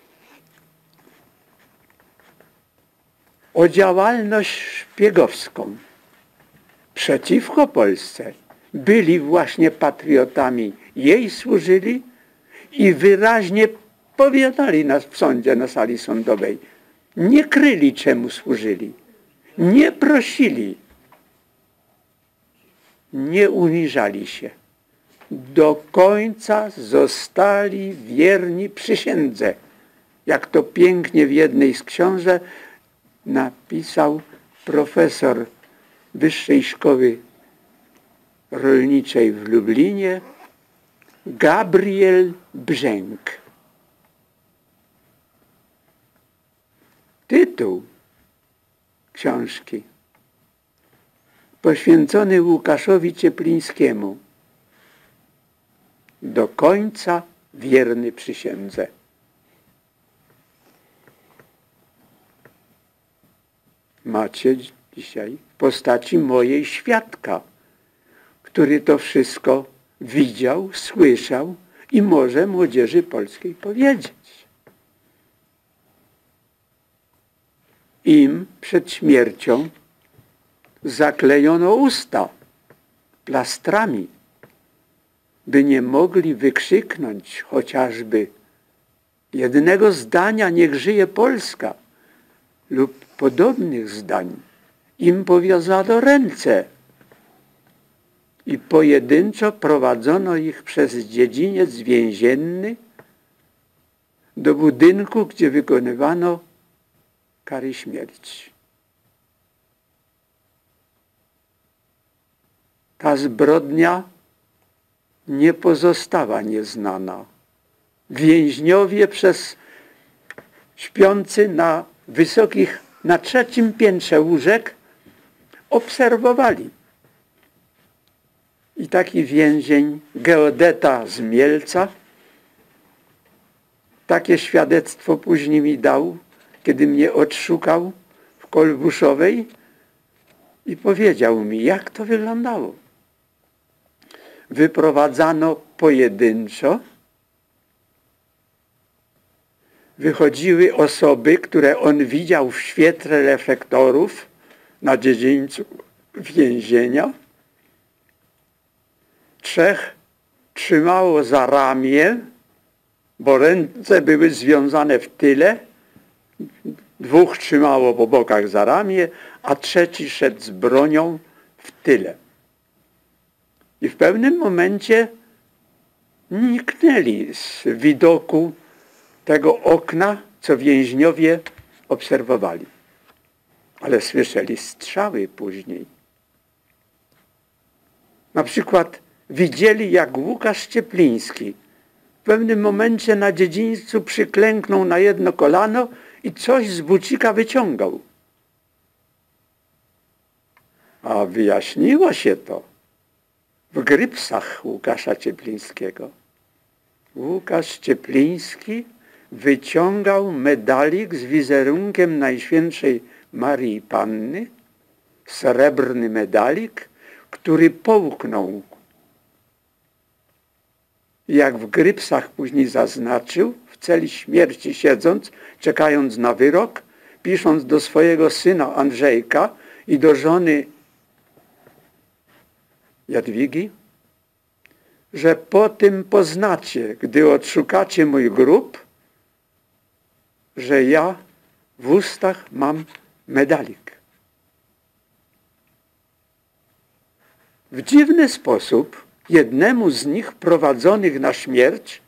o działalność szpiegowską przeciwko Polsce, byli właśnie patriotami, jej służyli i wyraźnie powiadali nas w sądzie, na sali sądowej. Nie kryli, czemu służyli. Nie prosili. Nie uniżali się. Do końca zostali wierni przysiędze. Jak to pięknie w jednej z książek napisał profesor Wyższej Szkoły Rolniczej w Lublinie Gabriel Brzęk. Tytuł książki poświęcony Łukaszowi Cieplińskiemu. Do końca wierny przysiędze. Macie dzisiaj w postaci mojej świadka, który to wszystko widział, słyszał i może młodzieży polskiej powiedzieć. Im przed śmiercią zaklejono usta plastrami, by nie mogli wykrzyknąć chociażby jednego zdania "Niech żyje Polska" lub podobnych zdań. Im powiązano ręce i pojedynczo prowadzono ich przez dziedziniec więzienny do budynku, gdzie wykonywano kary śmierci. Ta zbrodnia nie pozostała nieznana. Więźniowie przez śpiący na wysokich, na trzecim piętrze łóżek obserwowali. I taki więzień, geodeta z Mielca, takie świadectwo później mi dał, kiedy mnie odszukał w Kolbuszowej i powiedział mi, jak to wyglądało. Wyprowadzano pojedynczo, wychodziły osoby, które on widział w świetle reflektorów na dziedzińcu więzienia. Trzech trzymało za ramię, bo ręce były związane w tyle. Dwóch trzymało po bokach za ramię, a trzeci szedł z bronią w tyle. I w pewnym momencie niknęli z widoku tego okna, co więźniowie obserwowali. Ale słyszeli strzały później. Na przykład widzieli, jak Łukasz Ciepliński w pewnym momencie na dziedzińcu przyklęknął na jedno kolano i coś z bucika wyciągał. A wyjaśniło się to w grypsach Łukasza Cieplińskiego. Łukasz Ciepliński wyciągał medalik z wizerunkiem Najświętszej Marii Panny, srebrny medalik, który połknął. Jak w Grypsach później zaznaczył, w celi śmierci siedząc, czekając na wyrok, pisząc do swojego syna Andrzejka i do żony Jadwigi, że po tym poznacie, gdy odszukacie mój grób, że ja w ustach mam medalik. W dziwny sposób jednemu z nich prowadzonych na śmierć,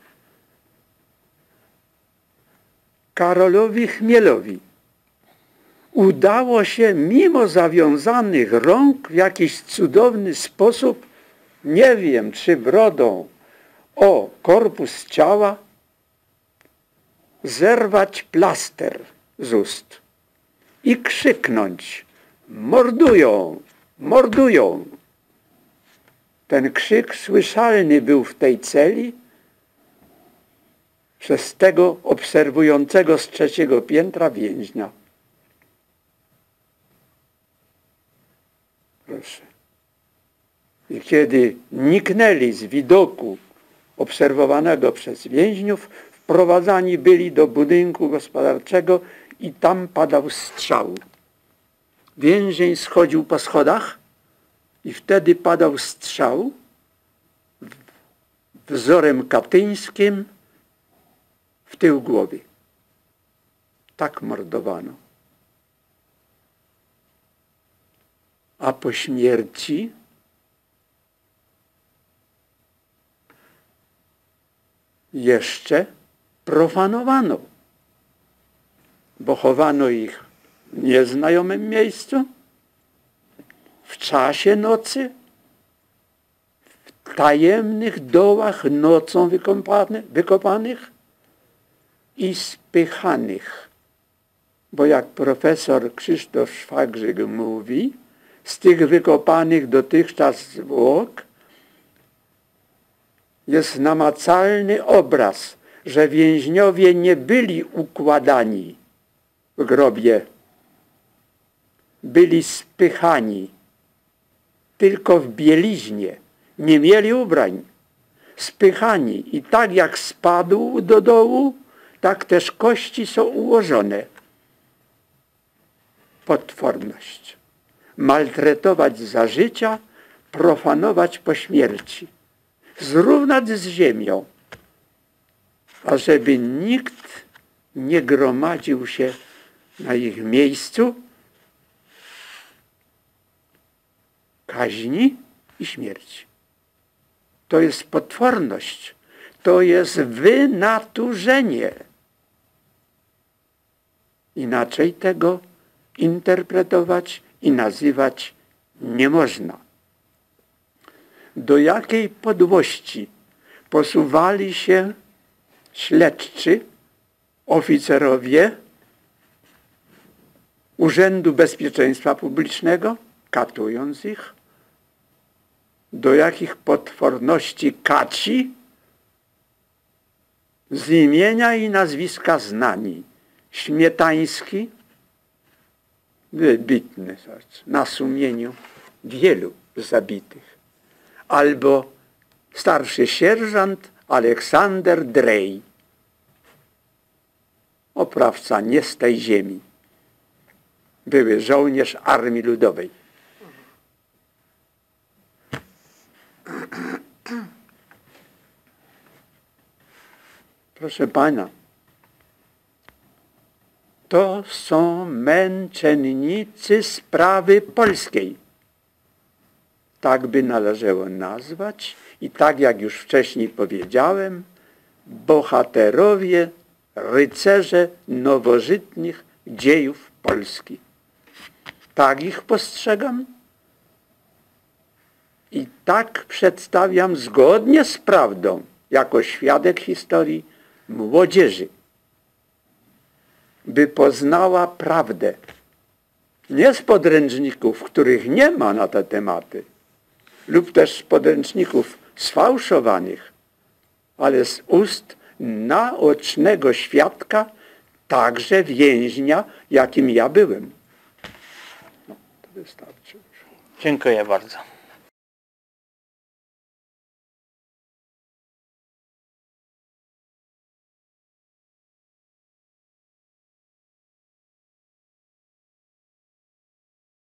Karolowi Chmielowi, udało się mimo zawiązanych rąk w jakiś cudowny sposób, nie wiem czy brodą, o korpus ciała, zerwać plaster z ust i krzyknąć: mordują, mordują. Ten krzyk słyszalny był w tej celi przez tego obserwującego z trzeciego piętra więźnia. Proszę. I kiedy niknęli z widoku obserwowanego przez więźniów, wprowadzani byli do budynku gospodarczego i tam padał strzał. Więzień schodził po schodach i wtedy padał strzał wzorem katyńskim w tył głowy. Tak mordowano. A po śmierci jeszcze profanowano, bo chowano ich w nieznajomym miejscu, w czasie nocy, w tajemnych dołach nocą wykopanych i spychanych. Bo jak profesor Krzysztof Szwagrzyk mówi, z tych wykopanych dotychczas zwłok jest namacalny obraz, że więźniowie nie byli układani w grobie, byli spychani, tylko w bieliźnie, nie mieli ubrań, spychani i tak jak spadł do dołu, tak też kości są ułożone. Potworność. Maltretować za życia, profanować po śmierci. Zrównać z ziemią, ażeby nikt nie gromadził się na ich miejscu kaźni i śmierci. To jest potworność, to jest wynaturzenie. Inaczej tego interpretować i nazywać nie można. Do jakiej podłości posuwali się śledczy, oficerowie Urzędu Bezpieczeństwa Publicznego, katując ich, do jakich potworności kaci z imienia i nazwiska znani. Śmietański, wybitny na sumieniu wielu zabitych. Albo starszy sierżant Aleksander Drej, oprawca nie z tej ziemi, były żołnierz Armii Ludowej. Proszę pana, to są męczennicy sprawy polskiej. Tak by należało nazwać i tak jak już wcześniej powiedziałem, bohaterowie, rycerze nowożytnych dziejów Polski. Tak ich postrzegam i tak przedstawiam zgodnie z prawdą, jako świadek historii, młodzieży, by poznała prawdę. Nie z podręczników, których nie ma na te tematy, lub też z podręczników sfałszowanych, ale z ust naocznego świadka, także więźnia, jakim ja byłem. No, to wystarczy. Dziękuję bardzo.